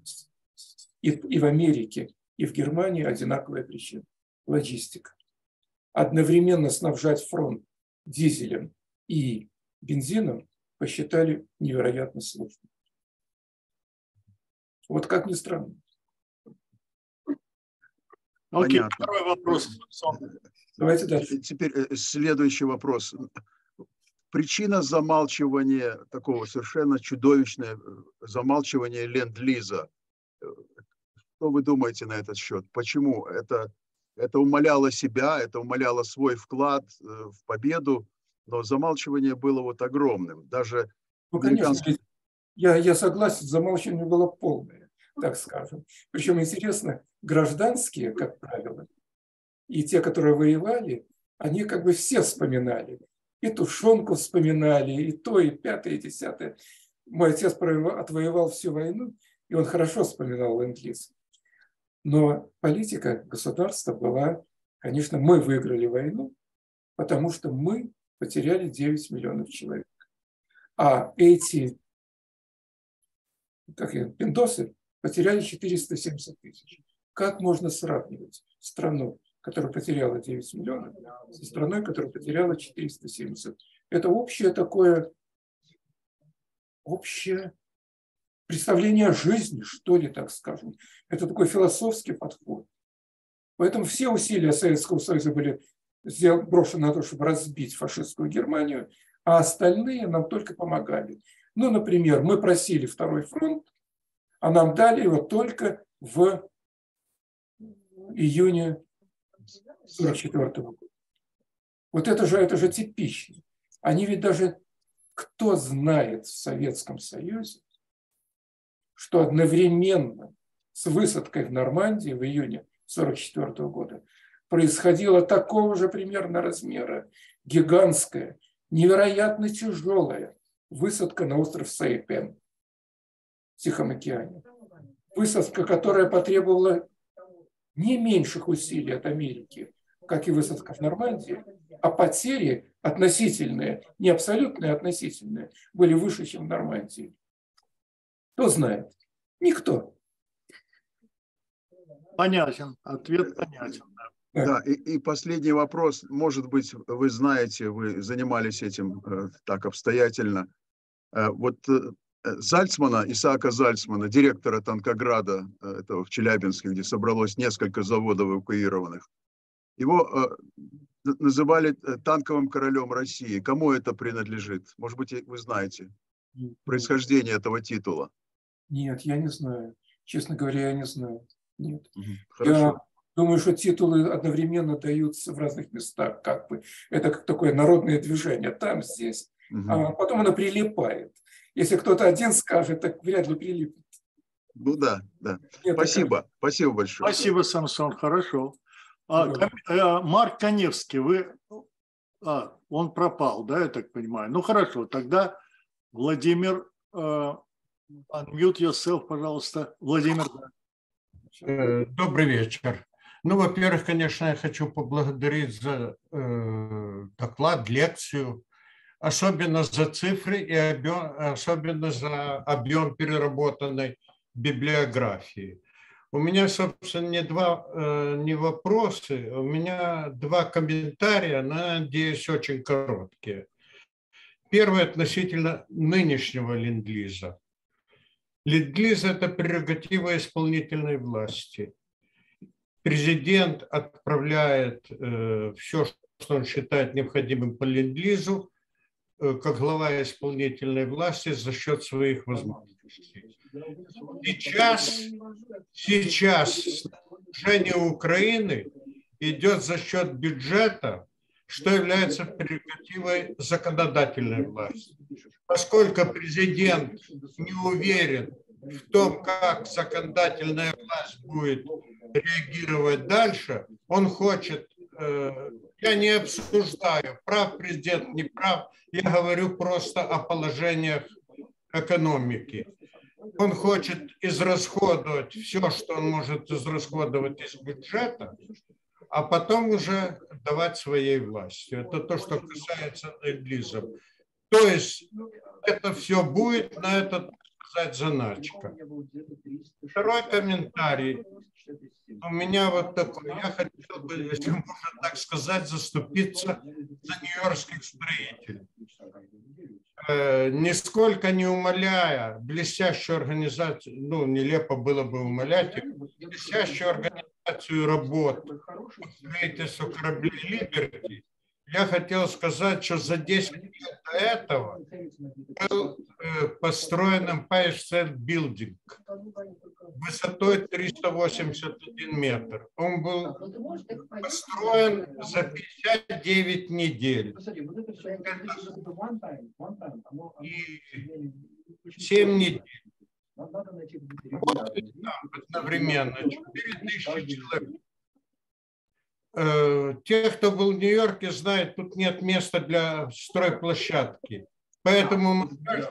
И в Америке, и в Германии одинаковая причина. Логистика. Одновременно снабжать фронт дизелем и бензином посчитали невероятно сложно. Вот как ни странно. Окей, второй вопрос. Давайте дальше. Теперь следующий вопрос. Причина замалчивания, такого совершенно чудовищное замалчивания Ленд-Лиза. Что вы думаете на этот счет? Почему? Это умаляло себя, это умаляло свой вклад в победу, но замалчивание было вот огромным. Даже конечно, я согласен, замалчивание было полное, так скажем. Причем интересно, гражданские, как правило, и те, которые воевали, они как бы все вспоминали. И тушенку вспоминали, и то, и 5-е, и 10-е. Мой отец отвоевал всю войну, и он хорошо вспоминал Ленд-Лиз. Но политика государства была, конечно, мы выиграли войну, потому что мы потеряли 9 миллионов человек. А эти пиндосы потеряли 470 тысяч. Как можно сравнивать страну, которая потеряла 9 миллионов, со страной, которая потеряла 470? Это общее представление о жизни, что ли, так скажем. Это такой философский подход. Поэтому все усилия Советского Союза были брошены на то, чтобы разбить фашистскую Германию, а остальные нам только помогали. Ну, например, мы просили Второй фронт, а нам дали его только в июне 1944 года. Вот это же типично. Они ведь даже, кто знает в Советском Союзе, что одновременно с высадкой в Нормандии в июне 1944 года происходила такого же примерно размера гигантская, невероятно тяжелая высадка на остров Сайпен в Тихом океане. Высадка, которая потребовала не меньших усилий от Америки, как и высадка в Нормандии, а потери относительные, не абсолютные, а относительные, были выше, чем в Нормандии. Кто знает? Никто. Понятен. Ответ понятен. Да, и последний вопрос. Может быть, вы знаете, вы занимались этим так обстоятельно. Вот Зальцмана, Исаака Зальцмана, директора Танкограда, этого в Челябинске, где собралось несколько заводов эвакуированных, его называли танковым королем России. Кому это принадлежит? Может быть, вы знаете происхождение этого титула? Нет, я не знаю. Честно говоря, я не знаю. Нет. Хорошо. Я думаю, что титулы одновременно даются в разных местах. Как бы. Это как такое народное движение. Там, здесь. А потом оно прилипает. Если кто-то один скажет, так вряд ли прилипнет. Ну да, да. Нет, Спасибо. Спасибо большое. Спасибо, Самсон. Хорошо. Марк Каневский, вы... он пропал, да, я так понимаю? Ну, хорошо. Тогда Владимир, unmute yourself, пожалуйста. Владимир. Добрый вечер. Ну, во-первых, конечно, я хочу поблагодарить за доклад, лекцию, особенно за цифры и особенно за объем переработанной библиографии. У меня, собственно, не вопросы, у меня два комментария, надеюсь, очень короткие. Первый относительно нынешнего ленд-лиза. Ленд-лиз – это прерогатива исполнительной власти. Президент отправляет все, что он считает необходимым по ленд-лизу, как глава исполнительной власти за счет своих возможностей. Сейчас снабжение Украины идет за счет бюджета, что является прерогативой законодательной власти. Поскольку президент не уверен в том, как законодательная власть будет реагировать дальше, он хочет, я не обсуждаю, прав президент, не прав, я говорю просто о положениях экономики. Он хочет израсходовать все, что он может израсходовать из бюджета, а потом уже давать своей власти. Это то, что касается ленд-лиза. То есть это все будет, на это, так сказать, заначка. Второй комментарий. У меня вот такой. Я хотел бы, если можно так сказать, заступиться за нью-йоркских строителей. Нисколько не умаляя блестящую организацию, ну, нелепо было бы умалять их, блестящую организацию работ по строительству кораблей «Либерти», я хотел сказать, что за 10 лет до этого был построен Empire State Building высотой 381 метр. Он был построен за 59 недель. И 7 недель. Одновременно 4000 человек. Те, кто был в Нью-Йорке, знают, тут нет места для стройплощадки. Поэтому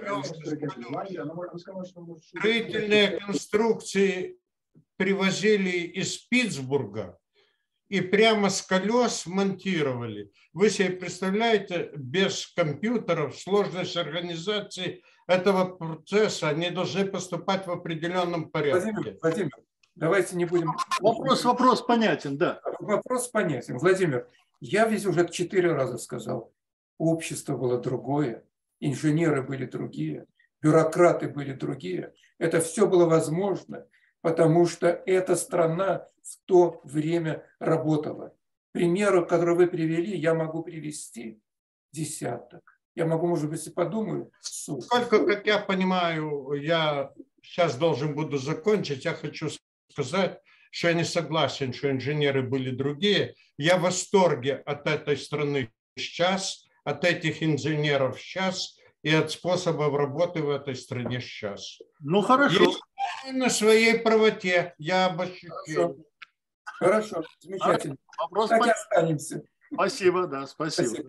строительные конструкции привозили из Питтсбурга и прямо с колес монтировали. Вы себе представляете, без компьютеров сложность организации этого процесса, они должны поступать в определенном порядке. Владимир, давайте не будем... Вопрос понятен, да. Вопрос понятен. Владимир, я ведь уже 4 раза сказал, общество было другое, инженеры были другие, бюрократы были другие. Это все было возможно потому что эта страна в то время работала. Примеры, которые вы привели, я могу привести десяток. Я могу, может быть, если подумаю, сотни. Сколько, как я понимаю, я сейчас должен буду закончить, я хочу сказать, что я не согласен, что инженеры были другие. Я в восторге от этой страны сейчас, от этих инженеров сейчас и от способов работы в этой стране сейчас. Ну, хорошо. И на своей правоте я об ощущении. Хорошо, замечательно. Вопрос Так и останемся. Спасибо, да, спасибо.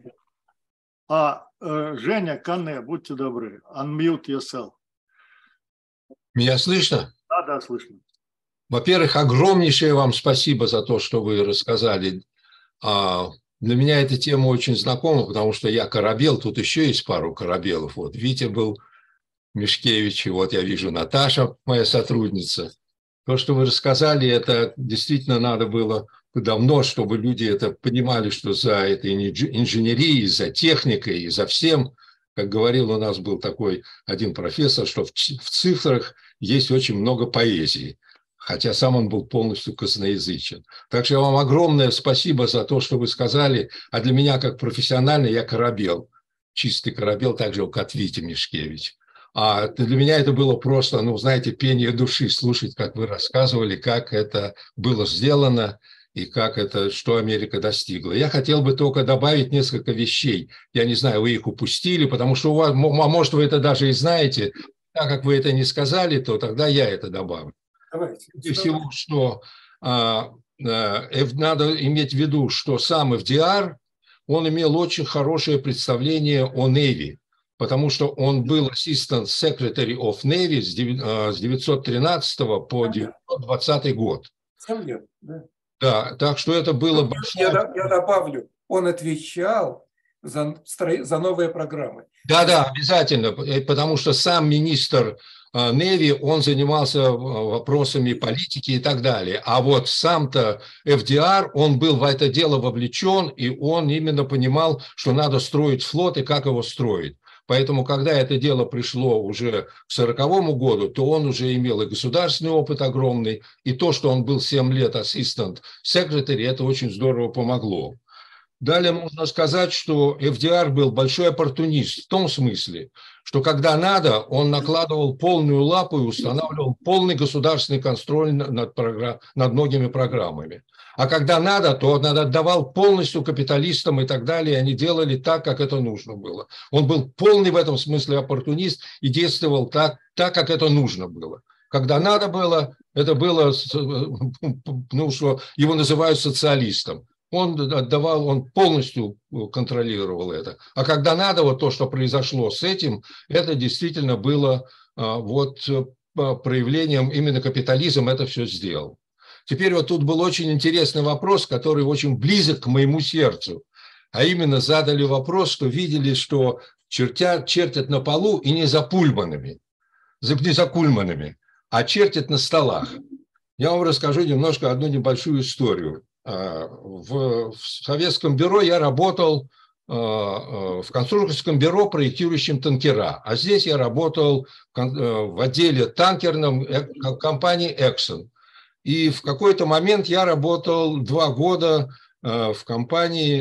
Женя, Кане, будьте добры, unmute yourself. Меня слышно? Да, слышно. Во-первых, огромнейшее вам спасибо за то, что вы рассказали. Для меня эта тема очень знакома, потому что я корабел, тут еще есть пару корабелов. Вот Витя был, Мишкевич, и вот я вижу Наташа, моя сотрудница. То, что вы рассказали, это действительно надо было давно, чтобы люди это понимали, что за этой инженерией, за техникой и за всем, как говорил у нас был такой один профессор, что в цифрах есть очень много поэзии, хотя сам он был полностью косноязычен. Так что я вам огромное спасибо за то, что вы сказали, а для меня как профессионально я корабел, чистый корабел, так же как Витя Мишкевич. А для меня это было просто, ну, знаете, пение души, слушать, как вы рассказывали, как это было сделано и как это, что Америка достигла. Я хотел бы только добавить несколько вещей. Я не знаю, вы их упустили, потому что у вас, может, вы это даже и знаете. Так как вы это не сказали, то тогда я это добавлю. Давайте. Прежде всего, что надо иметь в виду, что сам FDR, он имел очень хорошее представление о Navy, потому что он был Assistant Secretary of Navy с 1913 по 1920 год. 7 лет, да. Да, так что это было большое... Я добавлю, он отвечал за новые программы. Да, обязательно, потому что сам министр Navy, он занимался вопросами политики и так далее. А вот сам-то FDR, он был в это дело вовлечен, и он именно понимал, что надо строить флот и как его строить. Поэтому, когда это дело пришло уже к 1940 году, то он уже имел и государственный опыт огромный, и то, что он был 7 лет ассистент секретарь, это очень здорово помогло. Далее можно сказать, что FDR был большой оппортунист в том смысле, что когда надо, он накладывал полную лапу и устанавливал полный государственный контроль над многими программами. А когда надо, то он отдавал полностью капиталистам и так далее, и они делали так, как это нужно было. Он был полный в этом смысле оппортунист и действовал так, как это нужно было. Когда надо было, это было, ну, что его называют социалистом. Он отдавал, он полностью контролировал это. А когда надо, вот то, что произошло с этим, это действительно было вот проявлением именно капитализм это все сделал. Теперь вот тут был очень интересный вопрос, который очень близок к моему сердцу. А именно задали вопрос, что видели, что чертят на полу и не за пульманами, не за кульманами, а чертят на столах. Я вам расскажу немножко одну небольшую историю. В советском бюро я работал в конструкторском бюро, проектирующем танкера. А здесь я работал в отделе танкерном компании Exxon. И в какой-то момент я работал 2 года в компании,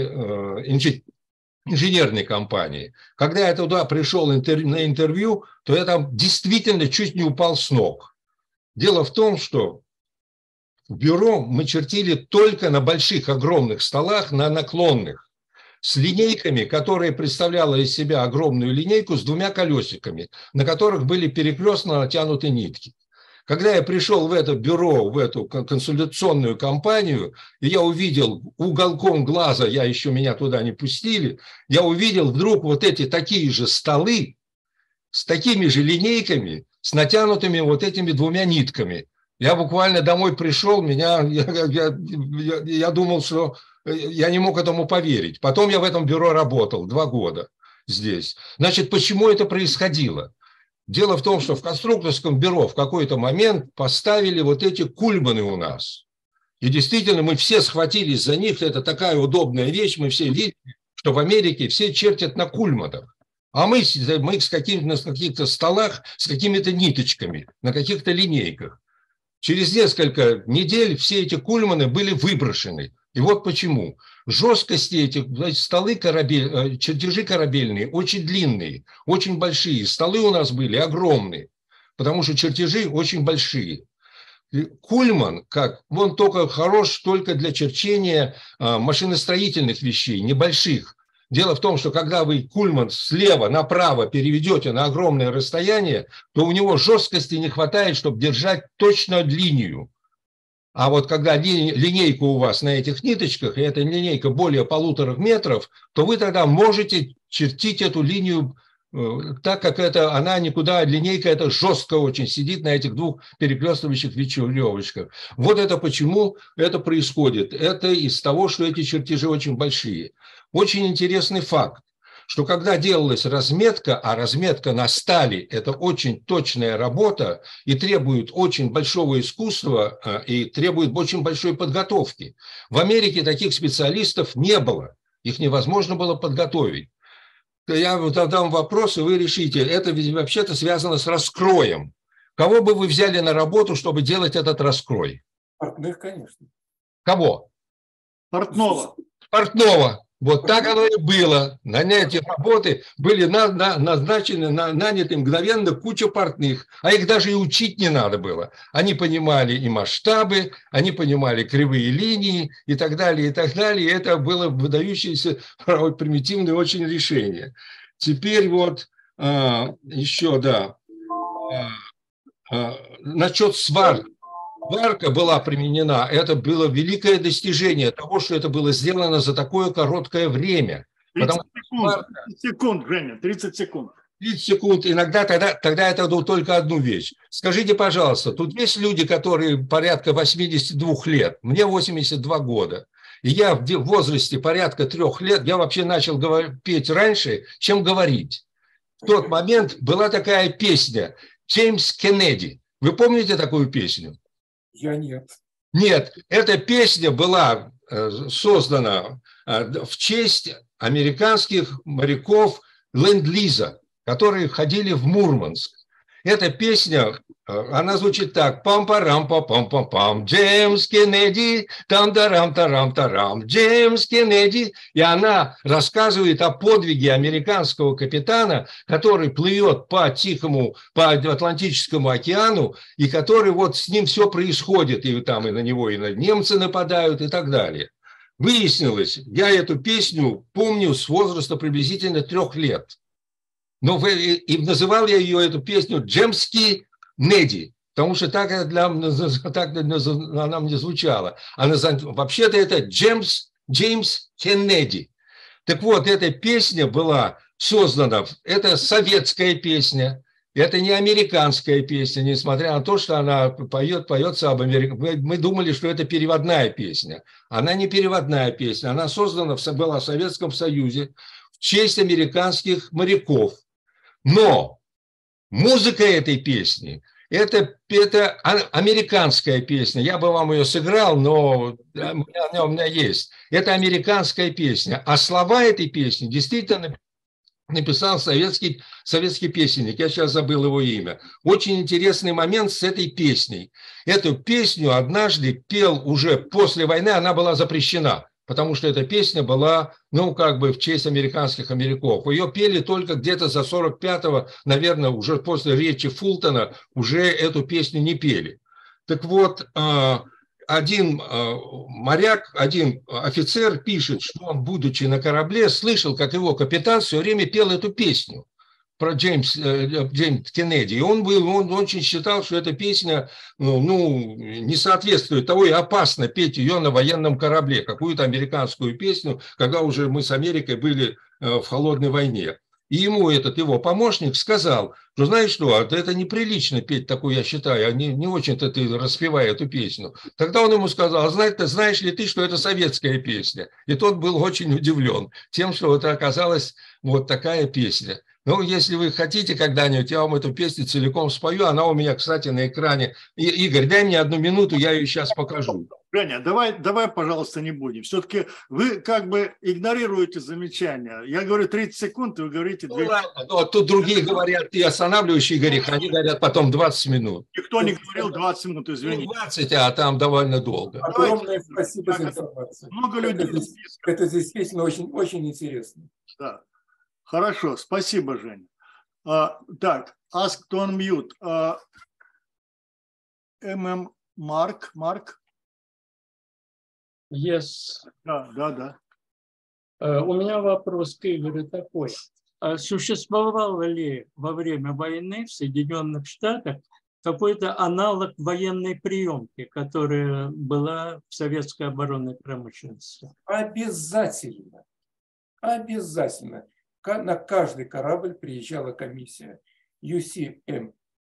инженерной компании. Когда я туда пришел на интервью, то я там действительно чуть не упал с ног. Дело в том, что в бюро мы чертили только на больших, огромных столах, на наклонных, с линейками, которые представляла из себя огромную линейку с 2 колесиками, на которых были перекрестно натянуты нитки. Когда я пришел в это бюро, в эту консультационную компанию, и я увидел уголком глаза, меня туда не пустили, я увидел вдруг вот эти такие же столы с такими же линейками, с натянутыми вот этими 2 нитками. Я буквально домой пришел, я думал, что я не мог этому поверить. Потом я в этом бюро работал 2 года здесь. Значит, почему это происходило? Дело в том, что в конструкторском бюро в какой-то момент поставили вот эти кульманы у нас. И действительно, мы все схватились за них. Это такая удобная вещь. Мы все видели, что в Америке все чертят на кульманах. А мы на каких-то столах с какими-то ниточками, на каких-то линейках. Через несколько недель все эти кульманы были выброшены. И вот почему. Жесткости этих, столы чертежи корабельные очень длинные, очень большие. Столы у нас были огромные, потому что чертежи очень большие. Кульман, он только хорош только для черчения машиностроительных вещей, небольших. Дело в том, что когда вы кульман слева направо переведете на огромное расстояние, то у него жесткости не хватает, чтобы держать точно линию. А вот когда линейка у вас на этих ниточках, и эта линейка более 1,5 метров, то вы тогда можете чертить эту линию так, как она никуда, линейка эта жестко очень сидит на этих двух перекрестывающих веревочках. Вот это почему это происходит. Это из того, что эти чертежи очень большие. Очень интересный факт, что когда делалась разметка, а разметка на стали – это очень точная работа и требует очень большого искусства и требует очень большой подготовки. В Америке таких специалистов не было, их невозможно было подготовить. Я задам вопрос, и вы решите, это ведь вообще-то связано с раскроем. Кого бы вы взяли на работу, чтобы делать этот раскрой? Портных, конечно. Кого? Портного. Портного. Вот так оно и было. На эти работы были назначены, наняты мгновенно куча портных, а их даже и учить не надо было. Они понимали и масштабы, они понимали кривые линии и так далее, и так далее. И это было выдающееся примитивное очень решение. Теперь вот еще, да, насчет сварки. Сварка была применена, это было великое достижение того, что это было сделано за такое короткое время. 30 секунд, Женя, 30 секунд. 30 секунд, иногда тогда это было только одну вещь. Скажите, пожалуйста, тут есть люди, которые порядка 82 лет, мне 82 года, и я в возрасте порядка 3 лет, я вообще начал петь раньше, чем говорить. В тот момент была такая песня «Джеймс Кеннеди». Вы помните такую песню? Я нет. Нет, эта песня была создана в честь американских моряков Ленд-Лиза, которые ходили в Мурманск. Эта песня, она звучит так: пам-парам-па-пам-пам-пам, Джеймс Кеннеди, там-дарам-тарам-тарам, Джеймс Кеннеди. И она рассказывает о подвиге американского капитана, который плывет по Атлантическому океану, и который вот с ним все происходит, и там и на него и немцы нападают и так далее. Выяснилось, я эту песню помню с возраста приблизительно 3 лет. Но и называл я ее, эту песню, «Джемский Неди», потому что так она мне звучала. Вообще-то это Джеймс Кеннеди. Так вот, эта песня была создана, это советская песня, это не американская песня, несмотря на то, что она поется об Америке. Мы думали, что это переводная песня. Она не переводная песня, она создана была в Советском Союзе в честь американских моряков. Но музыка этой песни – это американская песня. Я бы вам ее сыграл, но у меня есть. Это американская песня. А слова этой песни действительно написал советский песенник. Я сейчас забыл его имя. Очень интересный момент с этой песней. Эту песню однажды пел уже после войны, она была запрещена. Потому что эта песня была, в честь американских моряков. Ее пели только где-то за 45-го, наверное, уже после речи Фултона, уже эту песню не пели. Так вот, один моряк, один офицер пишет, что он, будучи на корабле, слышал, как его капитан все время пел эту песню про Джеймс Кеннеди. И он очень считал, что эта песня не соответствует того, и опасно петь ее на военном корабле, какую-то американскую песню, когда уже мы с Америкой были в холодной войне. И ему его помощник сказал, что знаешь что, это неприлично петь такую, я считаю, не очень-то ты распевай эту песню. Тогда он ему сказал, знаешь ли ты, что это советская песня? И тот был очень удивлен тем, что это оказалась вот такая песня. Ну, если вы хотите когда-нибудь, я вам эту песню целиком спою. Она у меня, кстати, на экране. Игорь, дай мне 1 минуту, я ее сейчас покажу. Женя, давай, пожалуйста, не будем. Все-таки вы как бы игнорируете замечания. Я говорю 30 секунд, и вы говорите 2 минуты. Ну, тут другие говорят, ты останавливаешь, Игорь, они говорят потом 20 минут. Никто не говорил 20 минут, извините. 20, а там довольно долго. Огромное спасибо за информацию. Много людей. Это действительно очень, очень интересно. Да. Хорошо, спасибо, Женя. Так, ask to unmute. Марк. Yes. Да. У меня вопрос к Игорю такой. Существовал ли во время войны в Соединенных Штатах какой-то аналог военной приемки, которая была в советской оборонной промышленности? Обязательно. Обязательно. На каждый корабль приезжала комиссия USMC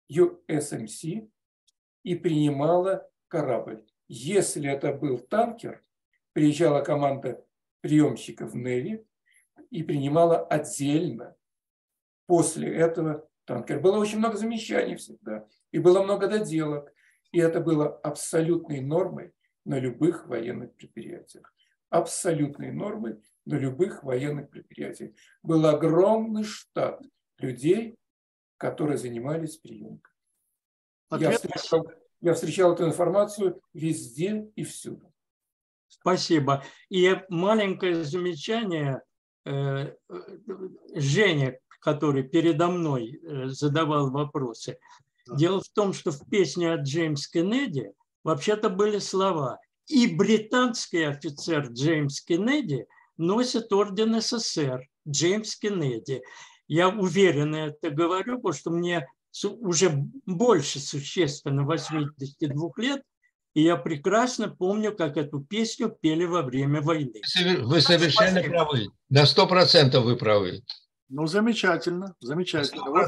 и принимала корабль. Если это был танкер, приезжала команда приемщиков Navy и принимала отдельно после этого танкер. Было очень много замечаний всегда, и было много доделок. И это было абсолютной нормой на любых военных предприятиях. Абсолютной нормой на любых военных предприятиях. Был огромный штат людей, которые занимались приемкой. Я встречал эту информацию везде и всюду. Спасибо. И маленькое замечание Женя, который передо мной задавал вопросы. Дело в том, что в песне от Джеймс Кеннеди вообще-то были слова: «И британский офицер Джеймс Кеннеди носит орден СССР Джеймс Кеннеди». Я уверенно это говорю, потому что мне уже больше существенно 82 лет, и я прекрасно помню, как эту песню пели во время войны. Вы совершенно правы. На 100% вы правы. Ну, замечательно. 100%.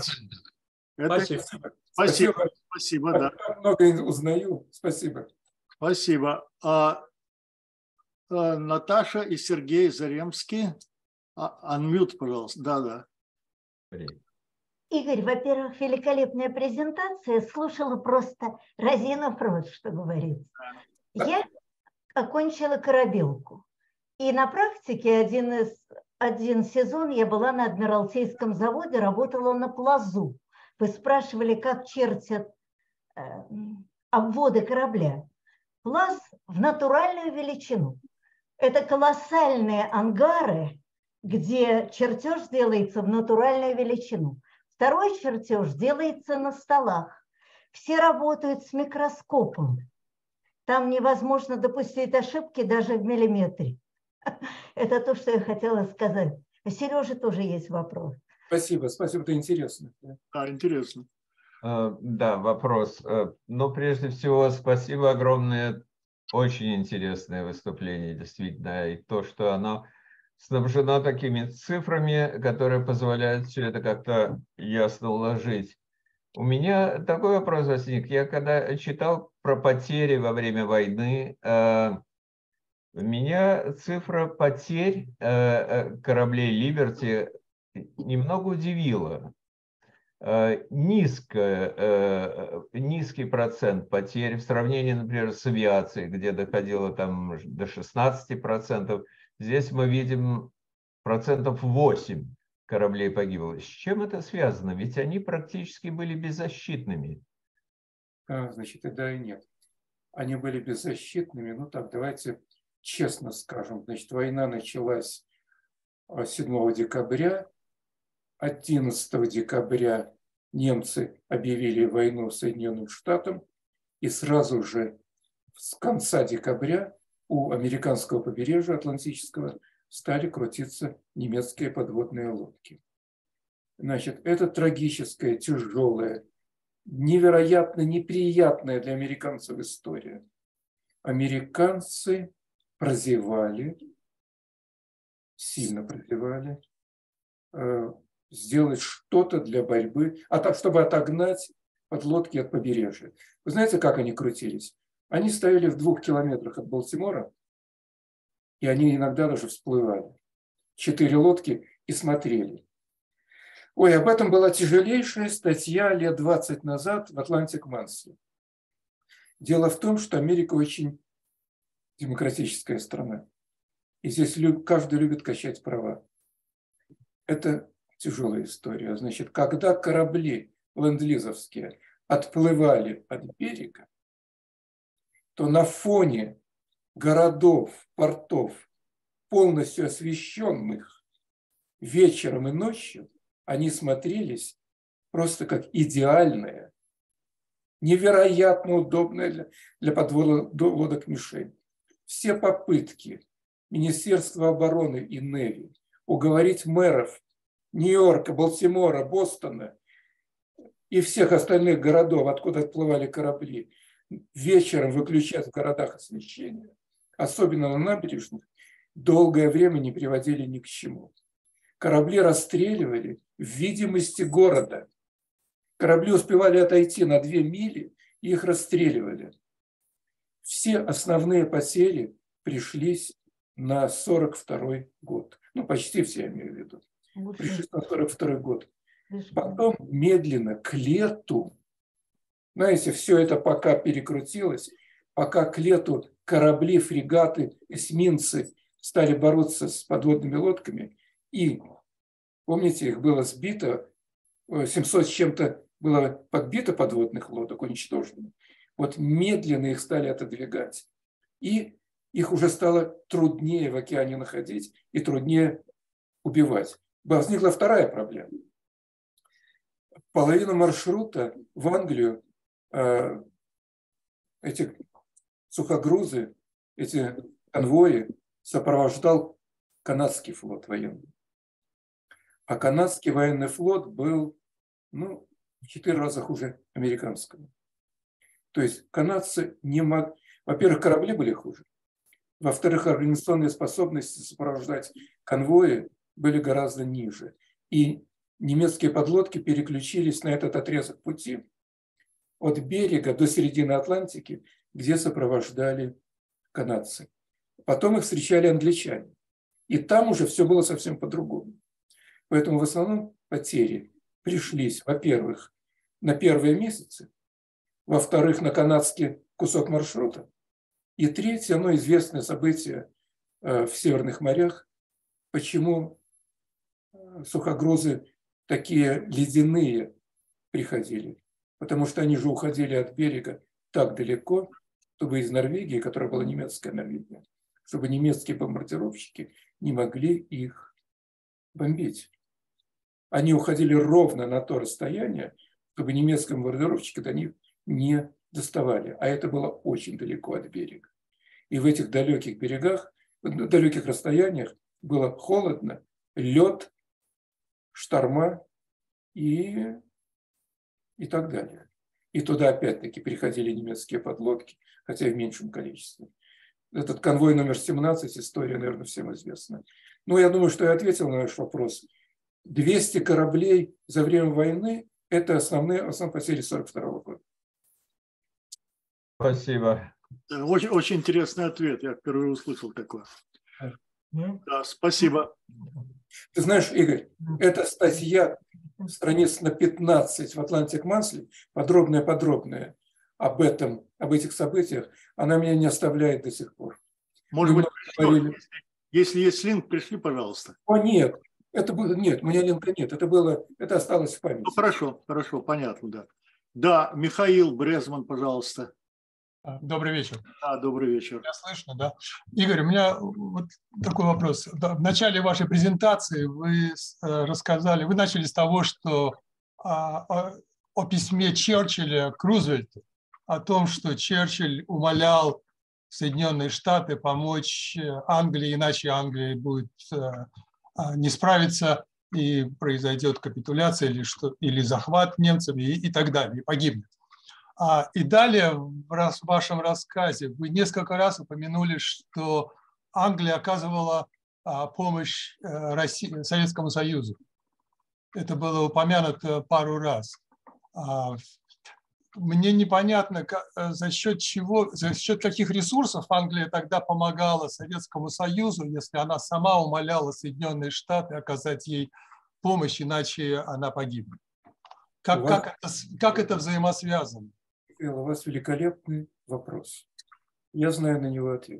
Спасибо, да. Много узнаю. Спасибо. Спасибо. Наташа и Сергей Заремский. Unmute, пожалуйста. Да. Игорь, во-первых, великолепная презентация. Слушала просто разинув рот, что говорится. Я окончила корабелку. И на практике один сезон я была на Адмиралтейском заводе, работала на плазу. Вы спрашивали, как чертят обводы корабля. Плаз в натуральную величину. Это колоссальные ангары, где чертеж делается в натуральную величину. Второй чертеж делается на столах. Все работают с микроскопом. Там невозможно допустить ошибки даже в миллиметре. Это то, что я хотела сказать. У Сережи тоже есть вопрос. Спасибо, это интересно. Да, интересно. Да, вопрос. Но прежде всего спасибо огромное. Очень интересное выступление, действительно. И то, что оно снабжено такими цифрами, которые позволяют все это как-то ясно уложить. У меня такой вопрос возник. Я когда читал про потери во время войны, меня цифра потерь кораблей «Либерти» немного удивила. Низкий процент потерь в сравнении, например, с авиацией, где доходило там до 16%. Здесь мы видим 8% кораблей погибло. С чем это связано? Ведь они практически были беззащитными. Значит, и да, и нет. Они были беззащитными. Ну так, давайте честно скажем. Значит, война началась 7 декабря. 11 декабря немцы объявили войну Соединенным Штатам. И сразу же с конца декабря у американского побережья Атлантического стали крутиться немецкие подводные лодки. Значит, это трагическая, тяжелая, невероятно неприятная для американцев история. Американцы прозевали, сильно прозевали, сделать что-то для борьбы, чтобы отогнать подлодки от побережья. Вы знаете, как они крутились? Они стояли в 2 километрах от Балтимора, и они иногда даже всплывали. 4 лодки и смотрели. Ой, об этом была тяжелейшая статья лет 20 назад в Atlantic Monthly. Дело в том, что Америка очень демократическая страна. И здесь каждый любит качать права. Это тяжелая история. Значит, когда корабли ленд-лизовские отплывали от берега, то на фоне городов, портов, полностью освещенных вечером и ночью, они смотрелись просто как идеальная, невероятно удобная для подводок мишень. Все попытки Министерства обороны и Неви уговорить мэров Нью-Йорка, Балтимора, Бостона и всех остальных городов, откуда отплывали корабли, вечером выключать в городах освещение, особенно на набережных, долгое время не приводили ни к чему. Корабли расстреливали в видимости города. Корабли успевали отойти на 2 мили, и их расстреливали. Все основные потери пришлись на 1942 год. Ну, почти все, я имею в виду. Пришлись на 1942 год. Потом медленно к лету, знаете, все это пока перекрутилось, пока к лету корабли, фрегаты, эсминцы стали бороться с подводными лодками. И, помните, их было сбито, 700 с чем-то было подбито подводных лодок, уничтожено. Вот медленно их стали отодвигать. И их уже стало труднее в океане находить и труднее убивать. Возникла вторая проблема. Половину маршрута в Англию эти сухогрузы, эти конвои сопровождал канадский флот военный. А канадский военный флот был, ну, в 4 раза хуже американского. То есть канадцы не могли... Во-первых, корабли были хуже. Во-вторых, организационные способности сопровождать конвои были гораздо ниже. И немецкие подлодки переключились на этот отрезок пути от берега до середины Атлантики, где сопровождали канадцы. Потом их встречали англичане. И там уже все было совсем по-другому. Поэтому в основном потери пришлись, во-первых, на первые месяцы, во-вторых, на канадский кусок маршрута, и третье, оно известное событие в Северных морях, почему сухогрузы такие ледяные приходили, потому что они же уходили от берега так далеко, чтобы из Норвегии, которая была немецкая Норвегия, чтобы немецкие бомбардировщики не могли их бомбить. Они уходили ровно на то расстояние, чтобы немецкие бомбардировщики до них не доставали. А это было очень далеко от берега. И в этих далеких берегах, в далеких расстояниях было холодно, лед, шторма и так далее. И туда опять-таки приходили немецкие подлодки, хотя и в меньшем количестве. Этот конвой номер 17, история, наверное, всем известна. Ну, я думаю, что я ответил на ваш вопрос. 200 кораблей за время войны – это основные потери 1942 года. Спасибо. Очень, очень интересный ответ. Я впервые услышал такое. Да, спасибо. Ты знаешь, Игорь, эта статья, страниц на 15 в Atlantic Monthly, подробная об этих событиях, она меня не оставляет до сих пор. Может быть, если есть линк, пришли, пожалуйста. О, нет. Нет, у меня линка нет. Это осталось в памяти. Ну, хорошо, понятно, да. Да, Михаил Брезман, пожалуйста. Добрый вечер. Да, добрый вечер. Меня слышно, да? Игорь, у меня вот такой вопрос. В начале вашей презентации вы рассказали, вы начали с того, что о письме Черчилля к Рузвельту, о том, что Черчилль умолял Соединенные Штаты помочь Англии, иначе Англия будет не справиться и произойдет капитуляция или захват немцами и так далее, и погибнет. И далее в вашем рассказе вы несколько раз упомянули, что Англия оказывала помощь Советскому Союзу. Это было упомянуто пару раз. Мне непонятно, за счет каких ресурсов Англия тогда помогала Советскому Союзу, если она сама умоляла Соединенные Штаты оказать ей помощь, иначе она погибнет. Как это взаимосвязано? У вас великолепный вопрос. Я знаю на него ответ.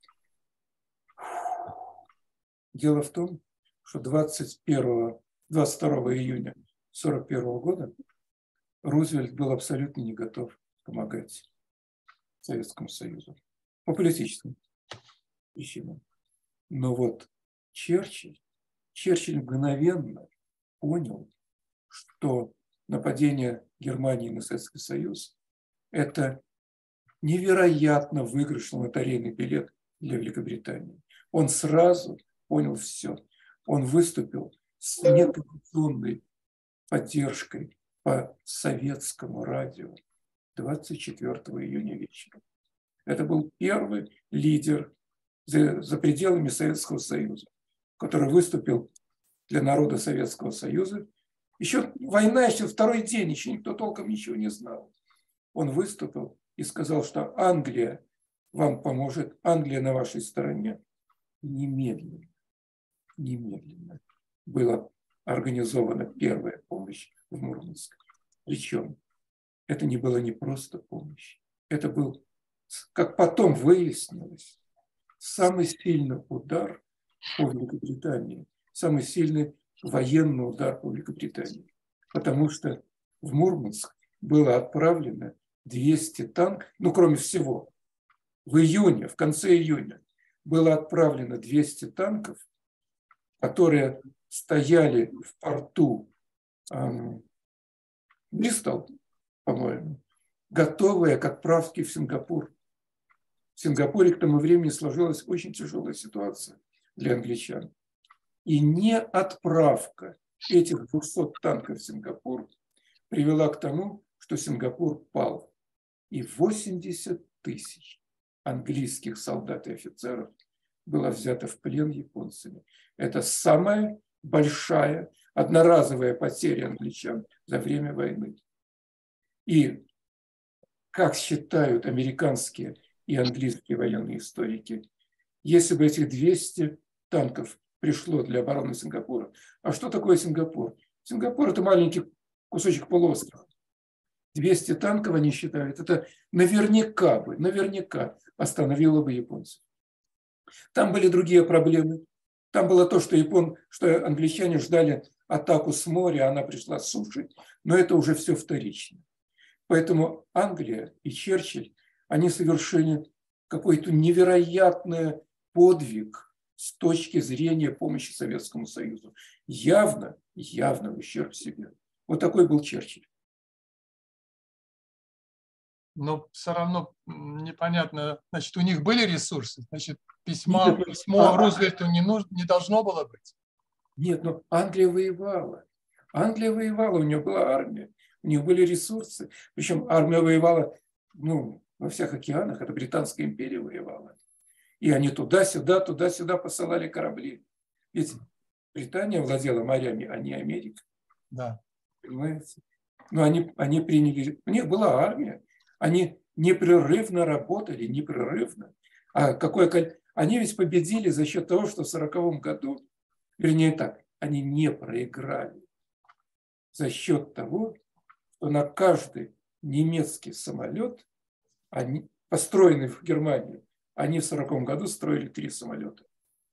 Дело в том, что 22 июня 1941 года Рузвельт был абсолютно не готов помогать Советскому Союзу по политическим причинам. Но вот Черчилль мгновенно понял, что нападение Германии на Советский Союз – это невероятно выигрышный лотерейный билет для Великобритании. Он сразу понял все. Он выступил с некоординационной поддержкой по советскому радио 24 июня вечером. Это был первый лидер за пределами Советского Союза, который выступил для народа Советского Союза. Еще война, еще второй день, еще никто толком ничего не знал. Он выступил и сказал, что Англия вам поможет, Англия на вашей стороне. Немедленно была организована первая помощь в Мурманске. Причем это не была не просто помощь, это был, как потом выяснилось, самый сильный удар по Великобритании, самый сильный военный удар по Великобритании. Потому что в Мурманск было отправлено 200 танков, кроме всего, в конце июня, было отправлено 200 танков, которые стояли в порту Бристол, по-моему, готовые к отправке в Сингапур. В Сингапуре к тому времени сложилась очень тяжелая ситуация для англичан. И не отправка этих 200 танков в Сингапур привела к тому, что Сингапур пал. И 80 тысяч английских солдат и офицеров было взято в плен японцами. Это самая большая одноразовая потеря англичан за время войны. И, как считают американские и английские военные историки, если бы этих 200 танков пришло для обороны Сингапура. А что такое Сингапур? Сингапур – это маленький кусочек полуострова. 200 танков, они считают, это наверняка остановило бы японцев. Там были другие проблемы. Там было то, что англичане ждали атаку с моря, она пришла с суши, но это уже все вторично. Поэтому Англия и Черчилль, они совершили какой-то невероятный подвиг с точки зрения помощи Советскому Союзу. Явно в ущерб себе. Вот такой был Черчилль. Но все равно непонятно, значит, у них были ресурсы, значит, письмо Рузвельту не должно было быть. Нет, но Англия воевала, у нее была армия, у них были ресурсы. Причем армия воевала во всех океанах, это Британская империя воевала. И они туда-сюда посылали корабли. Ведь Британия владела морями, а не Америка. Да. Понимаете? Но они приняли, у них была армия. Они непрерывно работали, Они ведь победили за счет того, что в 1940 году, они не проиграли за счет того, что на каждый немецкий самолет, построенный в Германии, они в 1940 году строили 3 самолета.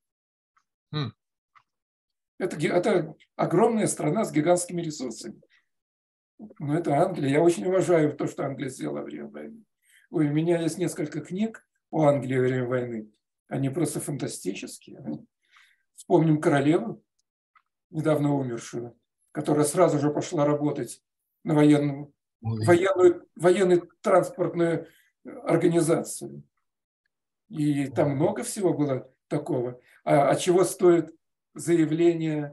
Это огромная страна с гигантскими ресурсами. Но это Англия. Я очень уважаю то, что Англия сделала во время войны. У меня есть несколько книг о Англии во время войны. Они просто фантастические. Вспомним королеву, недавно умершую, которая сразу же пошла работать на военную транспортную организацию. И там много всего было такого. А чего стоит заявление,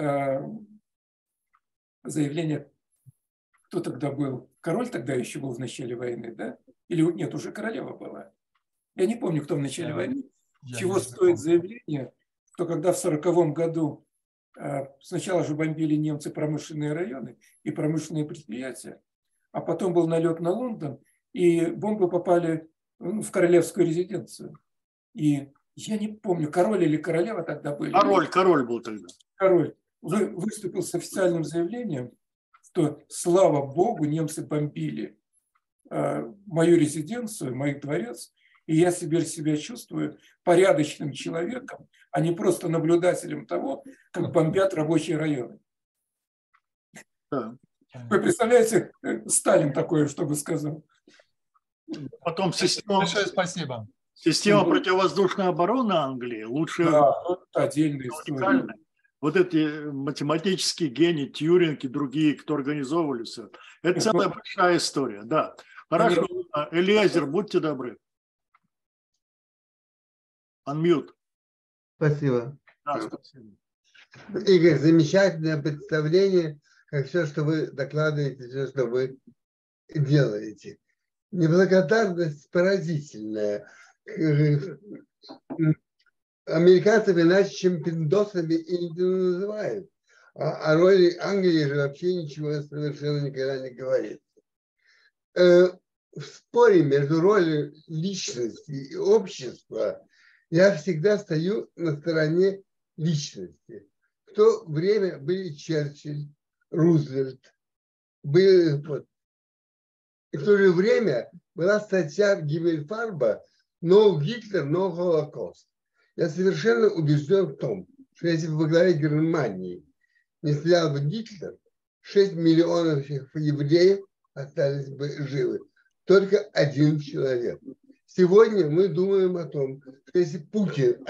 кто тогда был? Король тогда еще был в начале войны, да? Или нет, уже королева была. Я не помню, кто в начале войны. Чего стоит заявление, что когда в 1940 году сначала же бомбили немцы промышленные районы и промышленные предприятия, а потом был налет на Лондон, и бомбы попали в королевскую резиденцию. И я не помню, король или королева тогда были. Король был тогда. Король. выступил с официальным заявлением, что, слава богу, немцы бомбили мою резиденцию, мой дворец, и я себя чувствую порядочным человеком, а не просто наблюдателем того, как бомбят рабочие районы. Вы представляете, Сталин такое, что бы сказал? Потом система, Большое спасибо. Система противовоздушной обороны Англии лучше. Да, вот отдельная история. Вот эти математические гении, Тьюринг и другие, кто организовывали все. Это целая большая история, да. Хорошо. Элиазер, будьте добры. Unmute. Спасибо. Да, спасибо. Игорь, замечательное представление, как все, что вы докладываете, все, что вы делаете. Неблагодарность поразительная. Американцев иначе, чем пиндосами, и не называют. О роли Англии же вообще ничего совершенно никогда не говорится. В споре между ролью личности и общества я всегда стою на стороне личности. В то время были Черчилль, Рузвельт, были, вот. И в то же время была статья Гиммельфарба «No Гитлер, no Holocaust». Я совершенно убежден в том, что если бы во главе Германии не стоял бы Гитлер, 6 миллионов евреев остались бы живы. Только один человек. Сегодня мы думаем о том, что если Путин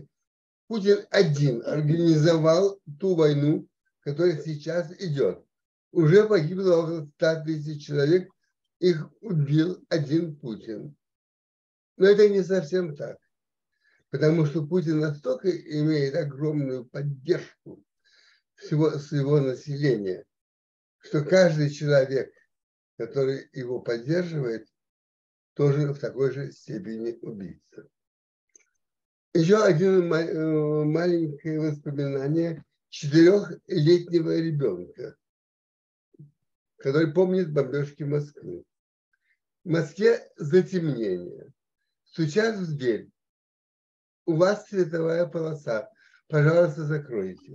один организовал ту войну, которая сейчас идет, уже погибло около 100 тысяч человек, их убил один Путин. Но это не совсем так. Потому что Путин настолько имеет огромную поддержку своего населения, что каждый человек, который его поддерживает, тоже в такой же степени убийца. Еще один маленькое воспоминание 4-летнего ребенка, который помнит бомбежки Москвы. В Москве затемнение. Стучат в дверь. У вас цветовая полоса. Пожалуйста, закройте.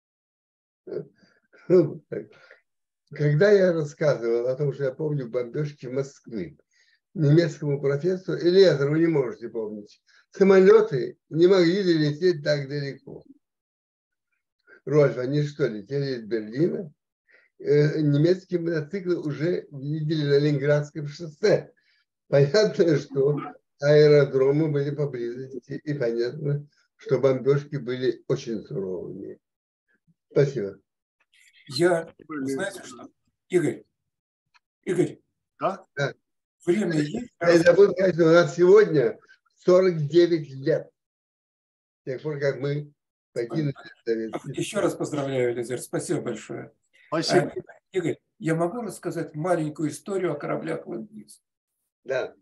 Когда я рассказывал о том, что я помню бомбежки Москвы немецкому профессору, Элиазер, вы не можете помнить, самолеты не могли долететь так далеко. Рольф, они что, летели из Берлина? Немецкие мотоциклы уже видели на Ленинградском шоссе. Понятно, что аэродромы были поблизости, и понятно, что бомбежки были очень суровыми. Спасибо. Знаете что, Игорь, да? Время есть. Я забыл сказать, что у нас сегодня 49 лет. С тех пор, как мы покинули Советский. Еще раз поздравляю, Элиазер. Спасибо большое. Спасибо. Игорь, я могу рассказать маленькую историю о кораблях «Ленд-Лиз»? Да.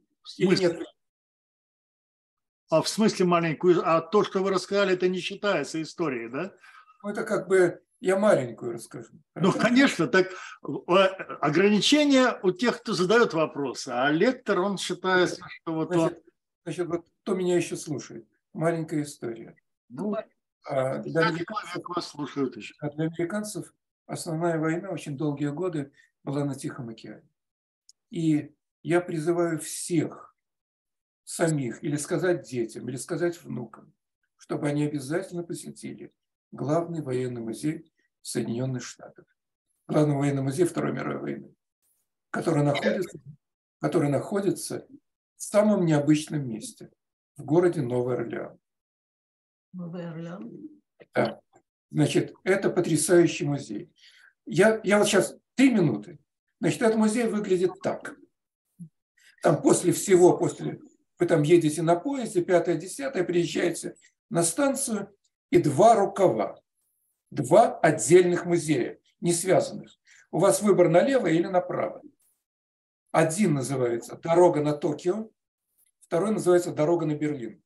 А в смысле маленькую? А то, что вы рассказали, это не считается историей, да? Ну, это как бы я маленькую расскажу. Ну, конечно, так ограничения у тех, кто задает вопросы, а лектор, он считает, что вот значит, вот кто меня еще слушает? Маленькая история. Ну, для американцев основная война очень долгие годы была на Тихом океане. И я призываю всех самих, или сказать детям, или сказать внукам, чтобы они обязательно посетили главный военный музей Соединенных Штатов. Главный военный музей Второй мировой войны, который находится в самом необычном месте, в городе Новый Орлеан. Новый Орлеан? Да. Значит, это потрясающий музей. Я вот сейчас 3 минуты. Значит, этот музей выглядит так. Там после вы там едете на поезде, 5-10, приезжаете на станцию, и 2 рукава. 2 отдельных музея, не связанных. У вас выбор налево или направо. Один называется «Дорога на Токио», второй называется «Дорога на Берлин».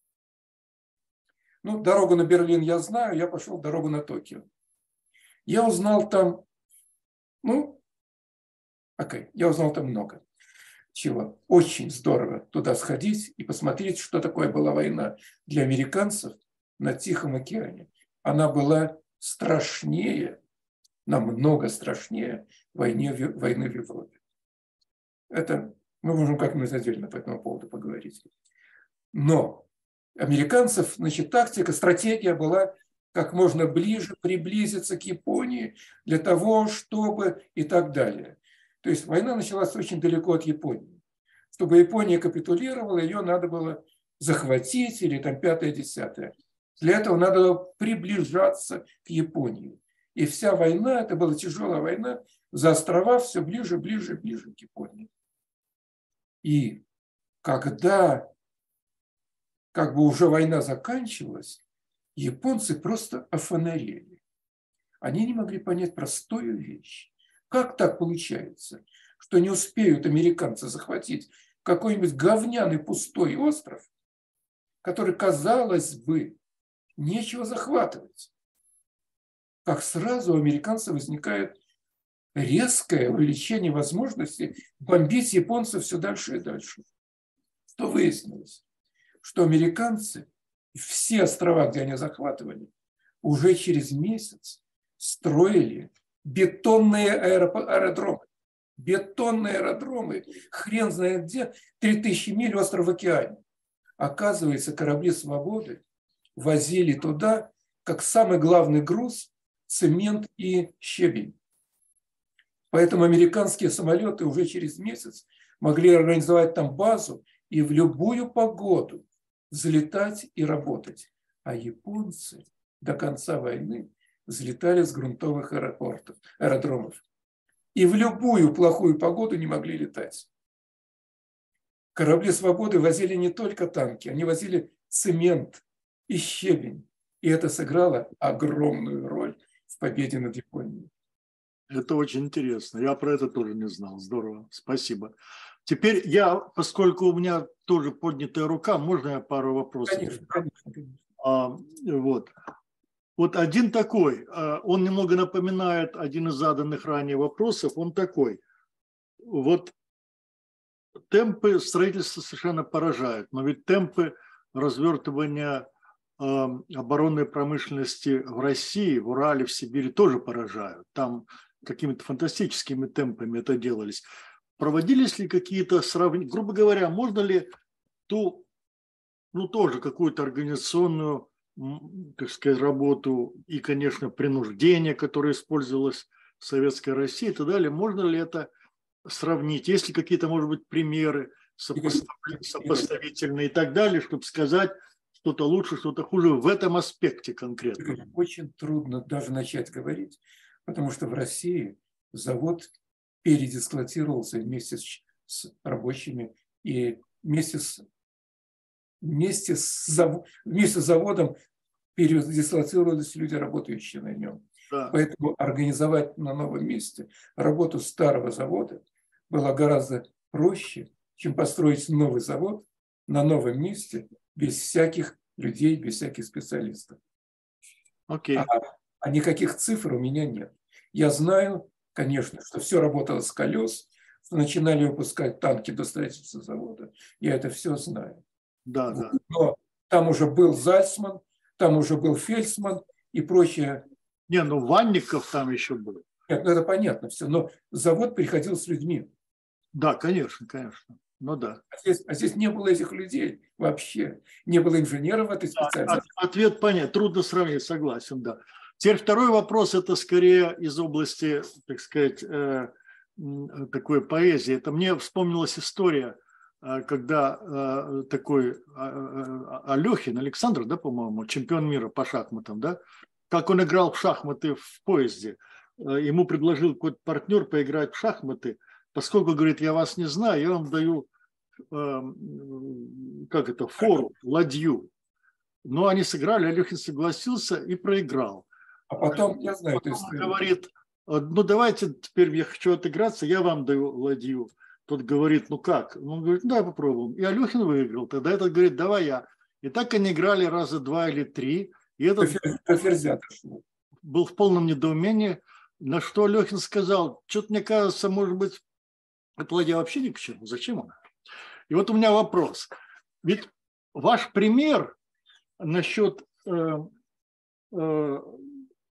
Ну, дорогу на Берлин я знаю, я пошел дорогу на Токио. Я узнал там, я узнал там много чего. Очень здорово туда сходить и посмотреть, что такое была война для американцев на Тихом океане. Она была страшнее, намного страшнее войны в Европе. Это мы можем как-нибудь отдельно по этому поводу поговорить. Но американцев, значит, тактика, стратегия была как можно ближе приблизиться к Японии для того, чтобы и так далее. То есть война началась очень далеко от Японии. Чтобы Япония капитулировала, ее надо было захватить или там 5-10. Для этого надо было приближаться к Японии. И вся война, это была тяжелая война, за острова все ближе, ближе, ближе к Японии. И когда как бы уже война заканчивалась, японцы просто офонарели. Они не могли понять простую вещь. Как так получается, что не успеют американцы захватить какой-нибудь говняный пустой остров, который, казалось бы, нечего захватывать? Как сразу у американцев возникает резкое увеличение возможности бомбить японцев все дальше и дальше. Что выяснилось? Что американцы, все острова, где они захватывали, уже через месяц строили бетонные аэродромы. Бетонные аэродромы, хрен знает где, 3000 миль остров в океане. Оказывается, корабли «Свободы» возили туда, как самый главный груз, цемент и щебень. Поэтому американские самолеты уже через месяц могли организовать там базу и в любую погоду взлетать и работать. А японцы до конца войны взлетали с грунтовых аэродромов. И в любую плохую погоду не могли летать. Корабли «Свободы» возили не только танки, они возили цемент и щебень. И это сыграло огромную роль в победе над Японией. Это очень интересно. Я про это тоже не знал. Здорово. Спасибо. Теперь поскольку у меня тоже поднятая рука, можно я пару вопросов? Конечно, конечно. Вот один такой, он немного напоминает один из заданных ранее вопросов, он такой. Вот темпы строительства совершенно поражают, но ведь темпы развертывания оборонной промышленности в России, в Урале, в Сибири тоже поражают. Там какими-то фантастическими темпами это делались. Проводились ли какие-то сравнения? Грубо говоря, можно ли тоже какую-то организационную, так сказать, работу и, конечно, принуждение, которое использовалось в Советской России и так далее, можно ли это сравнить? Есть ли какие-то, может быть, примеры сопоставительные и так далее, чтобы сказать, что-то лучше, что-то хуже в этом аспекте конкретно? Очень трудно даже начать говорить, потому что в России завод передислоцировался вместе с рабочими и вместе с заводом передислоцировались люди, работающие на нем. Да. Поэтому организовать на новом месте работу старого завода было гораздо проще, чем построить новый завод на новом месте без всяких людей, без всяких специалистов. Okay. А никаких цифр у меня нет. Я знаю, конечно, что все работало с колес, что начинали выпускать танки до строительства завода. Я это все знаю. Да, да. Но там уже был Зальцман, там уже был Фельдсман и прочее. Ванников там еще был. Нет, это понятно все. Но завод приходил с людьми. Да, конечно, конечно. Ну да. А здесь не было этих людей вообще. Не было инженеров в этой специальности. Ответ понятен. Трудно сравнить, согласен, да. Теперь второй вопрос, это скорее из области, так сказать, такой поэзии. Это мне вспомнилась история, когда такой Алехин, Александр, да, по-моему, чемпион мира по шахматам, да, как он играл в шахматы в поезде. Ему предложил какой-то партнер поиграть в шахматы. Поскольку, говорит, я вас не знаю, я вам даю, фору, ладью. Но они сыграли, Алехин согласился и проиграл. А потом, я знаю, потом он говорит, давайте теперь я хочу отыграться, я вам даю ладью. Тот говорит, как? Он говорит, давай попробуем. И Алехин выиграл. Тогда этот говорит, давай я. И так они играли раза 2 или 3. И этот был в полном недоумении, на что Алехин сказал, что-то мне кажется, может быть, эта ладья вообще ни к чему. Зачем она? И вот у меня вопрос. Ведь ваш пример насчет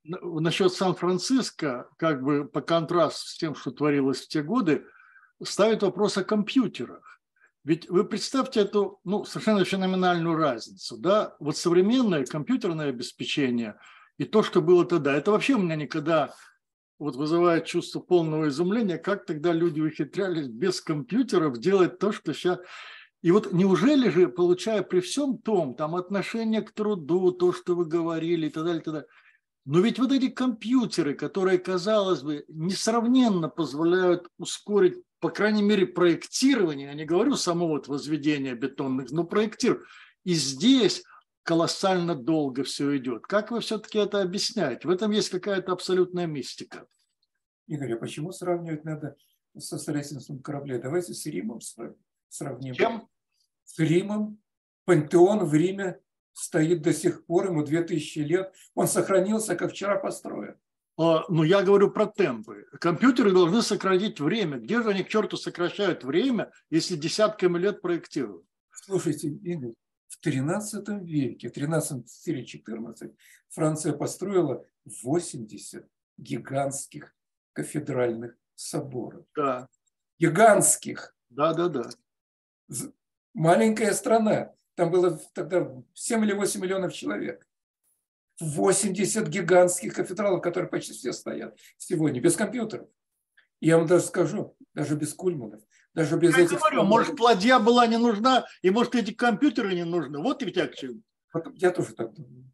насчет Сан-Франциско, как бы по контрасту с тем, что творилось в те годы, ставит вопрос о компьютерах. Ведь вы представьте эту совершенно феноменальную разницу. Да? Вот современное компьютерное обеспечение и то, что было тогда, это вообще у меня никогда вызывает чувство полного изумления, как тогда люди ухитрялись без компьютеров делать то, что сейчас... И вот неужели же, получая при всем том, там отношение к труду, то, что вы говорили и так далее, но ведь вот эти компьютеры, которые, казалось бы, несравненно позволяют ускорить, по крайней мере, проектирование, я не говорю само возведение бетонных, но проектирование. И здесь колоссально долго все идет. Как вы все-таки это объясняете? В этом есть какая-то абсолютная мистика. Игорь, а почему сравнивать надо со строительством кораблей? Давайте с Римом сравним. Чем? С Римом. Пантеон в Риме стоит до сих пор, ему 2000 лет. Он сохранился, как вчера построен. Ну, я говорю про темпы. Компьютеры должны сократить время. Где же они к черту сокращают время, если десятками лет проектируют? Слушайте, Игорь, в 13 веке, 13-14, Франция построила 80 гигантских кафедральных соборов. Да. Гигантских. Да. Маленькая страна. Там было тогда 7 или 8 миллионов человек. 80 гигантских кафедралов, которые почти все стоят сегодня, без компьютеров. Я вам даже скажу, даже без кульманов, даже без я этих... говорю, может, ладья была не нужна, и может, эти компьютеры не нужны. Вот ведь я к чему. Я тоже так думаю.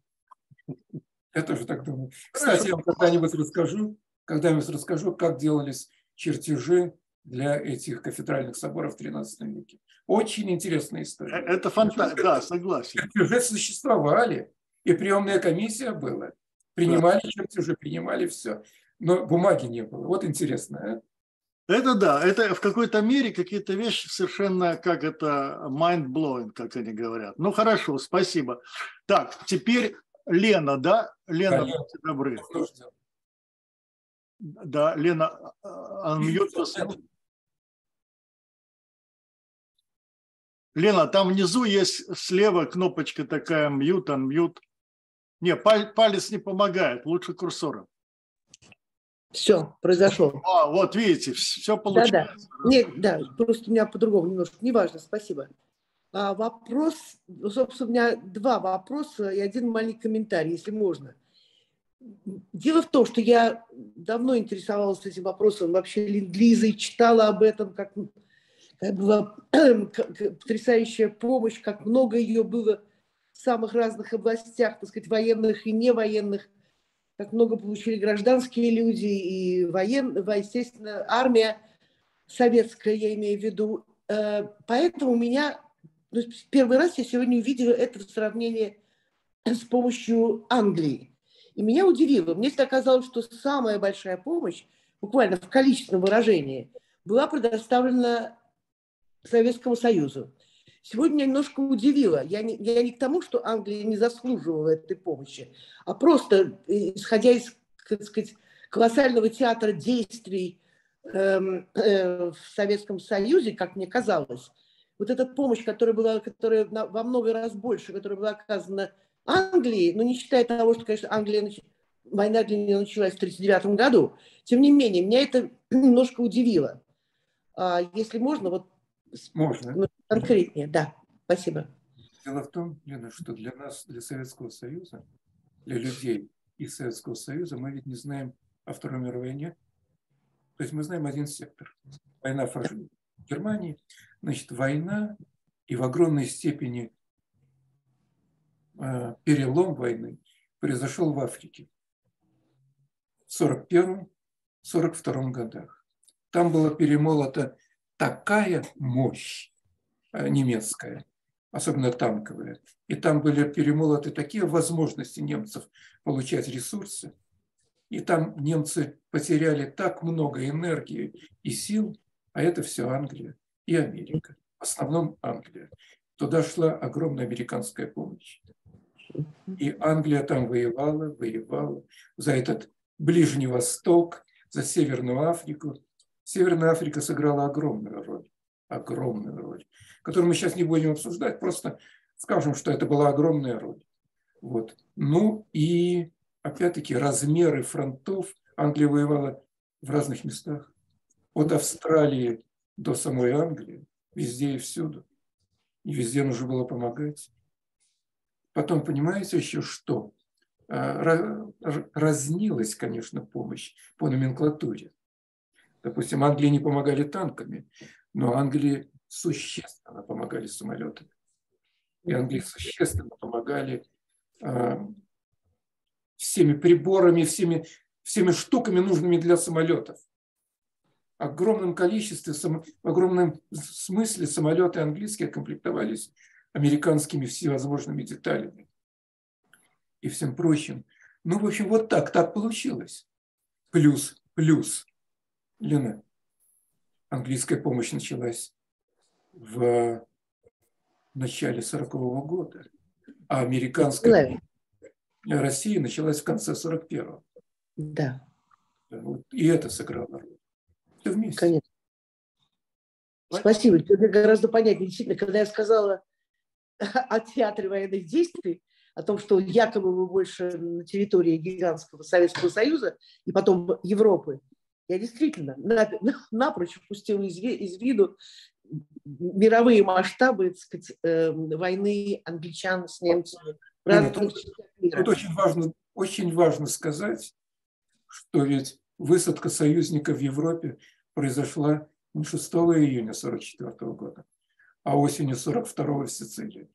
Кстати, я вам когда-нибудь расскажу, как делались чертежи для этих кафедральных соборов в 13 веке. Очень интересная история. Это фантастика, да, согласен. Чертежи существовали, и приемная комиссия была. Принимали чертежи, принимали все. Но бумаги не было. Вот интересно. Это да, это в какой-то мере какие-то вещи совершенно, как это, mind-blowing, как они говорят. Ну, хорошо, спасибо. Так, теперь Лена, да? Лена, будьте добры. Да, Лена, unmute yourself. Лена, там внизу есть слева кнопочка такая mute, unmute. Не, палец не помогает, лучше курсором. Все, произошло. Вот видите, все получается. Да. Нет, да, просто у меня по-другому немножко. Неважно, спасибо. Вопрос, собственно, у меня два вопроса и один маленький комментарий, если можно. Дело в том, что я давно интересовалась этим вопросом, вообще ленд-лиза, и читала об этом, как была потрясающая помощь, как много ее было в самых разных областях, так сказать, военных и невоенных, как много получили гражданские люди и естественно, армия советская, я имею в виду. Поэтому у меня, первый раз я сегодня увидела это в сравнении с помощью Англии. И меня удивило. Мне всегда казалось, что самая большая помощь, буквально в количественном выражении, была предоставлена Советскому Союзу. Сегодня меня немножко удивило. Я не к тому, что Англия не заслуживала этой помощи, а просто, исходя из, так сказать, колоссального театра действий в Советском Союзе, как мне казалось, вот эта помощь, которая во много раз больше, которая была оказана Англии, но не считая того, что, конечно, война для нее началась в 1939 году, тем не менее, меня это немножко удивило. Если можно, вот можно. Конкретнее, да. Спасибо. Дело в том, Лена, что для нас, для Советского Союза, для людей из Советского Союза, мы ведь не знаем о Второй мировой войне. То есть мы знаем один сектор. Война в Германии. Значит, война и в огромной степени перелом войны произошел в Африке в 1941-1942 годах. Там была перемолота такая мощь немецкая, особенно танковая, и там были перемолоты такие возможности немцев получать ресурсы, и там немцы потеряли так много энергии и сил, а это все Англия и Америка, в основном Англия. Туда шла огромная американская помощь. И Англия там воевала за этот Ближний Восток, за Северную Африку. Северная Африка сыграла огромную роль, которую мы сейчас не будем обсуждать, просто скажем, что это была огромная роль. Вот. Ну и опять-таки, размеры фронтов. Англия воевала в разных местах. От Австралии до самой Англии, везде и всюду. И везде нужно было помогать. Потом, понимаете, еще что? Разнилась, конечно, помощь по номенклатуре. Допустим, Англии не помогали танками, но Англии существенно помогали самолетами. И Англии существенно помогали всеми приборами, всеми штуками, нужными для самолетов. В огромном количестве, в огромном смысле самолеты английские комплектовались американскими всевозможными деталями и всем прочим. Ну, в общем, вот так получилось. Плюс, Лена, английская помощь началась в начале 40-го года, а американская Россия началась в конце 41-го. Да. И это сыграло роль. Все вместе. Конечно. Спасибо. Это гораздо понятнее. Действительно, когда я сказала о театре военных действий, о том, что якобы мы больше на территории гигантского Советского Союза и потом Европы, я действительно напрочь упустила из виду мировые масштабы, так сказать, войны англичан с немцами. Тут очень важно сказать, что ведь высадка союзников в Европе произошла не 6 июня 1944 года, а осенью 1942 в Сицилии.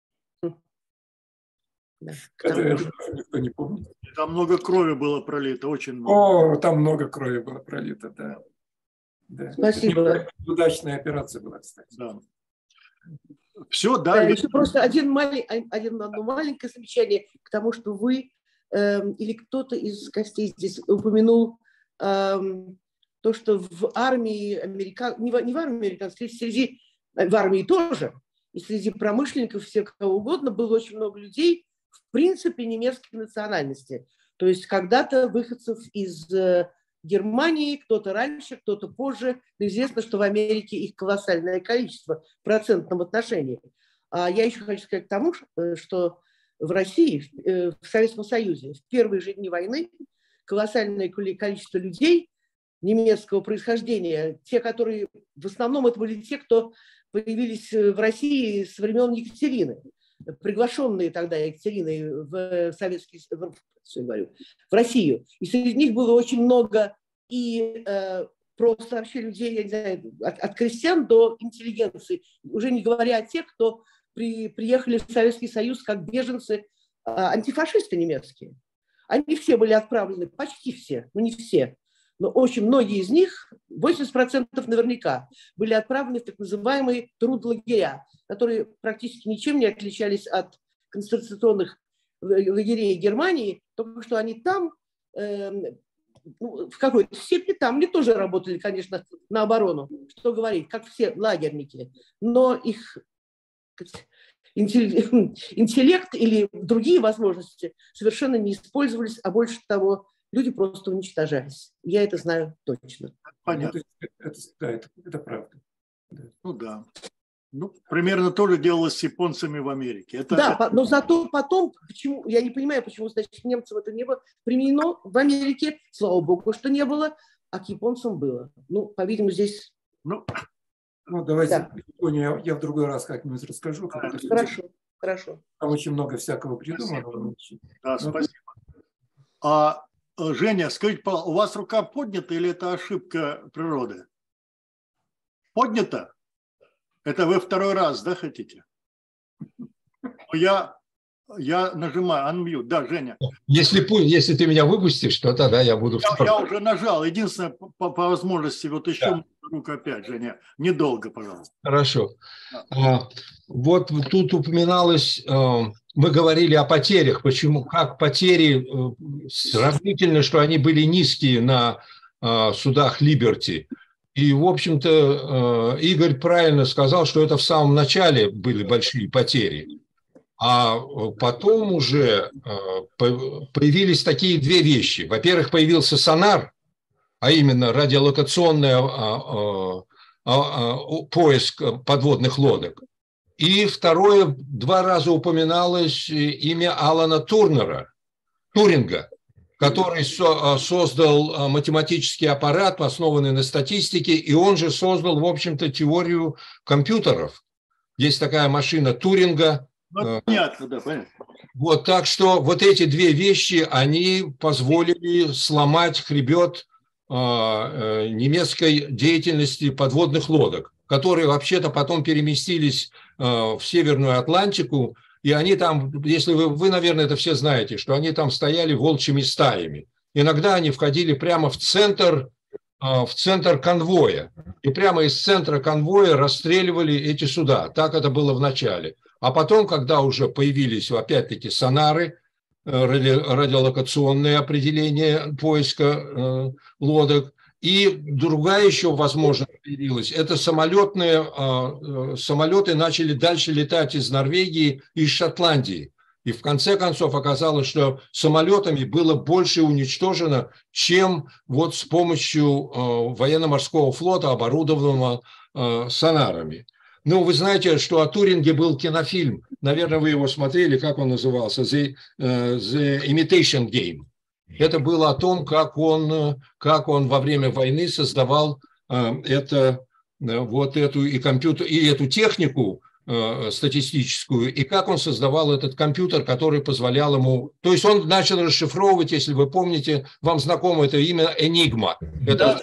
Да. Это никто не помнит. Там много крови было пролито, очень много. О, там много крови было пролито, да. Да. Спасибо. Удачная операция была, кстати. Да. Все, да. Да, еще просто одно маленькое замечание к тому, что вы или кто-то из гостей здесь упомянул то, что в армии не в армии американской, в армии тоже, и среди промышленников, всех кого угодно, было очень много людей, в принципе, немецкой национальности. То есть когда-то выходцев из Германии, кто-то раньше, кто-то позже. Но известно, что в Америке их колоссальное количество в процентном отношении. А я еще хочу сказать к тому, что в России, в Советском Союзе, в первые же дни войны колоссальное количество людей немецкого происхождения, те, которые, в основном это были те, кто появились в России с времен Екатерины, приглашенные тогда Екатериной в Россию. И среди них было очень много и просто вообще людей, я не знаю, от крестьян до интеллигенции, уже не говоря о тех, кто приехали в Советский Союз как беженцы, антифашисты немецкие. Они все были отправлены, почти все, но не все, но очень многие из них, 80% наверняка, были отправлены в так называемые трудлагеря, которые практически ничем не отличались от концентрационных лагерей Германии, только что они там, в какой-то степени там, они тоже работали, конечно, на оборону, что говорить, как все лагерники, но их интеллект или другие возможности совершенно не использовались, а больше того, люди просто уничтожались. Я это знаю точно. Понятно. Это правда. Ну да. Ну, примерно то же делалось с японцами в Америке. Да, но зато потом, почему, я не понимаю, почему, значит, немцам это не было применено в Америке, слава богу, что не было, а к японцам было. Ну, по-видимому, здесь... Ну давайте, да. Я в другой раз как-нибудь расскажу. Хорошо. Там очень много всякого придумано. Да, спасибо. А, Женя, скажите, у вас рука поднята или это ошибка природы? Поднята? Это вы второй раз, да, хотите? Я нажимаю unmute. Да, Женя. Если ты меня выпустишь, то тогда я буду... Я уже нажал. Единственное, по возможности, вот еще руку опять, Женя. Недолго, пожалуйста. Хорошо. Вот тут упоминалось, мы говорили о потерях. Почему? Как потери сравнительно, что они были низкие на судах Liberty. И, в общем-то, Игорь правильно сказал, что это в самом начале были большие потери. А потом уже появились такие две вещи. Во-первых, появился сонар, а именно радиолокационный поиск подводных лодок. И второе, 2 раза упоминалось имя Алана Туринга. который создал математический аппарат, основанный на статистике, и он же создал, в общем-то, теорию компьютеров. Есть такая машина Туринга. Понятно, да, понятно. Вот, так что вот эти две вещи, они позволили сломать хребет немецкой деятельности подводных лодок, которые вообще-то потом переместились в Северную Атлантику, и они там, если вы, наверное, это все знаете, что они там стояли волчьими стаями. Иногда они входили прямо в центр конвоя, и прямо из центра конвоя расстреливали эти суда. Так это было в начале. А потом, когда уже появились, опять-таки, сонары, радиолокационное определение поиска лодок, и другая еще возможность появилась. Это самолеты начали дальше летать из Норвегии и из Шотландии. И в конце концов оказалось, что самолетами было больше уничтожено, чем вот с помощью военно-морского флота, оборудованного сонарами. Ну, вы знаете, что о Туринге был кинофильм. Наверное, вы его смотрели, как он назывался? The Imitation Game. Это было о том, как он во время войны создавал эту технику статистическую, и как он создавал этот компьютер, который позволял ему... То есть он начал расшифровывать, если вы помните, вам знакомо это имя, Enigma. Это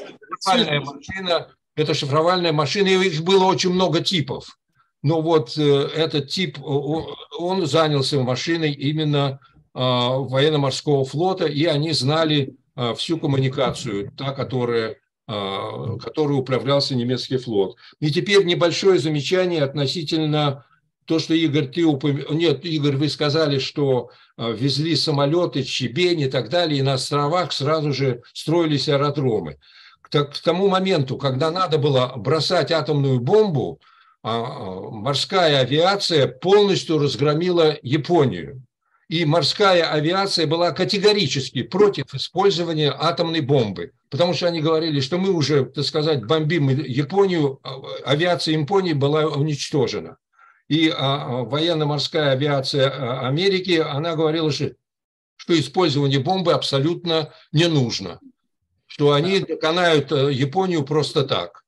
шифровальная машина, и их было очень много типов. Но вот этот тип, он занялся машиной именно военно-морского флота, и они знали всю коммуникацию, которой управлялся немецкий флот. И теперь небольшое замечание относительно то, что Игорь, Игорь, вы сказали, что везли самолеты, щебень и так далее, и на островах сразу же строились аэродромы. К тому моменту, когда надо было бросать атомную бомбу, морская авиация полностью разгромила Японию. И морская авиация была категорически против использования атомной бомбы, потому что они говорили, что мы уже, так сказать, бомбим Японию, авиация Японии была уничтожена. И военно-морская авиация Америки, она говорила, что использование бомбы абсолютно не нужно, что они доконают Японию просто так.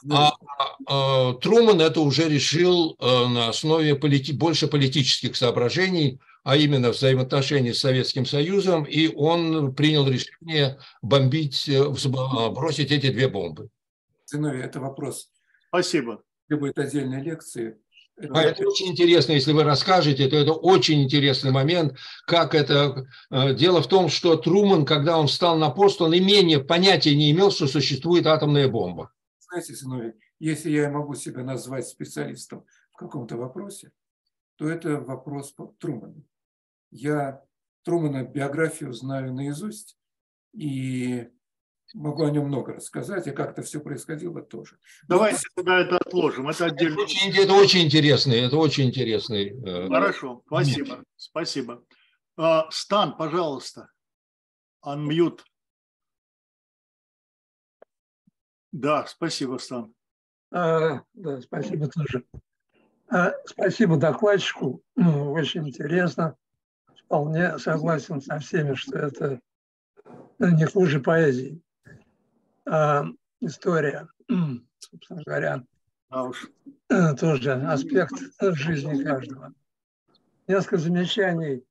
Трумэн это уже решил на основе больше политических соображений, а именно взаимоотношений с Советским Союзом, и он принял решение бросить эти две бомбы. Зиновий, это вопрос. Спасибо. Требует отдельной лекции. Это очень интересно, если вы расскажете, то это очень интересный момент, как это... Дело в том, что Трумэн, когда он встал на пост, он понятия не имел, что существует атомная бомба. Знаете, Зиновий, если я могу себя назвать специалистом в каком-то вопросе, то это вопрос по Трумэну. Я Трумэна биографию знаю наизусть и могу о нем много рассказать, и как-то все происходило тоже. Давайте тогда это отложим. Это отдельно. Это очень интересный. Хорошо, спасибо. Спасибо. Стан, пожалуйста, unmute. Да, спасибо, Стан. Да, спасибо тоже. Спасибо докладчику. Очень интересно. Вполне согласен со всеми, что это не хуже поэзии. История, собственно говоря, тоже аспект жизни каждого. Несколько замечаний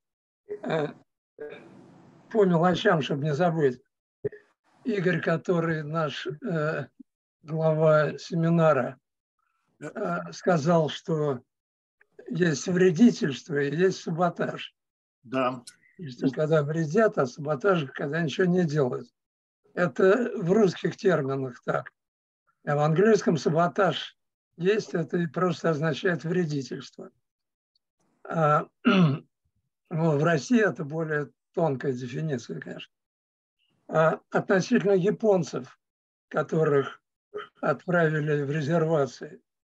по мелочам, чтобы не забыть. Игорь, который наш глава семинара, сказал, что есть вредительство и есть саботаж. Да. Когда вредят, а саботаж, когда ничего не делают. Это в русских терминах так. А в английском саботаж есть, это просто означает вредительство. В России это более тонкая дефиниция, конечно. Относительно японцев, которых отправили в резервации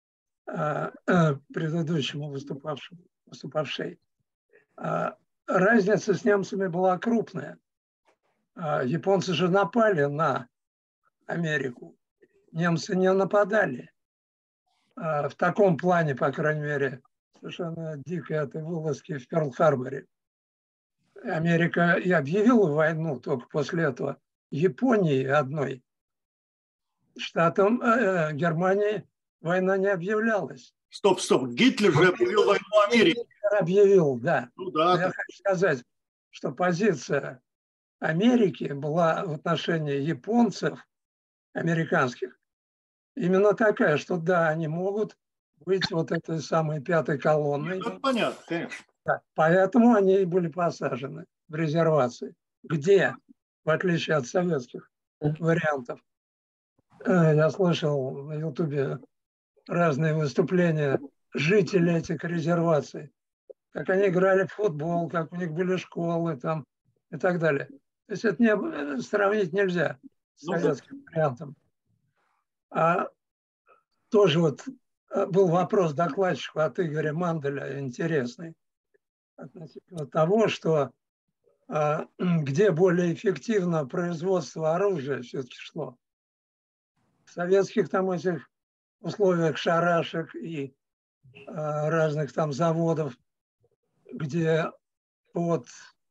предыдущему выступавшей, разница с немцами была крупная. Японцы же напали на Америку. Немцы не нападали. В таком плане, по крайней мере, совершенно дикой этой вылазки в Перл-Харборе. Америка и объявила войну только после этого Японии одной. Штатам Германии война не объявлялась. Стоп. Гитлер же объявил войну Америке. Гитлер объявил, да. Ну да. Я хочу сказать, что позиция Америки была в отношении японцев, американских, именно такая, что да, они могут быть вот этой самой пятой колонной. Ну, понятно, конечно. Да, поэтому они и были посажены в резервации, где, в отличие от советских вариантов, я слышал на Ютубе разные выступления жителей этих резерваций, как они играли в футбол, как у них были школы там и так далее. То есть это сравнить нельзя с советским вариантом. А тоже вот был вопрос докладчику от Игоря Манделя интересный относительно того, что где более эффективно производство оружия все-таки шло. В советских там этих условиях шарашек и разных там заводов, где под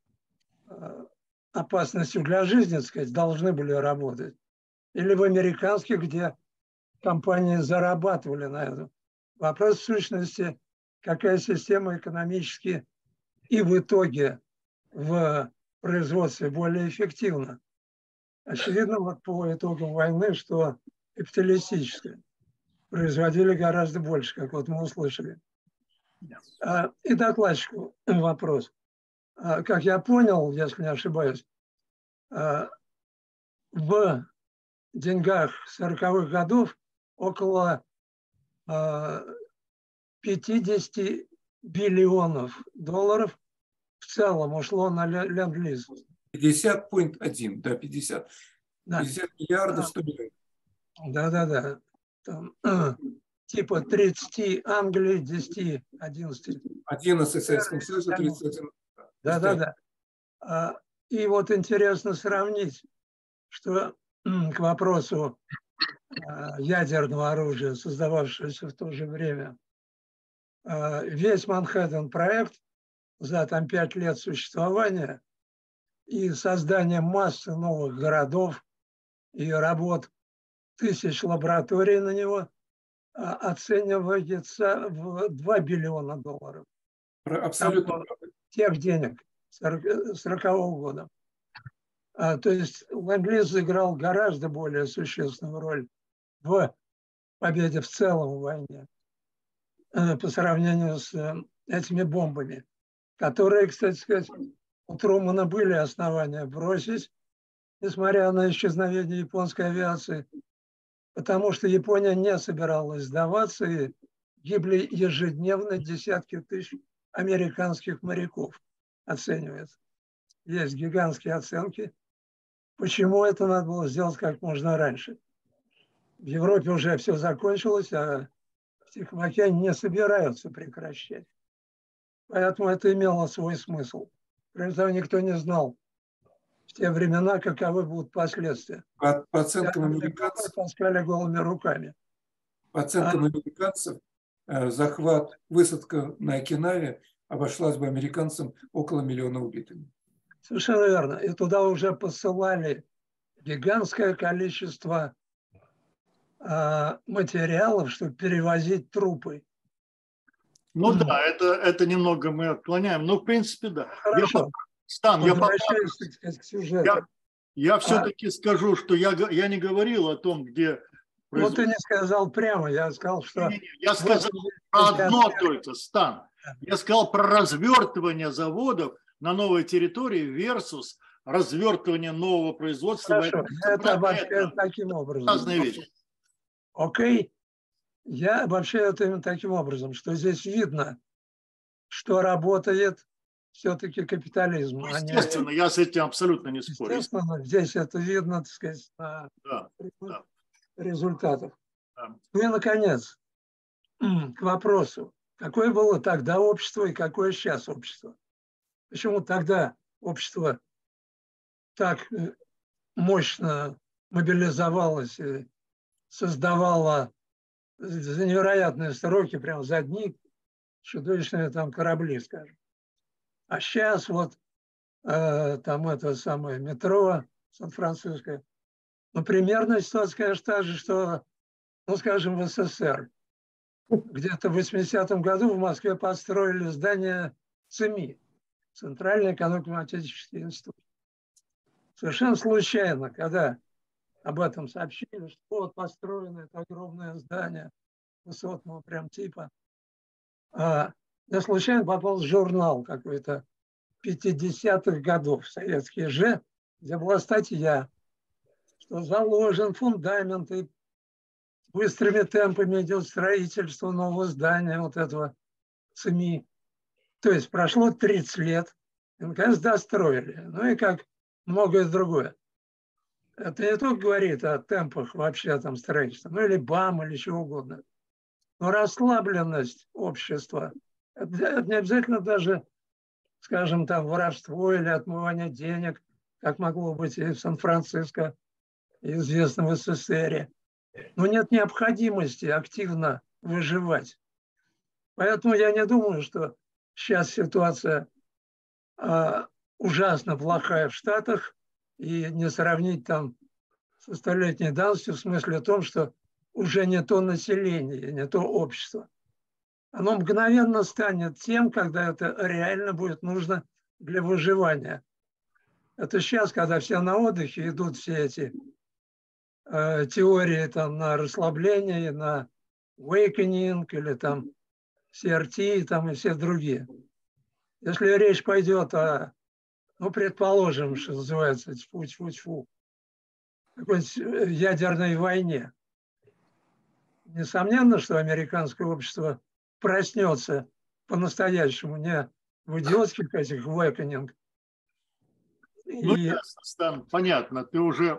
опасностью для жизни, так сказать, должны были работать. Или в американских, где компании зарабатывали на этом. Вопрос в сущности, какая система экономически и в итоге в производстве более эффективна. Очевидно, вот по итогам войны, что капиталистическая. Производили гораздо больше, как вот мы услышали. И докладчику вопрос. Как я понял, если не ошибаюсь, в деньгах 40-х годов около 50 биллионов долларов в целом ушло на ленд-лиз. 50,1, да, 50. 50 миллиардов 100 миллионов. Да. Там, типа 30 Англии, 10, 11. 11 Советском Союзе, 31. Да. И вот интересно сравнить, что к вопросу ядерного оружия, создававшегося в то же время, весь Манхэттен-проект за там 5 лет существования и создание массы новых городов и работ тысяч лабораторий на него оценивается в 2 биллиона долларов. Абсолютно. Тех денег 40-го года. То есть ленд-лиз сыграл гораздо более существенную роль в победе в целом в войне по сравнению с этими бомбами, которые, кстати сказать, у Трумана были основания бросить, несмотря на исчезновение японской авиации, потому что Япония не собиралась сдаваться, и гибли ежедневно десятки тысяч американских моряков, оценивается. Есть гигантские оценки. Почему это надо было сделать как можно раньше? В Европе уже все закончилось, а в Тихом океане не собираются прекращать. Поэтому это имело свой смысл. Кроме того, никто не знал в те времена, каковы будут последствия. По оценкам американцев, таскали голыми руками. По оценкам американцев, захват, высадка на Окинаве обошлась бы американцам около 1 миллиона убитыми. Совершенно верно. И туда уже посылали гигантское количество материалов, чтобы перевозить трупы. Ну да, это немного мы отклоняем, но в принципе да. Хорошо. Я все-таки скажу, что я не говорил о том, где... Ну, ты не сказал прямо, я сказал, что... Я сказал про одно только, Стан. Я сказал про развертывание заводов на новой территории versus развертывание нового производства. Хорошо, я это обобщаю таким образом. Разные вещи. Окей. Я обобщаю это именно таким образом, что здесь видно, что работает все-таки капитализм. Ну, естественно, я с этим абсолютно не спорю. Естественно, здесь это видно, так сказать, на результатах. Да. Ну и, наконец, к вопросу, какое было тогда общество и какое сейчас общество? Почему тогда общество так мощно мобилизовалось и создавало за невероятные сроки, прям за дни, чудовищные там корабли, скажем. А сейчас вот там это самое метро Сан-Франциско. Но примерно ситуация, конечно, та же, что, ну, скажем, в СССР. Где-то в 80-м году в Москве построили здание ЦИМИ, Центральный экономико-математический институт. Совершенно случайно, когда об этом сообщили, что вот построено это огромное здание высотного прям типа, я случайно попал в журнал какой-то 50-х годов, советский же, где была статья, что заложен фундамент и быстрыми темпами идет строительство нового здания вот этого ЦИМИ. То есть прошло 30 лет, и наконец достроили. Ну и как многое другое. Это не только говорит о темпах вообще там строительства, ну или БАМ, или чего угодно. Но расслабленность общества, это не обязательно даже, скажем, там воровство или отмывание денег, как могло быть и в Сан-Франциско, известно в СССР. Но нет необходимости активно выживать. Поэтому я не думаю, что сейчас ситуация ужасно плохая в Штатах, и не сравнить там со столетней давностью в смысле о том, что уже не то население, не то общество. Оно мгновенно станет тем, когда это реально будет нужно для выживания. Это сейчас, когда все на отдыхе, идут все эти теории там, на расслабление, на awakening или там CRT там, и все другие. Если речь пойдет о, ну, предположим, что называется, тьфу-тьфу-тьфу, какой-нибудь ядерной войне, несомненно, что американское общество проснется по-настоящему, не в идиотских этих awakening. Ну, ясно, Стан, понятно, ты уже...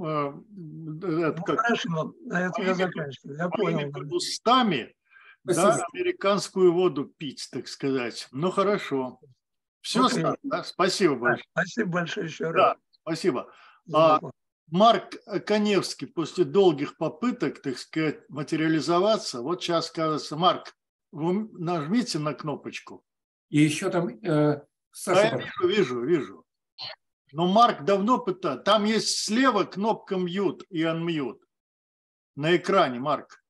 хорошо, на этом я заканчиваю. Я понял. Устами, да, американскую воду пить, так сказать. Ну, хорошо. Все, Стан, да? Спасибо большое. Спасибо большое еще раз. Да, спасибо. Марк Каневский после долгих попыток, так сказать, материализоваться, вот сейчас кажется, Марк, вы нажмите на кнопочку. И еще там... Саша... вижу. Но Марк давно пытается. Там есть слева кнопка mute и unmute на экране, Марк.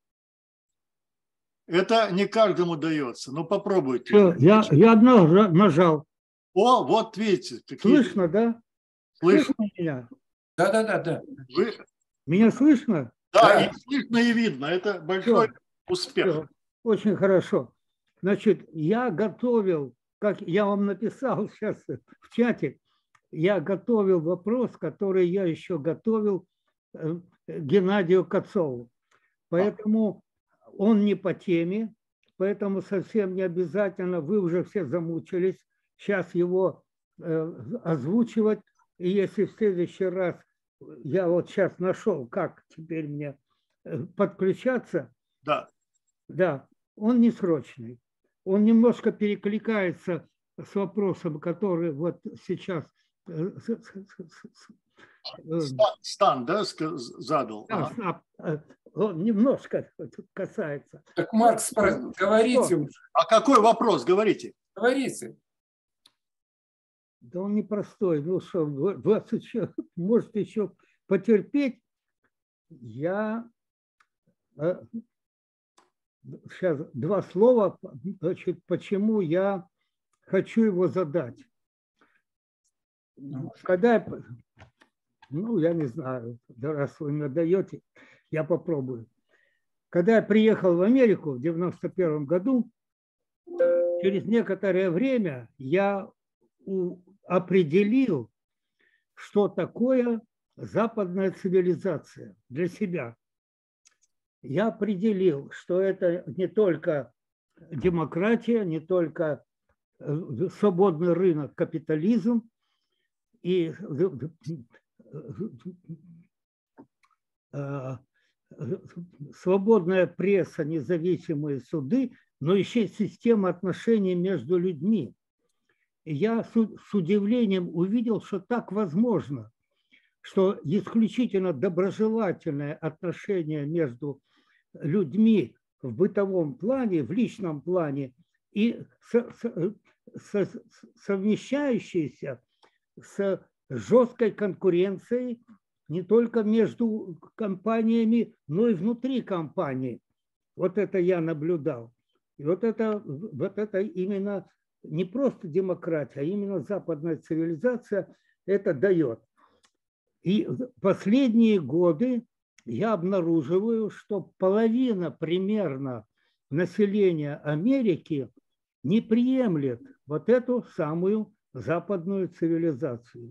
Это не каждому дается. Ну, попробуйте. Все, я нажал. О, вот видите. Слышно, да? Слышно меня? Да. Меня слышно? Да, и слышно, и видно. Это большой успех. Все. Очень хорошо. Значит, я готовил, как я вам написал сейчас в чате, я готовил вопрос, который я еще готовил Геннадию Кацову. Поэтому он не по теме, поэтому совсем не обязательно, вы уже все замучились сейчас его озвучивать. И если в следующий раз я вот сейчас нашел, как теперь мне подключаться, да, он не срочный. Он немножко перекликается с вопросом, который вот сейчас Стан, да, задал? Да, он немножко касается. Так, Марк, говорите уже. А какой вопрос? Говорите. Говорите. Да он непростой. Ну что, вас еще, может еще потерпеть. Я сейчас два слова, значит, почему я хочу его задать. Когда, ну, я не знаю, раз вы мне даете, я попробую. Когда я приехал в Америку в 91 году, через некоторое время я определил, что такое западная цивилизация для себя. Я определил, что это не только демократия, не только свободный рынок, капитализм, и свободная пресса, независимые суды, но еще система отношений между людьми. И я с удивлением увидел, что так возможно, что исключительно доброжелательное отношение между людьми в бытовом плане, в личном плане и совмещающиеся с жесткой конкуренцией не только между компаниями, но и внутри компании. Вот это я наблюдал. И вот это именно не просто демократия, а именно западная цивилизация это дает. И в последние годы я обнаруживаю, что половина примерно населения Америки не приемлет вот эту самую западную цивилизацию.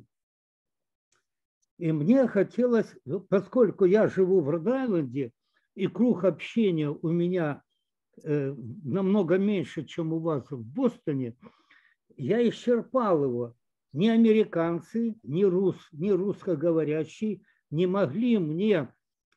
И мне хотелось, поскольку я живу в Род-Айленде, и круг общения у меня намного меньше, чем у вас в Бостоне, я исчерпал его. Ни американцы, ни русскоговорящие не могли мне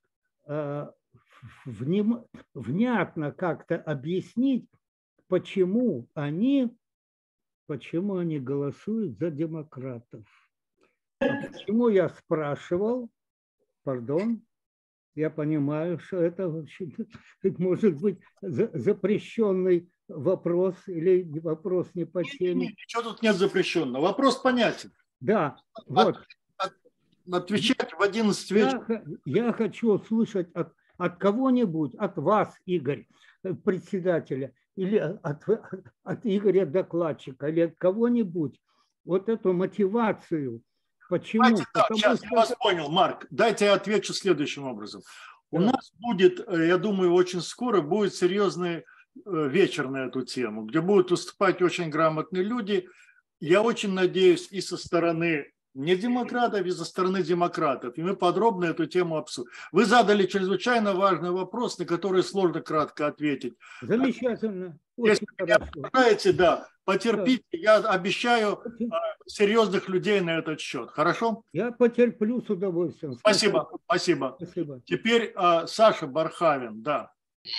внятно как-то объяснить, почему они голосуют за демократов. А почему я спрашивал, пардон, я понимаю, что это вообще-то может быть запрещенный вопрос или вопрос не по теме. Ничего тут нет запрещенного. Вопрос понятен. Да, вот. Отвечать в 11 вечера. Я хочу услышать от кого-нибудь, от вас, Игорь, председателя, или от Игоря докладчика, или от кого-нибудь вот эту мотивацию. Почему? Давайте, сейчас я вас понял, Марк. Дайте я отвечу следующим образом. У нас будет, я думаю, очень скоро будет серьезный вечер на эту тему, где будут выступать очень грамотные люди. Я очень надеюсь и со стороны не демократов, и со стороны демократов. И мы подробно эту тему обсудим. Вы задали чрезвычайно важный вопрос, на который сложно кратко ответить. Замечательно. Если меня знаете, да, потерпите. Я обещаю серьезных людей на этот счет. Хорошо? Я потерплю с удовольствием. Спасибо. Спасибо. Теперь Саша Бархавин, да.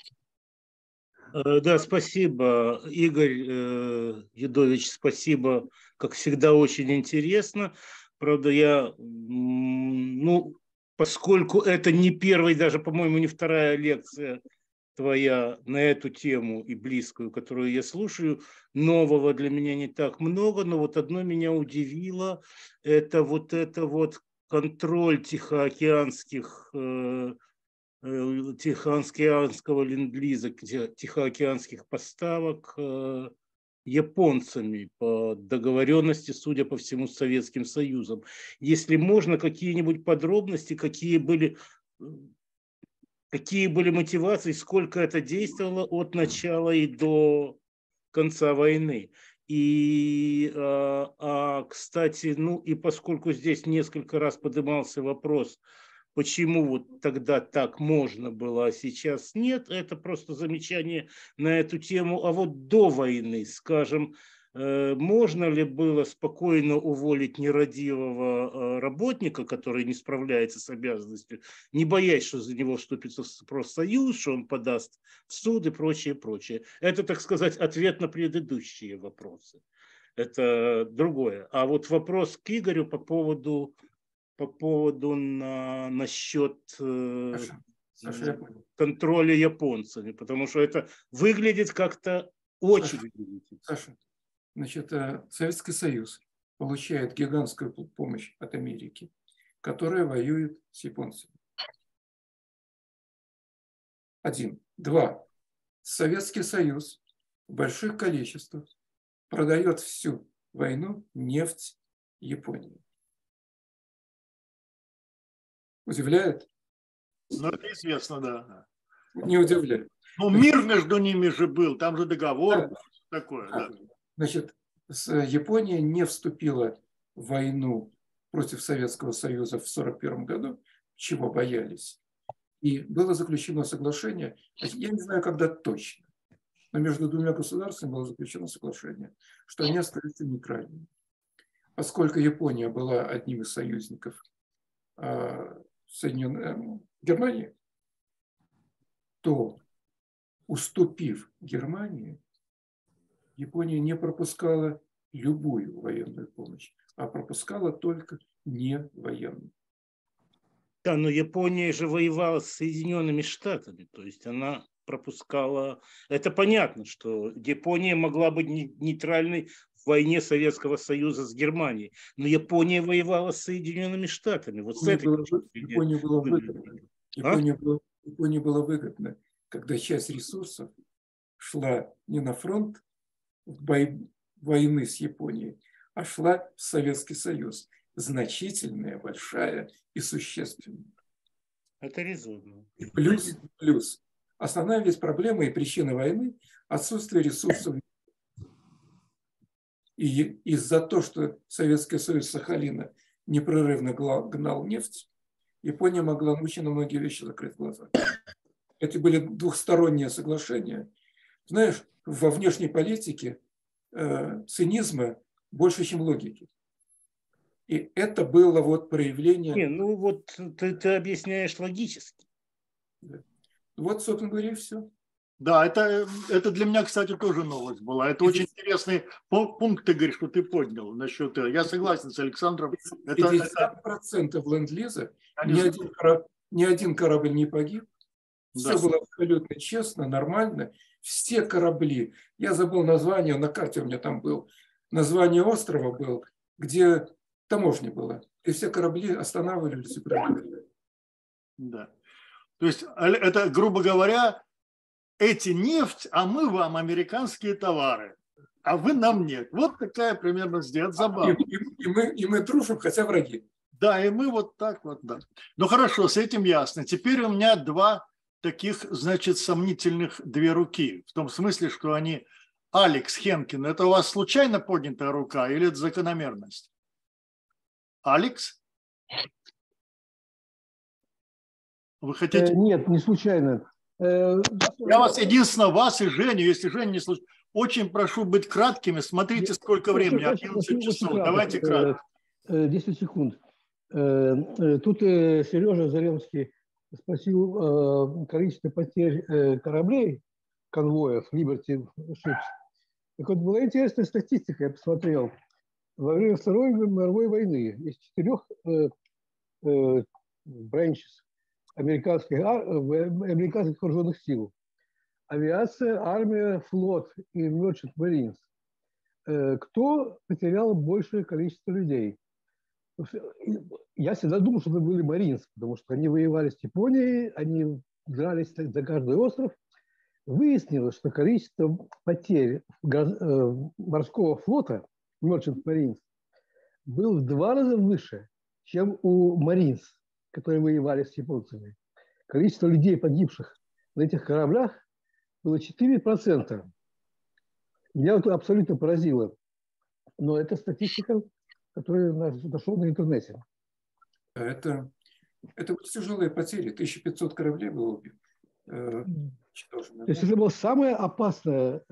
Да, спасибо, Игорь Юдович, спасибо, как всегда, очень интересно. Правда, я, поскольку это не первая, даже, по-моему, не вторая лекция твоя на эту тему и близкую, которую я слушаю, нового для меня не так много, но вот одно меня удивило, это вот контроль тихоокеанского ленд-лиза, тихоокеанских поставок японцами по договоренности, судя по всему, с Советским Союзом. Если можно, какие-нибудь подробности, какие были мотивации, сколько это действовало от начала и до конца войны. И, кстати, и поскольку здесь несколько раз поднимался вопрос, почему вот тогда так можно было, а сейчас нет, это просто замечание на эту тему. А вот до войны, скажем, можно ли было спокойно уволить нерадивого работника, который не справляется с обязанностью, не боясь, что за него вступится в профсоюз, что он подаст в суд и прочее, прочее. Это, так сказать, ответ на предыдущие вопросы. Это другое. А вот вопрос к Игорю по поводу насчет контроля японцами, потому что это выглядит как-то очень удивительно. Саша, значит, Советский Союз получает гигантскую помощь от Америки, которая воюет с японцами. 1. 2. Советский Союз в больших количествах продает всю войну нефть Японии. Удивляет? Ну, это известно, да. Не удивляет. Ну, мир между ними же был, там же договор, да. Такое. Да. Значит, Япония не вступила в войну против Советского Союза в 1941 году, чего боялись. И было заключено соглашение, я не знаю, когда точно, но между двумя государствами было заключено соглашение, что они остаются нейтральными. Поскольку Япония была одним из союзников Германии, то, уступив Германии, Япония не пропускала любую военную помощь, а пропускала только не военную. Да, но Япония же воевала с Соединенными Штатами, то есть она пропускала... Это понятно, что Япония могла быть нейтральной в войне Советского Союза с Германией. Но Япония воевала с Соединенными Штатами. Вот с этой Японии было выгодно, когда часть ресурсов шла не на фронт войны с Японией, а шла в Советский Союз. Значительная, большая и существенная. Это резонно. И плюс. Основная ведь проблема и причина войны – отсутствие ресурсов. И из-за того, что Советский Союз Сахалина непрерывно гнал нефть, Япония могла на многие вещи закрыть глаза. Это были двухсторонние соглашения. Знаешь, во внешней политике цинизма больше, чем логики. И это было вот проявление... Не, ну вот ты объясняешь логически. Вот, собственно говоря, и все. Да, это для меня, кстати, тоже новость была. Это очень интересный пункт, Игорь, что ты поднял насчет... Я согласен с Александром. 50% ленд-лиза, ни один корабль не погиб. Все было абсолютно честно, нормально. Все корабли, я забыл название, на карте у меня там был, название острова был, где таможня была. И все корабли останавливались и проехали. Да. То есть это, грубо говоря, эти нефть, а мы вам американские товары, а вы нам нет. Вот такая примерно сделать забава. И мы дружим, хотя враги. Да, и мы вот так вот, да. Ну хорошо, с этим ясно. Теперь у меня два таких, значит, сомнительных две руки. В том смысле, что они... Алекс Хенкин, это у вас случайно поднятая рука или это закономерность? Алекс? Вы хотите... Нет, не случайно. Я вас, единственно, вас и Женю, если Женя не случайно, очень прошу быть краткими. Смотрите, сколько времени, 11 часов. Давайте кратко. 10 секунд. Тут Сережа Заремский спросил количество потерь кораблей, конвоев, Liberty Ships. Так вот, была интересная статистика, я посмотрел. Во время Второй мировой войны из 4 branches американских вооруженных сил — авиация, армия, флот и Merchant Marines — кто потерял большее количество людей? Я всегда думал, что это были Marines, потому что они воевали с Японией, они дрались за каждый остров. Выяснилось, что количество потерь морского флота, Merchant Marines, было в 2 раза выше, чем у Marines, которые воевали с японцами. Количество людей, погибших на этих кораблях, было 4%. Меня это абсолютно поразило. Но это статистика, которую я нашел на интернете. Это тяжелые потери. 1500 кораблей было убито. То есть это была самая опасная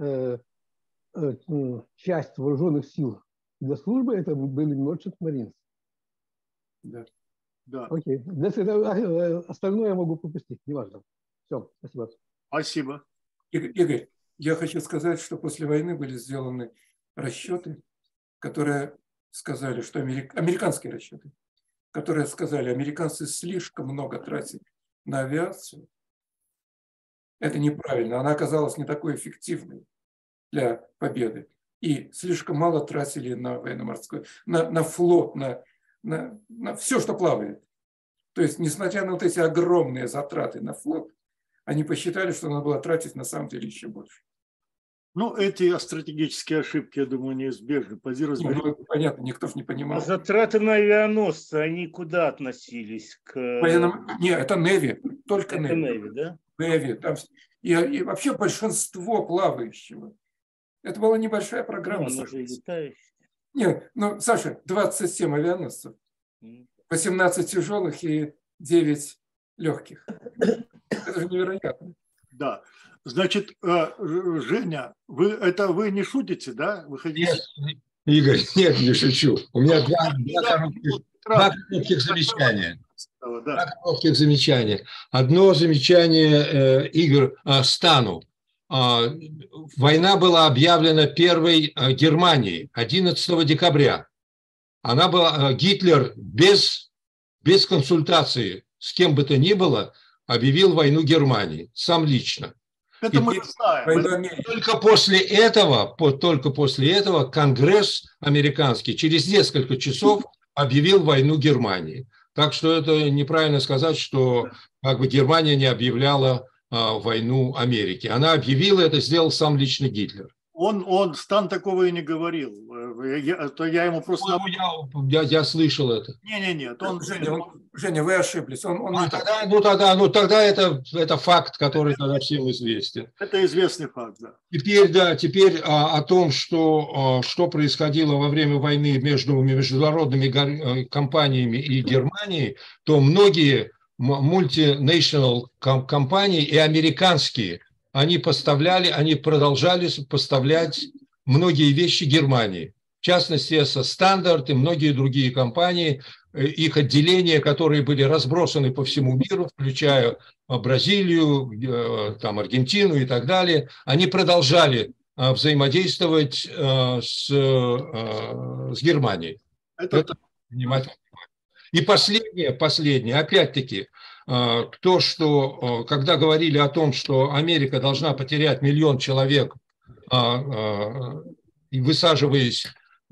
часть вооруженных сил для службы, это были Merchant Marines. Да. Да. Окей. Остальное я могу пропустить, неважно. Все, спасибо. Спасибо. Игорь, я хочу сказать, что после войны были сделаны расчеты, которые сказали, что американские расчеты, которые сказали, американцы слишком много тратят на авиацию. Это неправильно. Она оказалась не такой эффективной для победы. И слишком мало тратили на военно-морской, на флот, на все, что плавает. То есть, несмотря на вот эти огромные затраты на флот, они посчитали, что надо было тратить на самом деле еще больше. Ну, эти стратегические ошибки, я думаю, неизбежны. Понятно, никто же не понимал. А затраты на авианосцы, они куда относились? Нет, это Navy, только это Navy. Navy, да? Navy, там, и вообще большинство плавающего. Это была небольшая программа. Ну, же летающая. Нет, ну, Саша, 27 авианосцев, 18 тяжелых и 9 легких. Это же невероятно. Да. Значит, Женя, вы не шутите, да? Вы хотите... Нет, Игорь, нет, не шучу. У меня два коротких замечания. Два коротких замечания. Одно замечание, Игорь, Стану. Война была объявлена первой Германией 11 декабря. Она была, Гитлер без консультации с кем бы то ни было объявил войну Германии, сам лично. Это мы знаем. Только после этого Конгресс американский через несколько часов объявил войну Германии. Так что это неправильно сказать, что как бы Германия не объявляла войну Америке. Она объявила, это сделал сам лично Гитлер. Стан такого и не говорил. Я ему просто... Я слышал это. Нет. Женя, вы ошиблись. Тогда это факт, который тогда всем известен. Это известный факт, да. Теперь о том, что происходило во время войны между международными компаниями и Германией, то многие multinational компании и американские, они продолжали поставлять многие вещи Германии. В частности, СС Стандарт и многие другие компании, их отделения, которые были разбросаны по всему миру, включая Бразилию, там, Аргентину и так далее, они продолжали взаимодействовать с Германией. Это внимательно. И последнее, опять-таки, то, что когда говорили о том, что Америка должна потерять 1 миллион человек, высаживаясь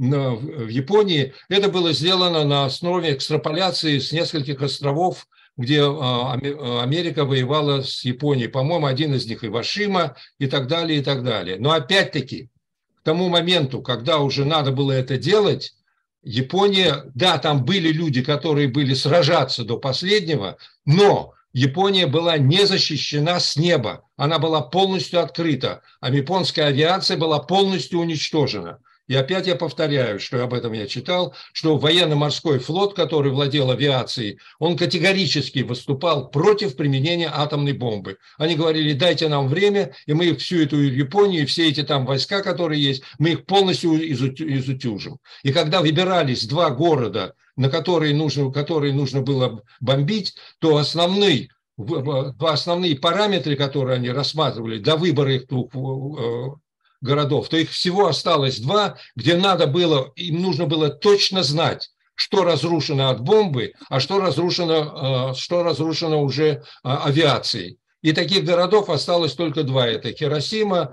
в Японии, это было сделано на основе экстраполяции с нескольких островов, где Америка воевала с Японией. По-моему, один из них Ивашима и так далее, и так далее. Но опять-таки, к тому моменту, когда уже надо было это делать, Япония, да, там были люди, которые были сражаться до последнего, но Япония была не защищена с неба, она была полностью открыта, а японская авиация была полностью уничтожена. И опять я повторяю, что об этом я читал, что военно-морской флот, который владел авиацией, он категорически выступал против применения атомной бомбы. Они говорили, дайте нам время, и мы всю эту Японию, все эти там войска, которые есть, мы их полностью изутюжим. И когда выбирались 2 города, на которые нужно было бомбить, то основные параметры, которые они рассматривали для выбора их 2 городов, то их всего осталось 2, где им нужно было точно знать, что разрушено от бомбы, а что разрушено уже авиацией. И таких городов осталось только 2. Это Хиросима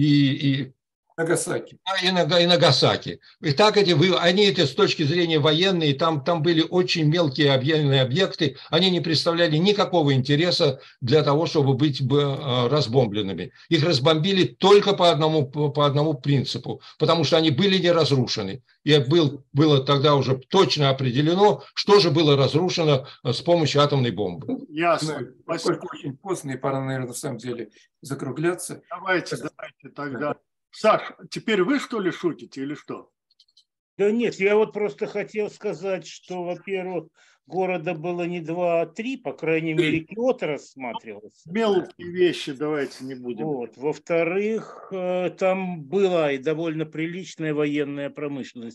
и Нагасаки. И Нагасаки. И так они с точки зрения военной, там были очень мелкие военные объекты, они не представляли никакого интереса для того, чтобы быть разбомбленными. Их разбомбили только по одному принципу, потому что они были не разрушены. И было тогда уже точно определено, что же было разрушено с помощью атомной бомбы. Ясно. Поскольку очень поздно, и пора, наверное, на самом деле закругляться. Давайте тогда. Саш, теперь вы, что ли, шутите или что? Да нет, я вот просто хотел сказать, что, во-первых, города было не 2, а 3, по крайней мере, Киото рассматривался. Мелкие вещи давайте не будем. Вот. Во-вторых, там была и довольно приличная военная промышленность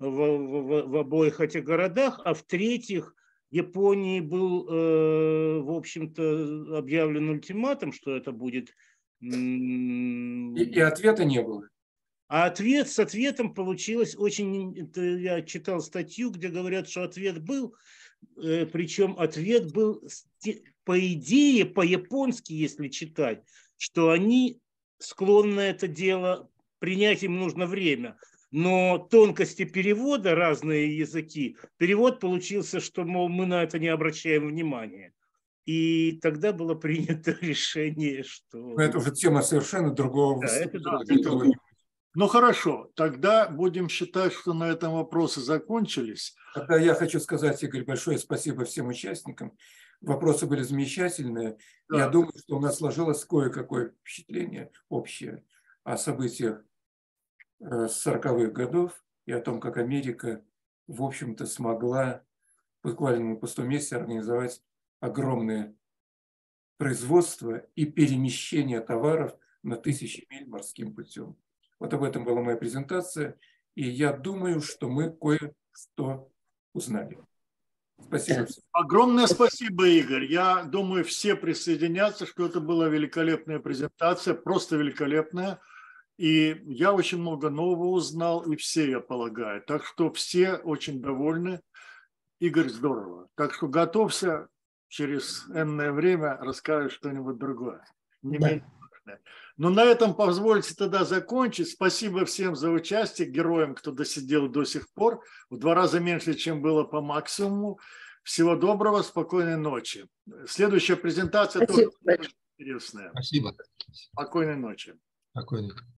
в обоих этих городах, а в-третьих, Японии был, в общем-то, объявлен ультиматум, что это будет... И ответа не было. А с ответом получилось очень... Я читал статью, где говорят, что ответ был, причем ответ был, по идее, по-японски, если читать, что они склонны это дело, принять им нужно время. Но тонкости перевода, разные языки, перевод получился, что, мол, мы на это не обращаем внимания. И тогда было принято решение, что... Но это уже тема совершенно другого. Да, это Ну хорошо, тогда будем считать, что на этом вопросы закончились. Тогда я хочу сказать, Игорь, большое спасибо всем участникам. Вопросы были замечательные. Да. Я думаю, что у нас сложилось кое-какое впечатление общее о событиях 40-х годов и о том, как Америка, в общем-то, смогла буквально на пустом месте организовать огромное производство и перемещение товаров на 1000 миль морским путем. Вот об этом была моя презентация, и я думаю, что мы кое-что узнали. Спасибо. Огромное спасибо, Игорь. Я думаю, все присоединятся, что это была великолепная презентация, просто великолепная. И я очень много нового узнал, и все, я полагаю. Так что все очень довольны. Игорь, здорово. Так что готовься, через энное время расскажешь что-нибудь другое. Не менее Но на этом позвольте тогда закончить. Спасибо всем за участие, героям, кто досидел до сих пор. В 2 раза меньше, чем было по максимуму. Всего доброго, спокойной ночи. Следующая презентация тоже интересная. Спасибо. Спокойной ночи. Спокойной.